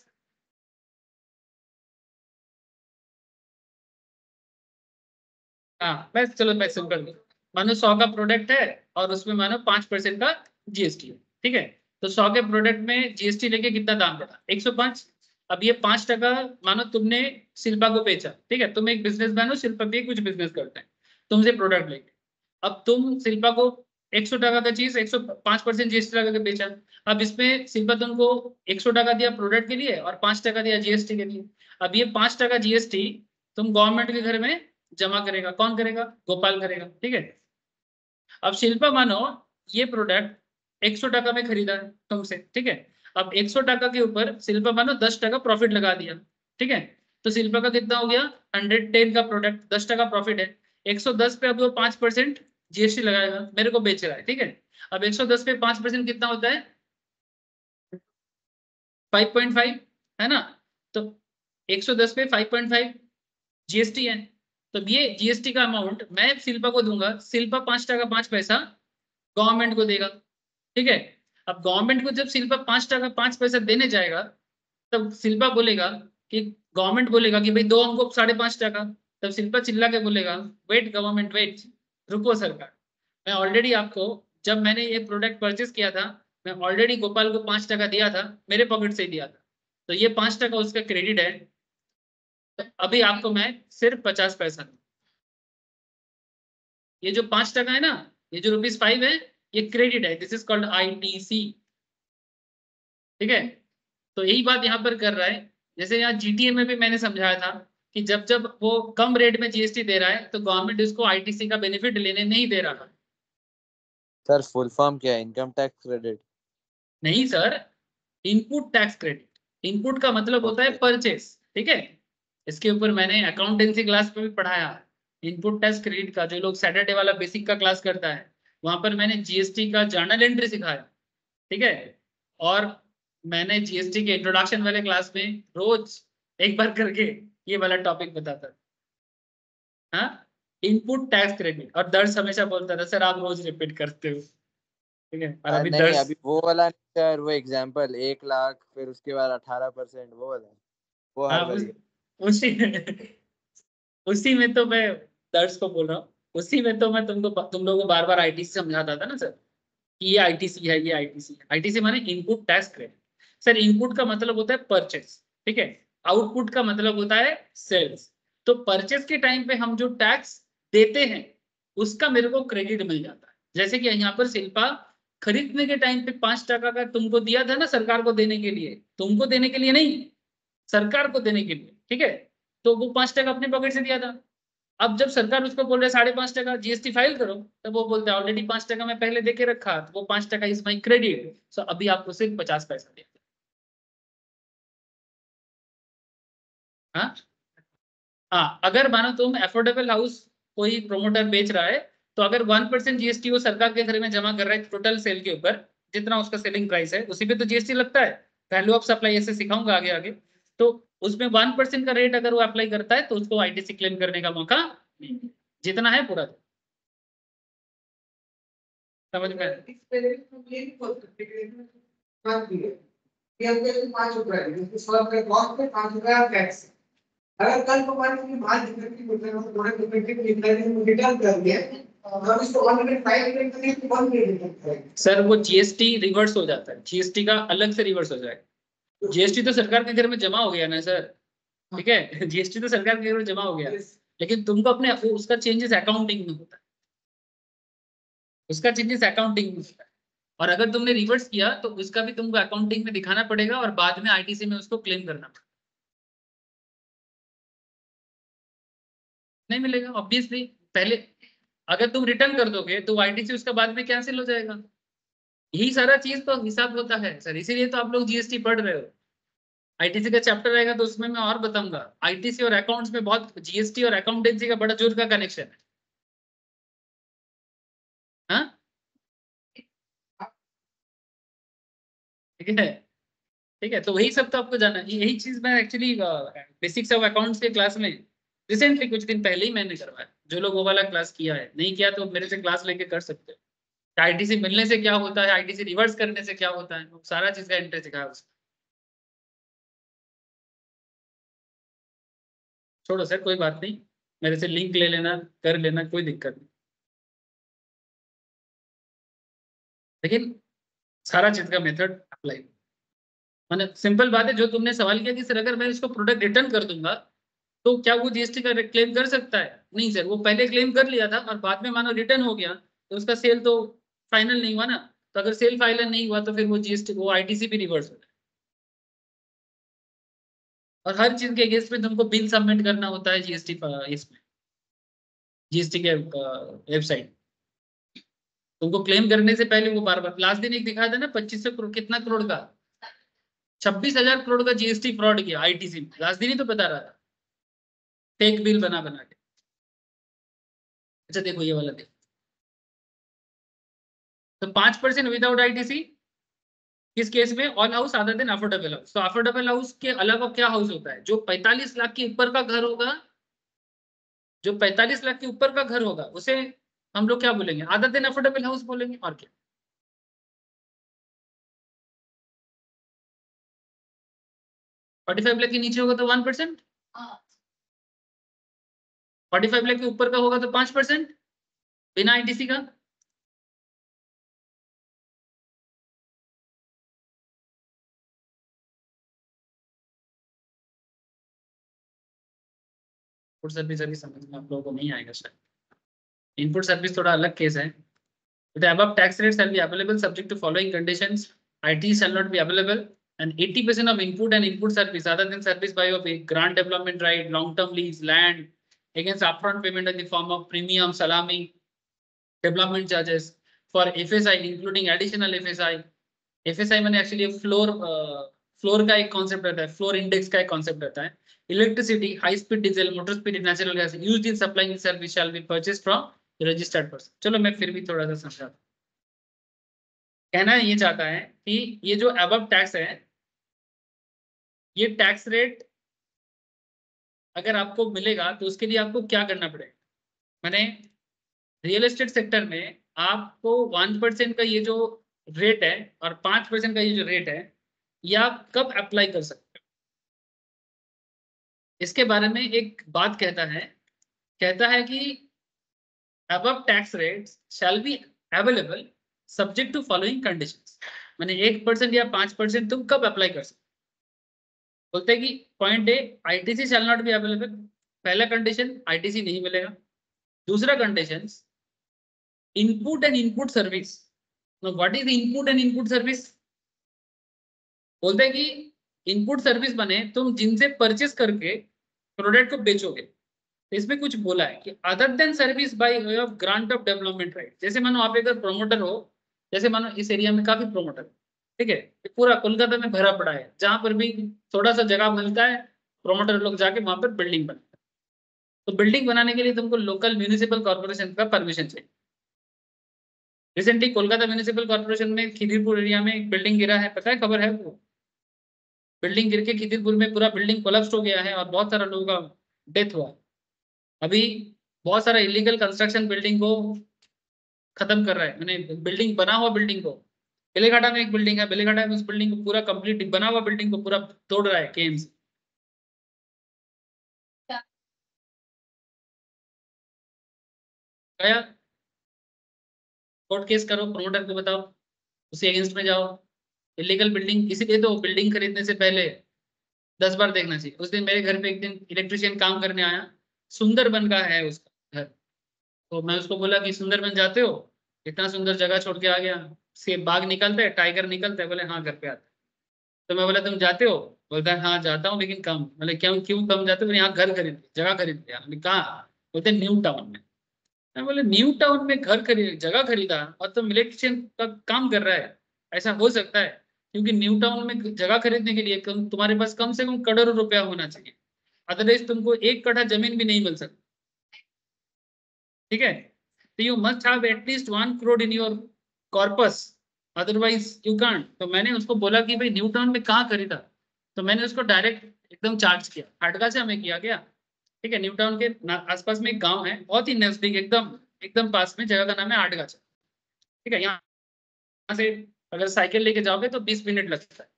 हाँ, मैं चलो मैं सिंपल, मानो सौ का प्रोडक्ट है और उसमें मानो पांच परसेंट का जीएसटी है, ठीक है? तो सौ के प्रोडक्ट में जीएसटी लेके कितना दाम बढ़ा? एक सौ पाँच। अब ये पांच टका मानो तुमने शिल्पा को बेचा, ठीक है? तुम एक बिजनेसमैन हो, शिल्पा भी कुछ बिजनेस करते हैं, तुमसे प्रोडक्ट लेके, अब तुम शिल्पा को एक सौ टका का चीज एक सौ पांच परसेंट जीएसटी लगा के बेचा। अब इसमें शिल्पा तुमको एक सौ टका दिया प्रोडक्ट के लिए और पांच टका दिया जीएसटी के लिए। अब ये पांच टका जीएसटी तुम गवर्नमेंट के घर में जमा करेगा, कौन करेगा? गोपाल करेगा, ठीक है? अब शिल्पा मानो ये प्रोडक्ट एक सौ टका में खरीदा है तुमसे, ठीक है? अब एक सौ टका के ऊपर शिल्पा मानो दस टका प्रॉफिट लगा दिया, ठीक है? तो शिल्पा का कितना हो गया? हंड्रेड टेन का प्रोडक्ट, दस टका प्रॉफिट है, एक सौ दस पे अब वो पांच परसेंट जीएसटी लगाएगा, मेरे को बेच रहा है, ठीक है? अब एक सौ दस पे पांच परसेंट कितना होता है? फाइव पॉइंट फाइव, है ना? तो एक सौ दस पे फाइव पॉइंट फाइव जीएसटी है। तो ये जीएसटी का अमाउंट मैं शिल्पा को दूंगा, शिल्पा पांच टका पांच पैसा गवर्नमेंट को देगा, ठीक है? अब गवर्नमेंट को जब शिल्पा पांच टका पांच पैसा देने जाएगा, तब शिल्पा बोलेगा कि, गवर्नमेंट बोलेगा कि भाई दो हमको साढ़े पांच टका। तब शिल्पा चिल्ला के बोलेगा, वेट गवर्नमेंट वेट, रुको सरकार, मैं ऑलरेडी आपको, जब मैंने ये प्रोडक्ट परचेस किया था, मैं ऑलरेडी गोपाल को पांच टका दिया था, मेरे पॉकेट से ही दिया था, तो ये पांच टका उसका क्रेडिट है, तो अभी आपको मैं सिर्फ पचास पैसा दूं। ये जो पांच टका है ना, ये जो रुपीज फाइव है, ये क्रेडिट है, दिस इज कॉल्ड आईटीसी। ठीक है, तो यही बात यहाँ पर कर रहा है। जैसे यहाँ जीटीए में भी मैंने समझाया था कि जब जब वो कम रेट में जीएसटी दे रहा है तो गवर्नमेंट उसको आईटीसी का बेनिफिट लेने नहीं दे रहा। सर फुल फॉर्म क्या है? Income tax credit? नहीं sir, input tax credit. Input का मतलब होता है ओके। परचेस। ठीक है, इसके ऊपर मैंने अकाउंटेंसी क्लास में भी पढ़ाया। इनपुट टैक्स क्रेडिट का जो लोग सैटरडे वाला बेसिक का क्लास करता है, वहां पर मैंने जीएसटी का जर्नल एंट्री सिखाया। ठीक है, और मैंने जीएसटी के इंट्रोडक्शन वाले क्लास में रोज एक बार करके ये वाला टॉपिक बताता था। हाँ, इनपुट टैक्स क्रेडिट, और दर्श हमेशा बोलता था सर आप रोज रिपीट करते हो। ठीक है, और आ, अभी नहीं, दर्श अभी वो वाला नहीं सर, वो एग्जाम्पल एक लाख, फिर उसके बाद अठारह परसेंट, वो वाला, वो हाँ हर उस, बारी। उसी उसी में तो मैं दर्श को बोल रहा हूँ। उसी में तो मैं तुमको तुम लोगों को बार बार आईटीसी समझाता था ना सर, कि ये आईटीसी है, ये आईटीसी है। आईटीसी माने input tax credit. Sir input का मतलब होता है परचेस। ठीक है, आउटपुट का मतलब होता है सेल्स। तो परचेस के टाइम पे हम जो टैक्स देते हैं उसका मेरे को क्रेडिट मिल जाता है। जैसे कि यहाँ पर शिल्पा खरीदने के टाइम पे पांच टका का तुमको दिया था ना सरकार को देने के लिए, तुमको देने के लिए नहीं, सरकार को देने के लिए। ठीक है, तो वो पांच टका अपने पॉकेट से दिया था। अब जब सरकार उसको बोल रहे साढ़े पांच टका जीएसटी फाइल करो, तब वो बोलता है ऑलरेडी पांच टका मैं पहले देके रखा, तो वो पांच टका इज माई क्रेडिट, सो अभी आपको सिर्फ पचास पैसा दिया। हाँ हाँ, अगर मानो तुम अफोर्डेबल हाउस कोई प्रोमोटर बेच रहा है, तो अगर वन परसेंट जीएसटी वो सरकार के घर में जमा कर रहा है टोटल सेल के ऊपर, जितना उसका सेलिंग प्राइस है उसी पे तो जीएसटी लगता है। वैल्यू ऑफ सप्लाई ऐसे सिखाऊंगा आगे आगे। तो उसमें वन परसेंट का रेट अगर वो अप्लाई करता है तो उसको आईटीसी क्लेम करने का मौका नहीं, जितना है पूरा दे। समझ में आया? पांच रुपए कॉस्ट पे पांच रुपया टैक्स। अगर कल को मान लीजिए माल डिफेक्टिव निकला हो, थोड़ा डिफेक्टिव निकला है, रिटर्न कर दिया और हम इसको वन हंड्रेड फाइव रिटर्न करेंगे तो वन रिटर्न करेंगे। सर वो जीएसटी रिवर्स हो जाता है, जीएसटी का अलग से रिवर्स हो जाएगा। जीएसटी तो सरकार के घर में जमा हो गया ना सर। ठीक है, जीएसटी तो सरकार के घर में जमा हो गया, लेकिन तुमको अपने उसका चेंजेस अकाउंटिंग में होता है, उसका चेंजेस अकाउंटिंग में होता है। और अगर तुमने रिवर्स किया तो उसका भी तुमको अकाउंटिंग में दिखाना पड़ेगा और बाद में आईटीसी में उसको क्लेम करना पड़ेगा। नहीं मिलेगा ऑब्वियसली। पहले अगर तुम रिटर्न कर दोगे तो आईटीसी उसका बाद में कैंसिल हो जाएगा। यही सारा चीज तो हिसाब होता है सर, इसीलिए तो आप लोग जीएसटी पढ़ रहे हो। आईटीसी का चैप्टर रहेगा तो उसमें मैं और बताऊंगा। आईटीसी और अकाउंट्स में बहुत, जीएसटी और अकाउंटेंसी का बड़ा जोर का कनेक्शन है। हाँ, ठीक है। ठीक है, तो वही सब तो आपको जाना है। यही चीज मैं एक्चुअली बेसिक्स ऑफ अकाउंट्स के क्लास में रिसेंटली कुछ दिन पहले ही मैंने करवाया। जो लोग वो वाला क्लास किया है, नहीं किया तो मेरे से क्लास लेके कर सकते हो। आईटीसी मिलने से क्या होता है, आईटीसी रिवर्स करने से क्या होता है, वो सारा चीज का इंटरेस्ट सिखाया उसमें। छोड़ो सर, कोई बात नहीं, मेरे से लिंक ले लेना, कर लेना, कोई दिक्कत नहीं। लेकिन सारा चीज का मेथड अप्लाई, मैंने सिंपल बात है। जो तुमने सवाल किया कि सर अगर मैं इसको प्रोडक्ट रिटर्न कर दूंगा तो क्या वो जीएसटी का क्लेम कर सकता है? नहीं सर, वो पहले क्लेम कर लिया था और बाद में मानो रिटर्न हो गया तो उसका सेल तो फाइनल नहीं हुआ ना। तो अगर सेल फाइनल नहीं हुआ तो फिर वो जीएसटी, वो आईटीसी भी रिवर्स हो जाए। और हर चीज के अगेंस्ट में तुमको बिल सबमिट करना होता है जीएसटी, इसमें जीएसटी के वेबसाइट। तुमको क्लेम करने से पहले वो बार बार, लास्ट दिन एक दिखाया था ना पच्चीस सौ करोड़, कितना करोड़ का, छब्बीस हजार करोड़ का जीएसटी फ्रॉड किया आईटीसी में, लास्ट दिन ही तो बता रहा था, फेक बिल बना बना के। अच्छा देखो ये वाला देखो, तो पांच परसेंट विदाउट आईटीसी किस केस में? All house other than affordable house. तो अफोर्डेबल हाउस के अलावा क्या हाउस होता है? जो पैंतालीस लाख के ऊपर का घर होगा, जो पैंतालीस लाख के ऊपर का घर होगा उसे हम लोग क्या बोलेंगे? अदर देन अफोर्डेबल हाउस बोलेंगे, और क्या। फोर्टी फाइव लाख के नीचे होगा तो one percent, forty five lakh के ऊपर का होगा तो पांच परसेंट, बिना आईटीसी का। इनपुट सर्विस अभी समझ में आप लोगों को नहीं आएगा शायद। इनपुट सर्विस थोड़ा अलग केस है। The above tax rates shall be available subject to following conditions. I T shall not be available, and eighty percent of input and input service other than service by of a grant development right, long-term lease, land, against upfront payment in the form of premium, salami, development charges for F S I, including additional F S I. F S I मैंने actually floor uh, floor का एक concept रहता है, floor index का एक concept रहता है. Electricity, high speed diesel, motor speed natural gas used in supplying service shall be purchased from registered person. चलो मैं फिर भी थोड़ा सा समझा। कहना ये चाहता है कि ये जो अबव टैक्स है, ये टैक्स रेट अगर आपको मिलेगा तो उसके लिए आपको क्या करना पड़ेगा। मैंने रियल एस्टेट सेक्टर में आपको वन परसेंट का ये जो रेट है और पांच परसेंट का ये जो रेट है, ये आप कब अप्लाई कर सकते हो, इसके बारे में एक बात कहता है। कहता है कि above tax rates shall be available subject to following conditions। मैंने एक परसेंट या पांच परसेंट तुम कब अप्लाई कर सकते। बोलते हैं कि point A ITC shall not be available. पहला कंडीशन आईटीसी नहीं मिलेगा। दूसरा condition input and input service. What is input and input service. बोलते हैं कि इनपुट सर्विस बने तुम जिनसे परचेस करके प्रोडक्ट को बेचोगे। इसमें कुछ बोला है कि other than service by way of grant of development right. जैसे मानो आप एक प्रोमोटर हो, जैसे मानो इस एरिया में काफी प्रोमोटर, ठीक है, पूरा कोलकाता में भरा पड़ा है, जहां पर भी थोड़ा सा जगह मिलता है प्रोमोटर लोग जाके वहां पर बिल्डिंग बनाते हैं। तो बिल्डिंग बनाने के लिए तुमको लोकल म्यूनिसिपल कॉर्पोरेशन का परमिशन चाहिए। रिसेंटली कोलकाता म्यूनिसिपल कॉर्पोरेशन में खिदिरपुर एरिया में एक बिल्डिंग गिरा है, पता है, खबर है वो। बिल्डिंग गिर के खिदिरपुर में पूरा बिल्डिंग कोलैप्स हो गया है और बहुत सारा लोगों का डेथ हुआ। अभी बहुत सारा इलीगल कंस्ट्रक्शन बिल्डिंग को खत्म कर रहा है। मैंने बिल्डिंग बना हुआ बिल्डिंग को, बेलेघाटा में एक बिल्डिंग है, बेलेघाटा में उस बिल्डिंग को पूरा कंप्लीट बना हुआ बिल्डिंग को पूरा तोड़ रहा है केम्स। गया कोर्ट केस करो, प्रमोटर को बताओ, उसी अगेंस्ट में जाओ। इलीगल बिल्डिंग, इसीलिए तो बिल्डिंग खरीदने से पहले दस बार देखना चाहिए। उस दिन मेरे घर पे एक दिन इलेक्ट्रिशियन काम करने आया, सुंदरबन का है उसका घर। तो मैं उसको बोला कि सुंदरबन जाते हो, इतना सुंदर जगह छोड़ के आ गया, से बाघ निकलते हैं, टाइगर निकलते हैं। बोले हाँ घर पे आते। तो मैं बोला तुम जाते हो, बोलता है हाँ जाता हूँ लेकिन कम। बोले क्यों क्यों कम जाते हो। यहाँ घर खरीद जगह खरीद लिया। मैंने कहा, बोलते न्यू टाउन में। मैं बोले न्यू टाउन में घर खरीद जगह खरीदा और तुम इलेक्ट्रिशियन का काम कर रहा है, ऐसा हो सकता है? क्योंकि न्यू टाउन में जगह खरीदने के लिए कम, तुम्हारे पास कम से कम करोड़ों रुपया होना चाहिए, अदरवाइज तुमको एक कट्ठा जमीन भी नहीं मिल सकती। ठीक है, तो you must have at least one crore in your corpus, otherwise you can't. तो मैंने उसको बोला कि भाई न्यू टाउन में कहाँ खरीदा, तो मैंने उसको डायरेक्ट एकदम चार्ज किया, हाटगा से हमें किया गया। ठीक है, न्यू टाउन के आसपास में एक गांव है, बहुत ही नजदीक, एकदम एकदम पास में, जगह का नाम है हाटगा। ठीक है, यहाँ से अगर साइकिल लेके जाओगे तो बीस मिनट लगता है,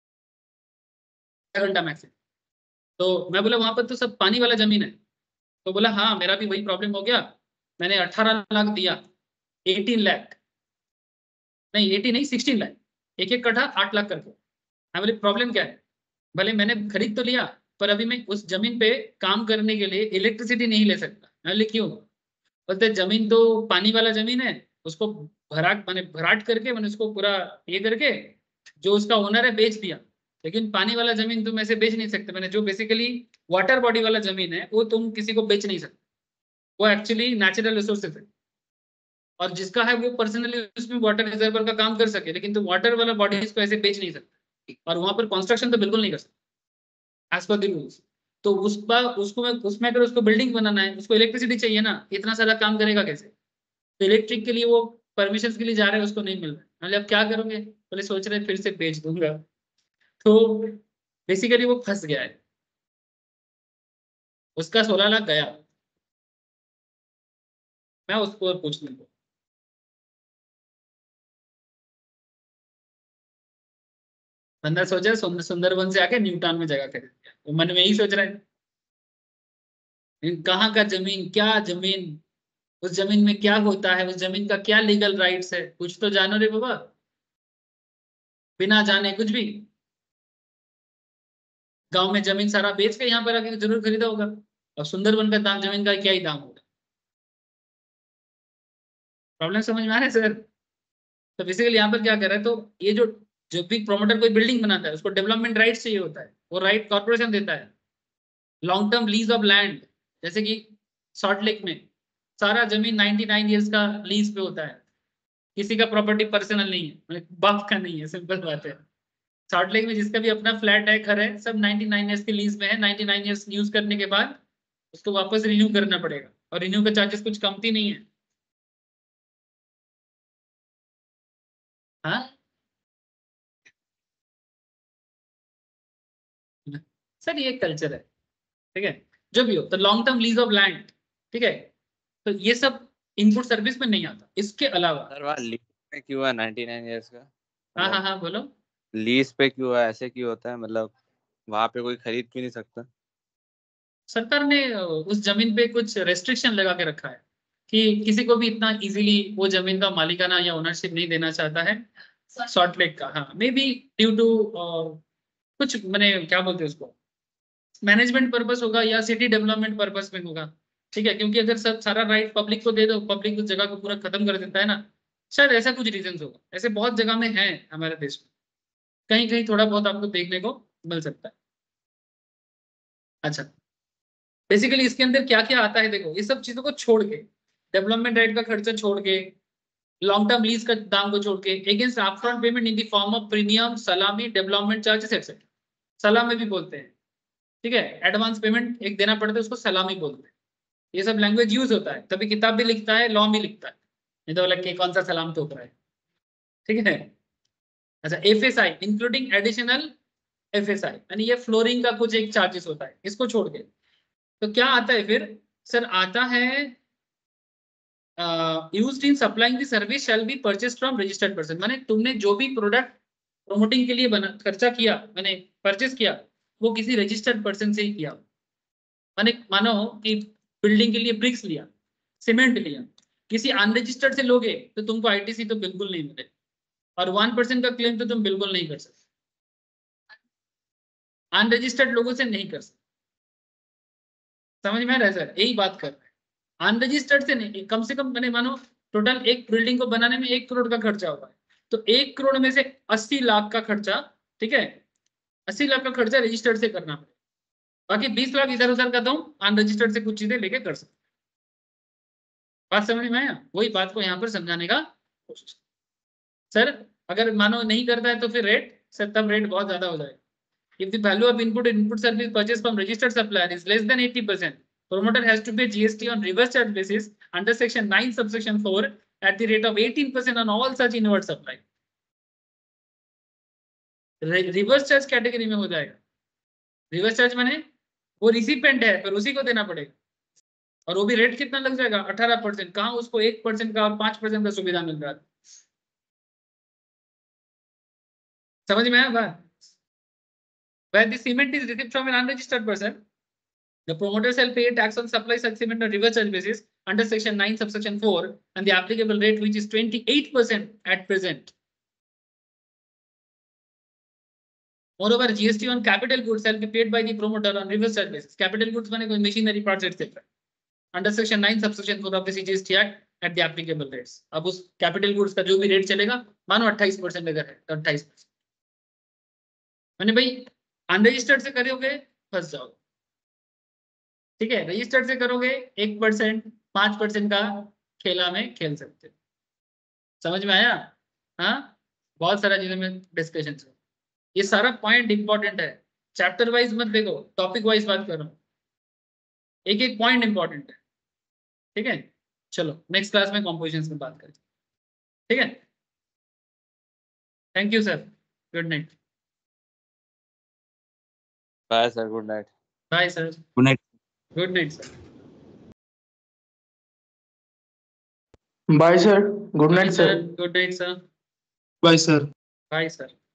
घंटा मैक्सिमम। तो मैं बोला वहां पर तो सब पानी वाला जमीन है। तो बोला हाँ मेरा भी वही प्रॉब्लम हो गया, मैंने अठारह लाख दिया, अठारह लाख नहीं, अस्सी नहीं सोलह लाख, एक एक कट्ठा आठ लाख करके। हाँ बोले प्रॉब्लम क्या है। भले मैंने खरीद तो लिया, पर अभी मैं उस जमीन पे काम करने के लिए इलेक्ट्रिसिटी नहीं ले सकता। बोले क्यों। बोलते जमीन तो पानी वाला जमीन है, उसको भराट मैंने भराट करके मैंने उसको पूरा ये करके जो उसका ओनर है बेच दिया, लेकिन पानी वाला जमीन तुम ऐसे बेच नहीं सकते। मैंने जो बेसिकली वाटर बॉडी वाला जमीन है वो तुम किसी को बेच नहीं सकते, वो एक्चुअली नेचुरल रिसोर्सेज है, और जिसका है वो पर्सनली उसमें वाटर रिजर्वर का काम कर सके, लेकिन तुम वाटर वाला बॉडीज को ऐसे बेच नहीं सकते, और वहां पर कंस्ट्रक्शन तो बिल्कुल नहीं कर सकते एज पर द रूल्स। तो उस पर उसको मैं उसमें अगर उसको बिल्डिंग बनाना है, उसको इलेक्ट्रिसिटी चाहिए ना, इतना सारा काम करेगा कैसे। तो इलेक्ट्रिक के लिए वो परमिशन के लिए जा रहे हैं, उसको नहीं मिल रहा है। मतलब अब क्या करोगे, बोले सोच रहे फिर से बेच दूंगा। तो बेसिकली वो फंस गया है, उसका सोलह लाख गया। मैं उसको पूछ लूंगा, बंदा सोच रहा है सुंदरबन से आके न्यू टाउन में जगह खरीद लिया, वो मन में यही सोच रहा है कहाँ का जमीन, क्या जमीन, उस जमीन में क्या होता है, उस जमीन का क्या लीगल राइट्स है, कुछ तो जानो रे बाबा। बिना जाने कुछ भी, गांव में जमीन सारा बेच के यहाँ पर आके जरूर खरीदा होगा। और सुंदरबन का दाम जमीन का क्या ही दाम होगा। प्रॉब्लम समझ में आ रहा है सर? तो बेसिकली यहाँ पर क्या कर रहा है, तो ये जो जो भी प्रोमोटर कोई बिल्डिंग बनाता है उसको डेवलपमेंट राइट्स चाहिए होता है, वो राइट कॉर्पोरेशन देता है। Long term lease of land, जैसे कि सॉल्ट लेक में सारा जमीन निन्यानवे इयर्स का लीज पे होता है, किसी का प्रॉपर्टी पर्सनल नहीं है, मतलब बाप का नहीं है, सिंपल बात है। सॉल्ट लेक में जिसका भी अपना फ्लैट है, घर है, सब निन्यानवे इयर्स के लीज में है। निन्यानवे इयर्स यूज करने के बाद उसको वापस रिन्यू करना पड़ेगा, और रिन्यू का चार्जेस कुछ कमती नहीं है। हाँ सर, ये कल्चर है, ठीक है। जो भी हो, तो long term lease of land, ठीक है, तो ये सब इनपुट सर्विस में नहीं आता। इसके अलावा सर वहाँ लीज पे क्यों है निन्यानवे इयर्स का? हाँ हाँ हाँ बोलो। लीज पे क्यों है, ऐसे क्यों होता है? मतलब वहाँ पे कोई खरीद क्यों नहीं सकता? सरकार ने उस जमीन पे कुछ रेस्ट्रिक्शन लगा के रखा है कि किसी को भी इतना इजीली वो जमीन का मालिकाना या ओनरशिप नहीं देना चाहता है सॉल्ट लेक का। हाँ, मे बी ड्यू टू कुछ मैंने क्या बोलते हैं उसको, मैनेजमेंट पर्पस होगा या सिटी डेवलपमेंट पर्पस में होगा, ठीक है। क्योंकि अगर सब सारा राइट पब्लिक को दे दो, पब्लिक उस जगह को पूरा खत्म कर देता है ना, शायद ऐसा कुछ रीजन होगा। ऐसे बहुत जगह में है हमारे देश में, कहीं कहीं थोड़ा बहुत आपको देखने को मिल सकता है। अच्छा, बेसिकली इसके अंदर क्या क्या आता है देखो, ये सब चीजों को छोड़ के, डेवलपमेंट राइट का खर्चा छोड़ के, लॉन्ग टर्म लीज का दाम को छोड़ के, against upfront payment in the form of premium, सलामी, डेवलपमेंट चार्जेस एक्सेट्रा। सलामी भी बोलते हैं, ठीक है, एडवांस पेमेंट एक देना पड़ता है, उसको सलामी बोलते हैं। ये सब लैंग्वेज यूज होता है, तभी किताब भी लिखता है, लॉ भी लिखता है, नहीं तो बोला कि कौन सा सलाम तो रहा है, ठीक है। अच्छा, F S I including additional F S I, यानी ये फ्लोरिंग का कुछ एक चार्जेस होता है, इसको छोड़ के तो क्या आता है फिर सर? आता है used in supplying the service shall be purchase from registered person. माने तुमने जो भी प्रोडक्ट प्रमोटिंग के लिए बना खर्चा किया, मैंने परचेज किया, वो किसी रजिस्टर्ड पर्सन से ही किया। माने मानो कि बिल्डिंग के लिए ब्रिक्स लिया, सीमेंट लिया, किसी अनरजिस्टर्ड से लोगे तो तुमको आई टी सी तो बिल्कुल नहीं मिले, और वन परसेंट का क्लेम तो तुम बिल्कुल नहीं कर सकते, अनरजिस्टर्ड लोगों से नहीं कर सकते। समझ में आ रहा है सर? यही बात कर रहे हैं, अनरजिस्टर्ड से नहीं। कम से कम मैंने मानो टोटल एक बिल्डिंग को बनाने में एक करोड़ का खर्चा होगा, तो एक करोड़ में से अस्सी लाख का खर्चा, ठीक है, अस्सी लाख का खर्चा रजिस्टर्ड से करना पड़ेगा, बाकी बीस लाख इधर उधर का तुम अनरजिस्टर्ड से कुछ चीजें लेके कर सकते। बात समझ में आया? वही बात को यहाँ पर समझाने का कोशिश। सर अगर मानो नहीं करता है तो फिर रेट सर, तब रेट बहुत ज्यादा हो जाएगा। If the value of input input service purchased from registered supplier is less than eighty percent, promoter has to pay G S T on reverse charge basis under section nine subsection four at the rate of eighteen percent on all such inward supply. Reverse charge category में हो जाएगा। Reverse charge माने वो recipient है, पर उसी को देना पड़ेगा, और वो भी रेट कितना लग जाएगा? अठारह परसेंट। कहाँ उसको एक परसेंट का और पांच परसेंट का सुविधा मिल रहा है। समझ में आया बात? Where the cement is received from an unregistered person, the promoter shall pay tax on supply such cement on reverse charge basis under section nine subsection four and the applicable rate which is twenty-eight percent at present. Moreover, G S T on capital goods shall be paid by the promoter on reverse charge basis. Capital goods माने कोई machinery parts et cetera. Under section nine subsection four of the C G S T Act at the applicable rates. अब उस capital goods का जो भी rate चलेगा, मानो अट्ठाईस परसेंट अगर है तो अट्ठाईस परसेंट। मैंने भाई अनरजिस्टर्ड से करोगे फंस जाओगे, ठीक है, रजिस्टर्ड से करोगे एक परसेंट पांच परसेंट का खेला में खेल सकते हो। समझ में आया? हाँ, बहुत सारा चीजों में डिस्कशन है, ये सारा पॉइंट इंपॉर्टेंट है। चैप्टर वाइज मत देखो, टॉपिक वाइज बात कर रहा हूँ, एक एक पॉइंट इंपॉर्टेंट है, ठीक है। चलो नेक्स्ट क्लास में कॉम्पोजिशंस में बात करें, ठीक है। Thank you sir, good night. Bye sir, good night. Bye sir, good night. Good night sir. Bye sir. Good night sir. Good night sir. Bye sir. Bye sir.